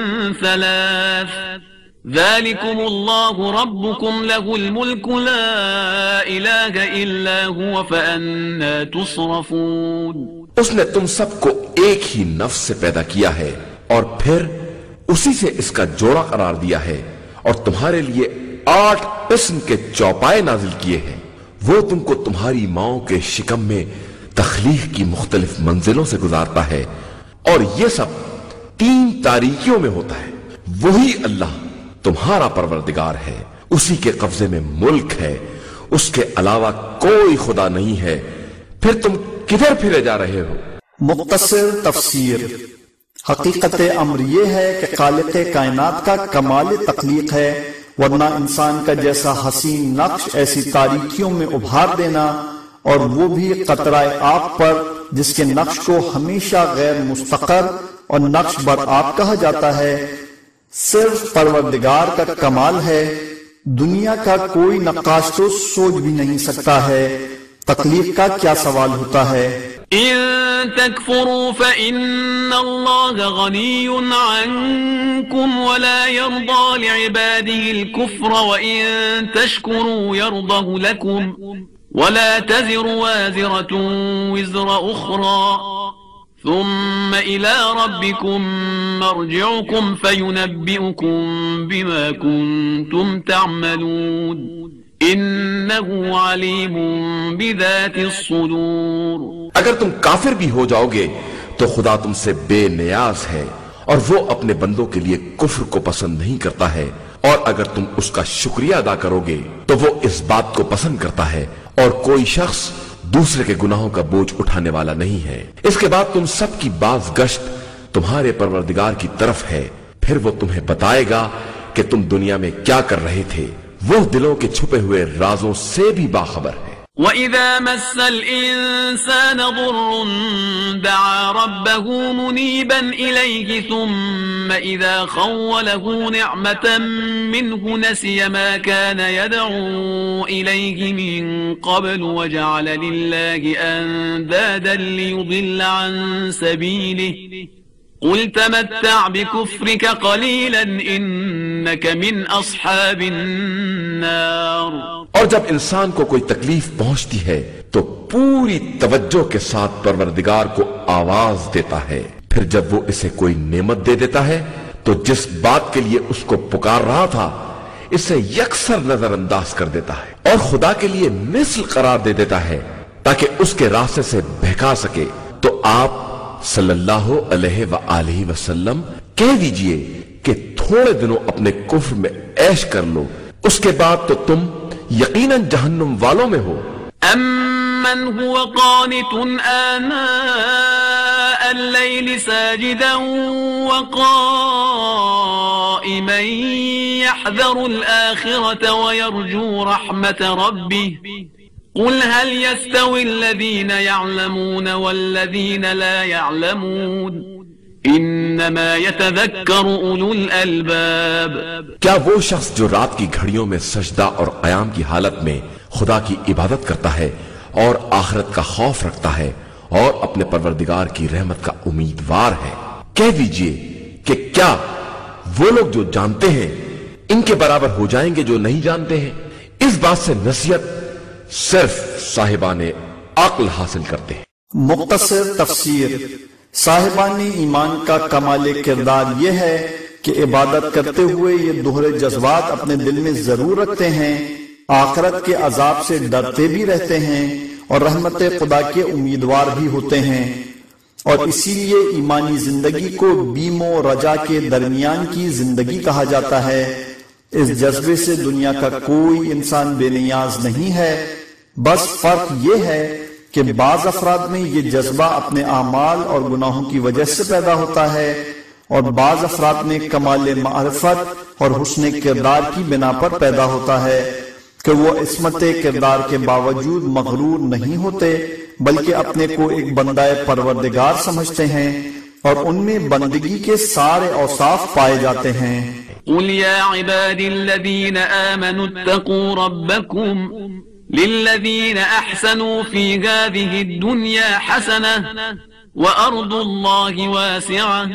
3 ذلكم الله ربكم له الملك لا إله إلا هو فأنا تصرفون۔ اس نے تم سب کو ایک ہی نفس سے پیدا کیا ہے اور پھر اسی سے اس کا جوڑا قرار دیا ہے اور تمہارے لیے 8 قسم کے چوپائے نازل کیے ہیں۔ وہ تم کو تمہاری ماؤں کے شکم میں تخلیق کی مختلف منزلوں سے گزارتا ہے اور یہ سب 3 تاریکیوں میں ہوتا ہے۔ وہی اللہ تمہارا پروردگار ہے، اسی کے قبضے میں ملک ہے، اس کے علاوہ کوئی خدا نہیں ہے، پھر تم کدھر پھرے جا رہے ہو؟ مختصر تفسیر۔ حقیقت امر یہ ہے کہ خالق کائنات کا کمال تخلیق ہے، ورنہ انسان کا جیسا حسین نقش ایسی تاریکیوں میں ابھار دینا، اور وہ بھی قطرہ آب پر جس کے نقش کو ہمیشہ غیر مستقر اور نقش بر آب کہا جاتا ہے، صرف پروردگار کا کمال ہے۔ دنیا کا کوئی نقاش تو سوچ بھی نہیں سکتا ہے، تخلیق کا کیا سوال ہوتا ہے۔ إن تكفروا فإن الله غني عنكم ولا يرضى لعباده الكفر وإن تشكروا يرضه لكم ولا تزر وازرة وزر أخرى ثم إلى ربكم مرجعكم فينبئكم بما كنتم تعملون إنه عليم بذات الصدور۔ اگر تم کافر بھی ہو جاؤ گے تو خدا تم سے بے نیاز ہے اور وہ اپنے بندوں کے لیے کفر کو پسند نہیں کرتا ہے، اور اگر تم اس کا شکریہ ادا کرو گے تو وہ اس بات کو پسند کرتا ہے، اور کوئی شخص دوسرے کے گناہوں کا بوجھ اٹھانے والا نہیں ہے۔ اس کے بعد تم سب کی باز گشت تمہارے پروردگار کی طرف ہے، پھر وہ تمہیں بتائے گا کہ تم دنیا میں کیا کر رہے تھے، وہ دلوں کے چھپے ہوئے رازوں سے بھی باخبر ہے۔ وَإِذَا مَسَّ الْإِنسَانَ ضُرٌّ دَعَا رَبَّهُ مُنِيبًا إِلَيْهِ ثُمَّ إِذَا خَوَّلَهُ نِعْمَةً مِّنْهُ نَسِيَ مَا كَانَ يَدْعُو إِلَيْهِ مِن قَبْلُ وَجَعَلَ لِلَّهِ أَندَادًا لِّيُضِلَّ عَن سَبِيلِهِ قُلْ تَمَتَّعْ بِكُفْرِكَ قَلِيلًا إِنَّكَ مِنْ أَصْحَابِ النَّارِ۔ اور جب انسان کو کوئی تکلیف پہنچتی ہے تو پوری توجہ کے ساتھ پروردگار کو آواز دیتا ہے، پھر جب وہ اسے کوئی نعمت دے دیتا ہے تو جس بات کے لیے اس کو پکار رہا تھا اسے یکسر نظر انداز کر دیتا ہے اور خدا کے لیے مثل قرار دے دیتا ہے تاکہ اس کے راستے سے بہکا سکے۔ تو آپ صلی اللہ علیہ وآلہ وسلم کہہ دیجئے کہ تھوڑے دنوں اپنے کفر میں عیش کر لو، اس کے بعد تو تم یقیناً جہنم والوں میں ہو۔ أَمَّنْ هُوَ قَانِتٌ آنَاءَ اللَّيْلِ سَاجِدًا وَقَائِمًا يَحْذَرُ الْآخِرَةَ وَيَرْجُو رَحْمَةَ رَبِّهِ قُلْ هَلْ يَسْتَوِي الَّذِينَ يَعْلَمُونَ وَالَّذِينَ لَا يَعْلَمُونَ انما يتذکر اولو الالباب۔ کیا وہ شخص جو رات کی گھڑیوں میں سجدہ اور قیام کی حالت میں خدا کی عبادت کرتا ہے اور آخرت کا خوف رکھتا ہے اور اپنے پروردگار کی رحمت کا امیدوار ہے، کہہ دیجئے کہ کیا وہ لوگ جو جانتے ہیں ان کے برابر ہو جائیں گے جو نہیں جانتے ہیں؟ اس بات سے نصیحت صرف صاحبان عقل حاصل کرتے ہیں۔ مختصر تفسیر۔ صاحبان ایمان کا کمال کردار یہ ہے کہ عبادت کرتے ہوئے یہ دوہرے جذبات اپنے دل میں ضرور رکھتے ہیں، آخرت کے عذاب سے ڈرتے بھی رہتے ہیں اور رحمت خدا کے امیدوار بھی ہوتے ہیں، اور اسی لیے ایمانی زندگی کو بیم و رجا کے درمیان کی زندگی کہا جاتا ہے۔ اس جذبے سے دنیا کا کوئی انسان بے نیاز نہیں ہے، بس فرق یہ ہے کہ بعض افراد میں یہ جذبہ اپنے اعمال اور گناہوں کی وجہ سے پیدا ہوتا ہے، اور بعض افراد میں کمال معرفت اور حسن کردار کی بنا پر پیدا ہوتا ہے کہ وہ عصمت کردار کے باوجود مغرور نہیں ہوتے، بلکہ اپنے کو ایک بندہ پروردگار سمجھتے ہیں اور ان میں بندگی کے سارے اوصاف پائے جاتے ہیں۔ قل يا عبادي الذين آمنوا اتقوا ربكم للذين أحسنوا في هذه الدنيا حسنة وأرض الله واسعة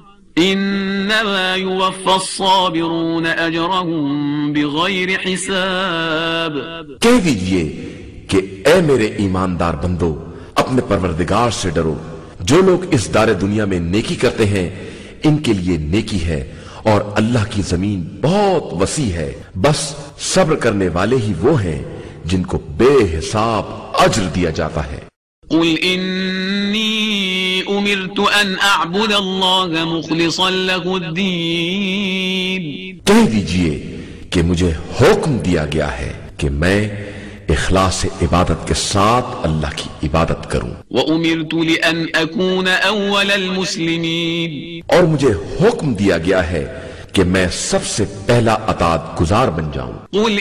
إنما يوفى الصابرون أجرهم بغير حساب۔ کہہ دیجئے کہ اے میرے ایماندار بندو، اپنے پروردگار سے ڈرو۔ جو لوگ اس دار دنیا میں نیکی کرتے ہیں ان کے لیے نیکی ہے، اور اللہ کی زمین بہت وسیع ہے، بس صبر کرنے والے ہی وہ ہیں جن کو بے حساب اجر دیا جاتا ہے۔ قل انی امرت ان اعبد اللہ مخلصا له الدین۔ کہہ دیجئے کہ مجھے حکم دیا گیا ہے کہ میں اخلاص عبادت کے ساتھ اللہ کی عبادت کروں، وَأُمِرْتُ لِأَنْ أَكُونَ أَوَّلَ الْمُسْلِمِينَ، اور مجھے حکم دیا گیا ہے کہ میں سب سے پہلا اطاعت گزار بن جاؤں۔ قُلْ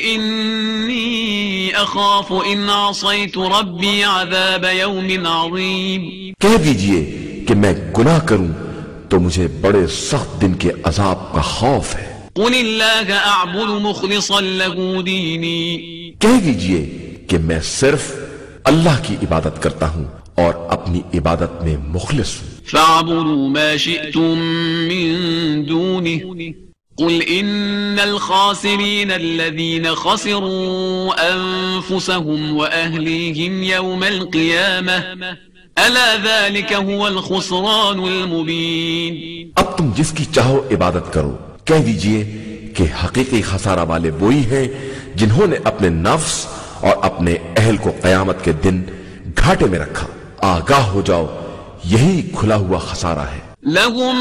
إِنِّي أَخَافُ إِنْ عَصَيْتُ رَبِّي عَذَابَ يَوْمٍ عَظِيمٍ۔ کہہ دیجئے کہ میں گناہ کروں تو مجھے بڑے سخت دن کے عذاب کا خوف ہے۔ قُلِ اللَّهَ أَعْبُدُ مُخْلِصًا لَهُ دِينِي، کہہ دیجئے کہ میں صرف اللہ کی عبادت کرتا ہوں اور اپنی عبادت میں مخلص ہوں۔ فَاعْبُدُوا مَا شِئْتُم مِّن دُونِهِ قُلْ إِنَّ الْخَاسِرِينَ الَّذِينَ خَسِرُوا أَنفُسَهُمْ وَأَهْلِيهِمْ يَوْمَ الْقِيَامَةِ أَلَا ذَلِكَ هُوَ الْخُسْرَانُ الْمُبِينُ۔ اب تم جس کی چاہو عبادت کرو، کہہ دیجئے کہ حقیقی خسارہ والے وہی ہیں جنہوں نے اپنے نفس اور اپنے اہل کو قیامت کے دن گھاٹے میں رکھا۔ آگاہ ہو جاؤ، یہی کھلا ہوا خسارہ ہے۔ لهم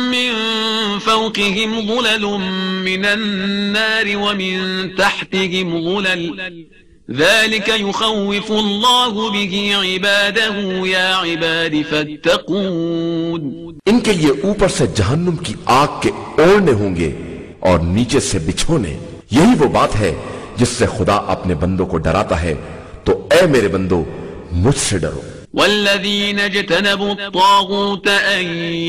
من فوقهم ظلل من النار ومن تحتهم ظلل ذلك يخوف الله به عباده يا عباد فاتقون۔ ان کے لیے اوپر سے جہنم کی آگ کے اوڑھنے ہوں گے اور نیچے سے بچھونے، یہی وہ بات ہے جس سے خدا اپنے بندوں کو ڈراتا ہے، تو اے میرے بندو مجھ سے ڈرو۔ والذین اجتنبوا الطاغوت ان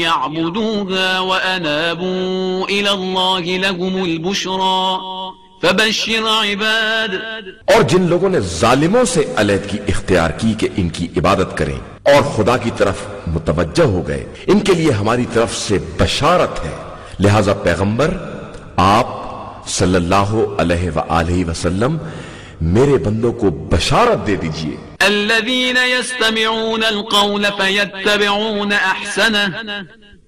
يعبدوها وانابوا الى الله لهم البشرى فبشر عباد۔ اور جن لوگوں نے ظالموں سے علیحدگی اختیار کی کہ ان کی عبادت کریں اور خدا کی طرف متوجہ ہو گئے، ان کے لیے ہماری طرف سے بشارت ہے۔ لہذا پیغمبر آپ صلی اللہ علیہ وآلہ وسلم میرے بندوں کو بشارت دے دیجئے۔ الذين يستمعون القول فيتبعون احسنه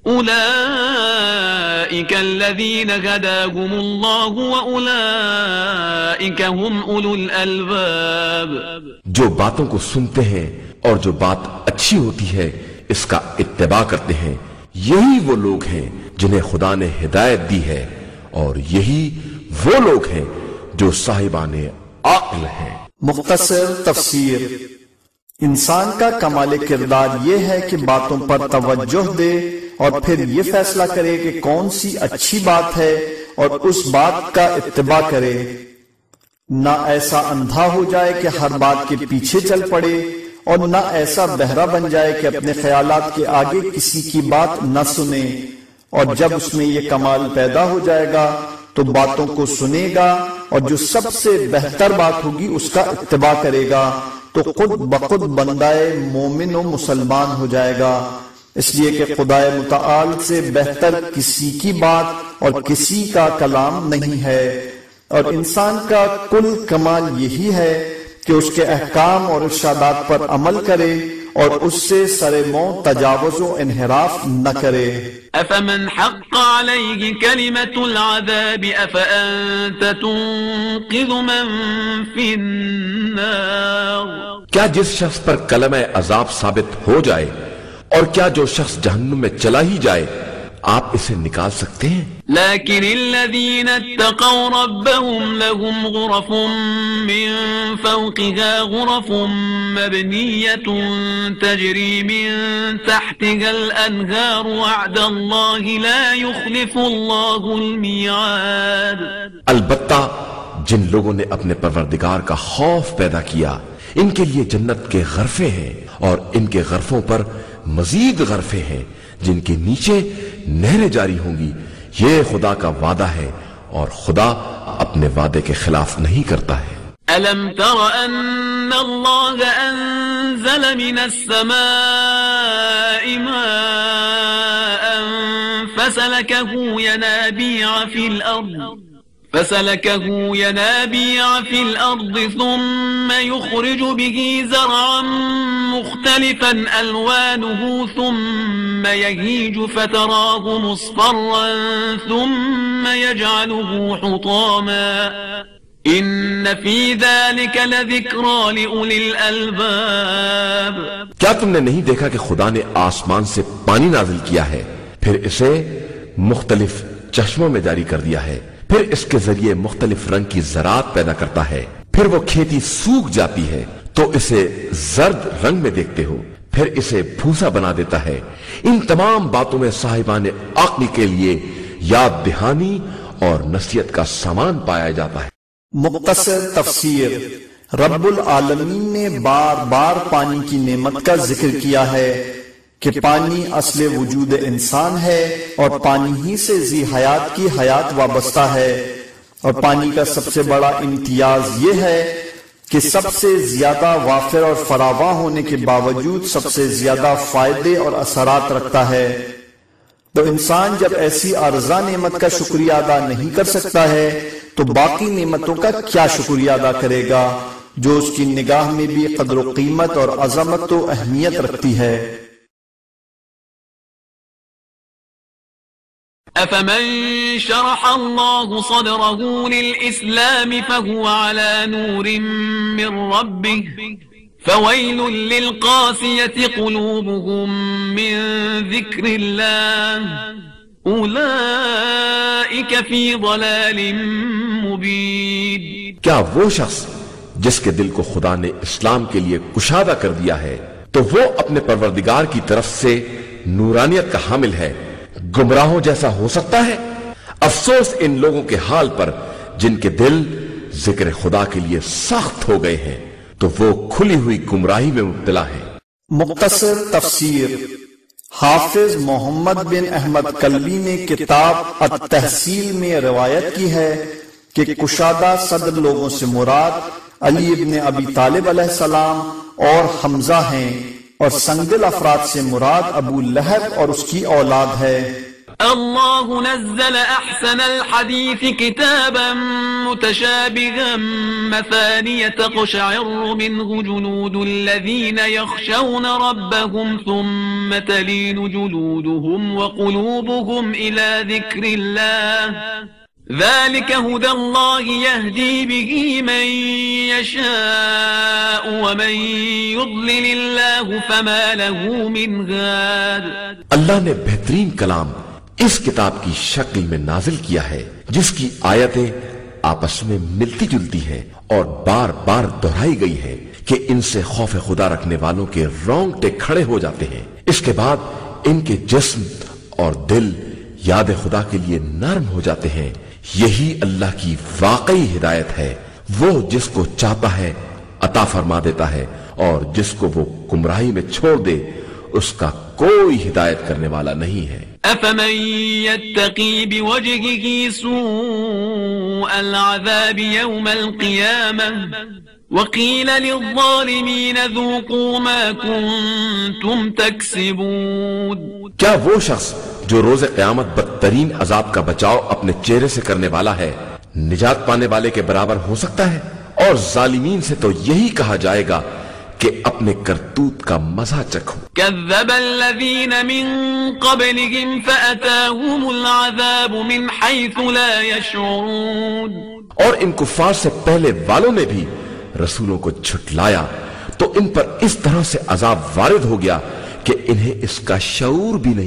اولئك الذين هداهم الله واولئك هم اولو الالباب۔ جو باتوں کو سنتے ہیں اور جو بات اچھی ہوتی ہے اس کا اتباع کرتے ہیں، یہی وہ لوگ ہیں جنہیں خدا نے ہدایت دی ہے، اور یہی وہ لوگ ہیں جو صاحبان عقل ہیں۔ مختصر تفسیر۔ انسان کا کمال کردار یہ ہے کہ باتوں پر توجہ دے اور پھر یہ فیصلہ کرے کہ کون سی اچھی بات ہے اور اس بات کا اتباع کرے، نہ ایسا اندھا ہو جائے کہ ہر بات کے پیچھے چل پڑے، اور نہ ایسا بہرا بن جائے کہ اپنے خیالات کے آگے کسی کی بات نہ سنے، اور جب اس میں یہ کمال پیدا ہو جائے گا تو باتوں کو سنے گا اور جو سب سے بہتر بات ہوگی اس کا اتباع کرے گا، تو خود بخود بندہ مومن و مسلمان ہو جائے گا، اس لیے کہ خدا متعال سے بہتر کسی کی بات اور کسی کا کلام نہیں ہے، اور انسان کا کل کمال یہی ہے کہ اس کے احکام اور ارشادات پر عمل کرے اور اس سے سر منہ تجاوز و انحراف نہ کرے۔ افمن حق علیہ کلمۃ العذاب افانت تنقذ من فی النار۔ کیا جس شخص پر کلمہ عذاب ثابت ہو جائے، اور کیا جو شخص جہنم میں چلا ہی جائے، آپ اسے نکال سکتے ہیں؟ لكن الذين اتقوا ربهم لهم غرف من فوقها غرف مبنية تجري من تحتها الأنهار وعد الله لا يخلف الله الميعاد. البتہ جن لوگوں نے اپنے پروردگار کا خوف پیدا کیا ان کے لیے جنت کے غرفے ہیں اور ان کے غرفوں پر مزید غرفے ہیں جن کے نیچے نہریں جاری ہوں گی. یہ خدا کا وعدہ ہے اور خدا اپنے وعدے کے خلاف نہیں کرتا ہے. ألم تر أن الله أنزل من السماء ماء فسلكه ينابيع في الأرض ثم يخرج به زرعا مختلفا ألوانه ثم يهيج فتراه مصفرا ثم يجعله حطاما إن في ذلك لذكرى لأولي الألباب. کیا تم نے نہیں دیکھا کہ خدا نے آسمان سے پانی نازل کیا ہے پھر اسے مختلف چشموں میں جاری کر دیا ہے پھر اس کے ذریعے مختلف رنگ کی زراعت پیدا کرتا ہے پھر وہ کھیتی سوکھ جاتی ہے تو اسے زرد رنگ میں دیکھتے ہو پھر اسے بھوسا بنا دیتا ہے. ان تمام باتوں میں صاحبان عقل کے لیے یاد دہانی اور نصیحت کا سامان پایا جاتا ہے. مختصر تفسیر. رب العالمین نے بار بار پانی کی نعمت کا ذکر کیا ہے کہ پانی اصل وجود انسان ہے اور پانی ہی سے ذی حیات کی حیات وابستہ ہے اور پانی کا سب سے بڑا امتیاز یہ ہے کہ سب سے زیادہ وافر اور فراواں ہونے کے باوجود سب سے زیادہ فائدے اور اثرات رکھتا ہے. تو انسان جب ایسی عارضہ نعمت کا شکریہ ادا نہیں کر سکتا ہے تو باقی نعمتوں کا کیا شکریہ ادا کرے گا جو اس کی نگاہ میں بھی قدر و قیمت اور عظمت و اہمیت رکھتی ہے. أفمن شرح الله صدره للإسلام فهو على نور من ربه فويل للقاسية قلوبهم من ذكر الله أولئك في ضلال مبين. کیا وہ شخص جس کے دل کو خدا نے اسلام کے لیے کشادہ کر دیا ہے تو وہ اپنے پروردگار کی طرف سے نورانیت کا حامل ہے گمراہوں جیسا ہو سکتا ہے؟ افسوس ان لوگوں کے حال پر جن کے دل ذکر خدا کے لیے سخت ہو گئے ہیں تو وہ کھلی ہوئی گمراہی میں مبتلا ہیں. مختصر تفسیر. حافظ محمد بن احمد کلبی نے کتاب التحصیل میں روایت کی ہے کہ کشادہ صدر لوگوں سے مراد علی ابن ابی طالب علیہ السلام اور حمزہ ہیں اور سنگدل افراد سے مراد ابو لہب اور اس کی اولاد ہے. الله نزل أحسن الحديث كتابا متشابها مثانية تقشعر منه جلود الذين يخشون ربهم ثم تلين جلودهم وقلوبهم إلى ذكر الله ذلك هدى الله يهدي به من يشاء ومن يضلل الله فما له من هاد. اللہ نے بہترین کلام اس کتاب کی شکل میں نازل کیا ہے جس کی آیتیں آپس میں ملتی جلتی ہیں اور بار بار دہرائی گئی ہے کہ ان سے خوف خدا رکھنے والوں کے رونگٹے کھڑے ہو جاتے ہیں. اس کے بعد ان کے جسم اور دل یاد خدا کے لیے نرم ہو جاتے ہیں. یہی اللہ کی واقعی ہدایت ہے. وہ جس کو چاہتا ہے عطا فرما دیتا ہے اور جس کو وہ گمراہی میں چھوڑ دے اس کا کوئی ہدایت کرنے والا نہیں ہے. أفمن يتقي بوجهه سوء العذاب يوم القيامة وقيل للظالمين ذوقوا ما كنتم تكسبون. کیا وہ شخص جو روز قیامت بدترین عذاب کا بچاؤ اپنے چہرے سے کرنے والا ہے نجات پانے والے کے برابر ہو سکتا ہے؟ اور ظالمین سے تو یہی کہا جائے گا کہ اپنے کرتوت کا مزہ چکھو. كذب الذين من قبلهم فأتاهم العذاب من حيث لا يشعرون. اور ان کفار سے پہلے والوں نے بھی رسولوں کو جھٹلایا تو ان پر اس طرح سے عذاب وارد ہو گیا کہ انہیں اس کا شعور بھی نہیں تھا.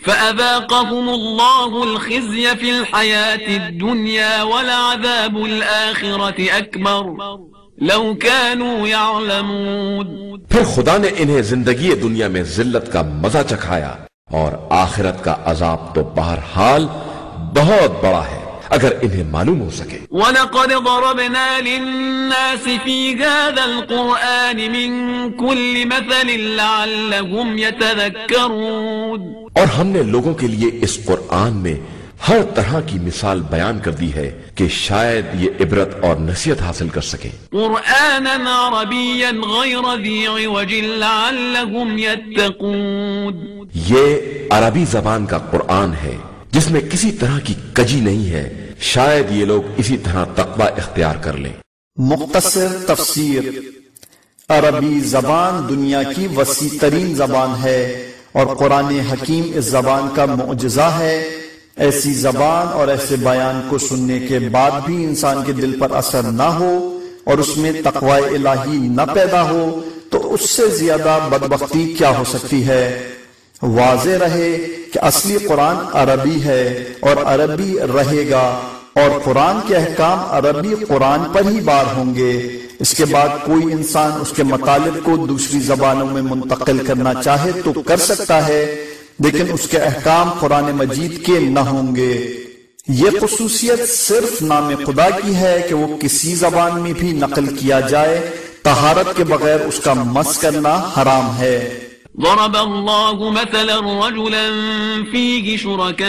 فأذاقهم الله الخزي في الحياة الدنيا ولعذاب الآخرة أكبر لو كانوا يعلمون. پھر خدا نے انہیں زندگی دنیا میں ذلت کا مزہ چکھایا اور آخرت کا عذاب تو بہرحال بہت بڑا ہے اگر انہیں معلوم ہو سکے. وَلَقَدْ ضَرَبْنَا لِلنَّاسِ فِي هَذَا الْقُرْآنِ مِنْ كُلِّ مَثَلٍ لَعَلَّهُمْ يَتَذَكَّرُونَ. اور ہم نے لوگوں کے لیے اس قرآن میں ہر طرح کی مثال بیان کر دی ہے کہ شاید یہ عبرت اور نصیحت حاصل کر سکیں. قرآناً عربیاً غیر ذی عوج لعلهم يتقون. یہ عربی زبان کا قرآن ہے جس میں کسی طرح کی کجی نہیں ہے، شاید یہ لوگ اسی طرح تقوی اختیار کر لیں. مختصر تفسیر. عربی زبان دنیا کی وسیع ترین زبان ہے اور قرآن حکیم اس زبان کا معجزہ ہے. ایسی زبان اور ایسے بیان کو سننے کے بعد بھی انسان کے دل پر اثر نہ ہو اور اس میں تقوی الہی نہ پیدا ہو تو اس سے زیادہ بدبختی کیا ہو سکتی ہے. واضح رہے کہ اصلی قرآن عربی ہے اور عربی رہے گا اور قرآن کے احکام عربی قرآن پر ہی بار ہوں گے. اس کے بعد کوئی انسان اس کے مطالب کو دوسری زبانوں میں منتقل کرنا چاہے تو کر سکتا ہے، لیکن اس کے احکام قرآن مجید کے نہ ہوں گے. یہ خصوصیت صرف نام خدا کی ہے کہ وہ کسی زبان میں بھی نقل کیا جائے، طہارت کے بغیر اس کا مس کرنا حرام ہے. ضرب الله مثلا رجلا فيه شركاء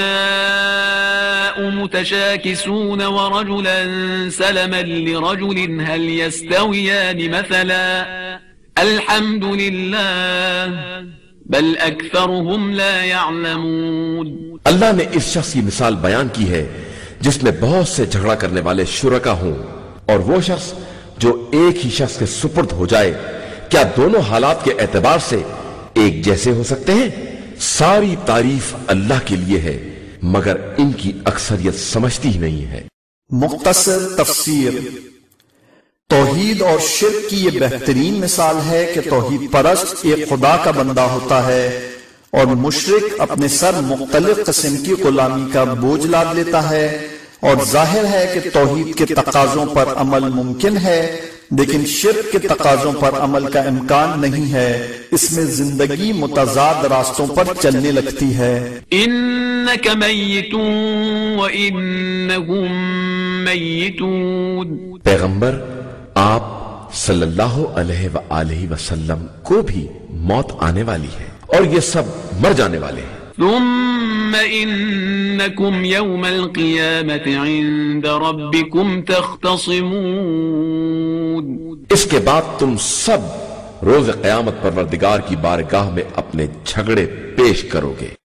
متشاكسون ورجلا سلما لرجل هل يستويان مثلا الحمد لله بل اکثرهم لا يعلمون. اللہ نے اس شخص کی مثال بیان کی ہے جس میں بہت سے جھگڑا کرنے والے شرکا ہوں اور وہ شخص جو ایک ہی شخص کے سپرد ہو جائے. کیا دونوں حالات کے اعتبار سے ایک جیسے ہو سکتے ہیں؟ ساری تعریف اللہ کے لیے ہے مگر ان کی اکثریت سمجھتی ہی نہیں ہے. مختصر تفسیر. توحید اور شرک کی یہ بہترین مثال ہے کہ توحید پرست ایک خدا کا بندہ ہوتا ہے اور مشرک اپنے سر مختلف قسم کی غلامی کا بوجھ لاد لیتا ہے. اور ظاہر ہے کہ توحید کے تقاضوں پر عمل ممکن ہے لیکن شرک کے تقاضوں پر عمل کا امکان نہیں ہے. اس میں زندگی متضاد راستوں پر چلنے لگتی ہے. انک میت وانہم میتون. پیغمبر آپ صلی اللہ علیہ وآلہ وسلم کو بھی موت آنے والی ہے اور یہ سب مر جانے والے ہیں. ثم انکم یوم القیامت عند ربکم تختصمون. اس کے بعد تم سب روز قیامت پروردگار کی بارگاہ میں اپنے جھگڑے پیش کرو گے.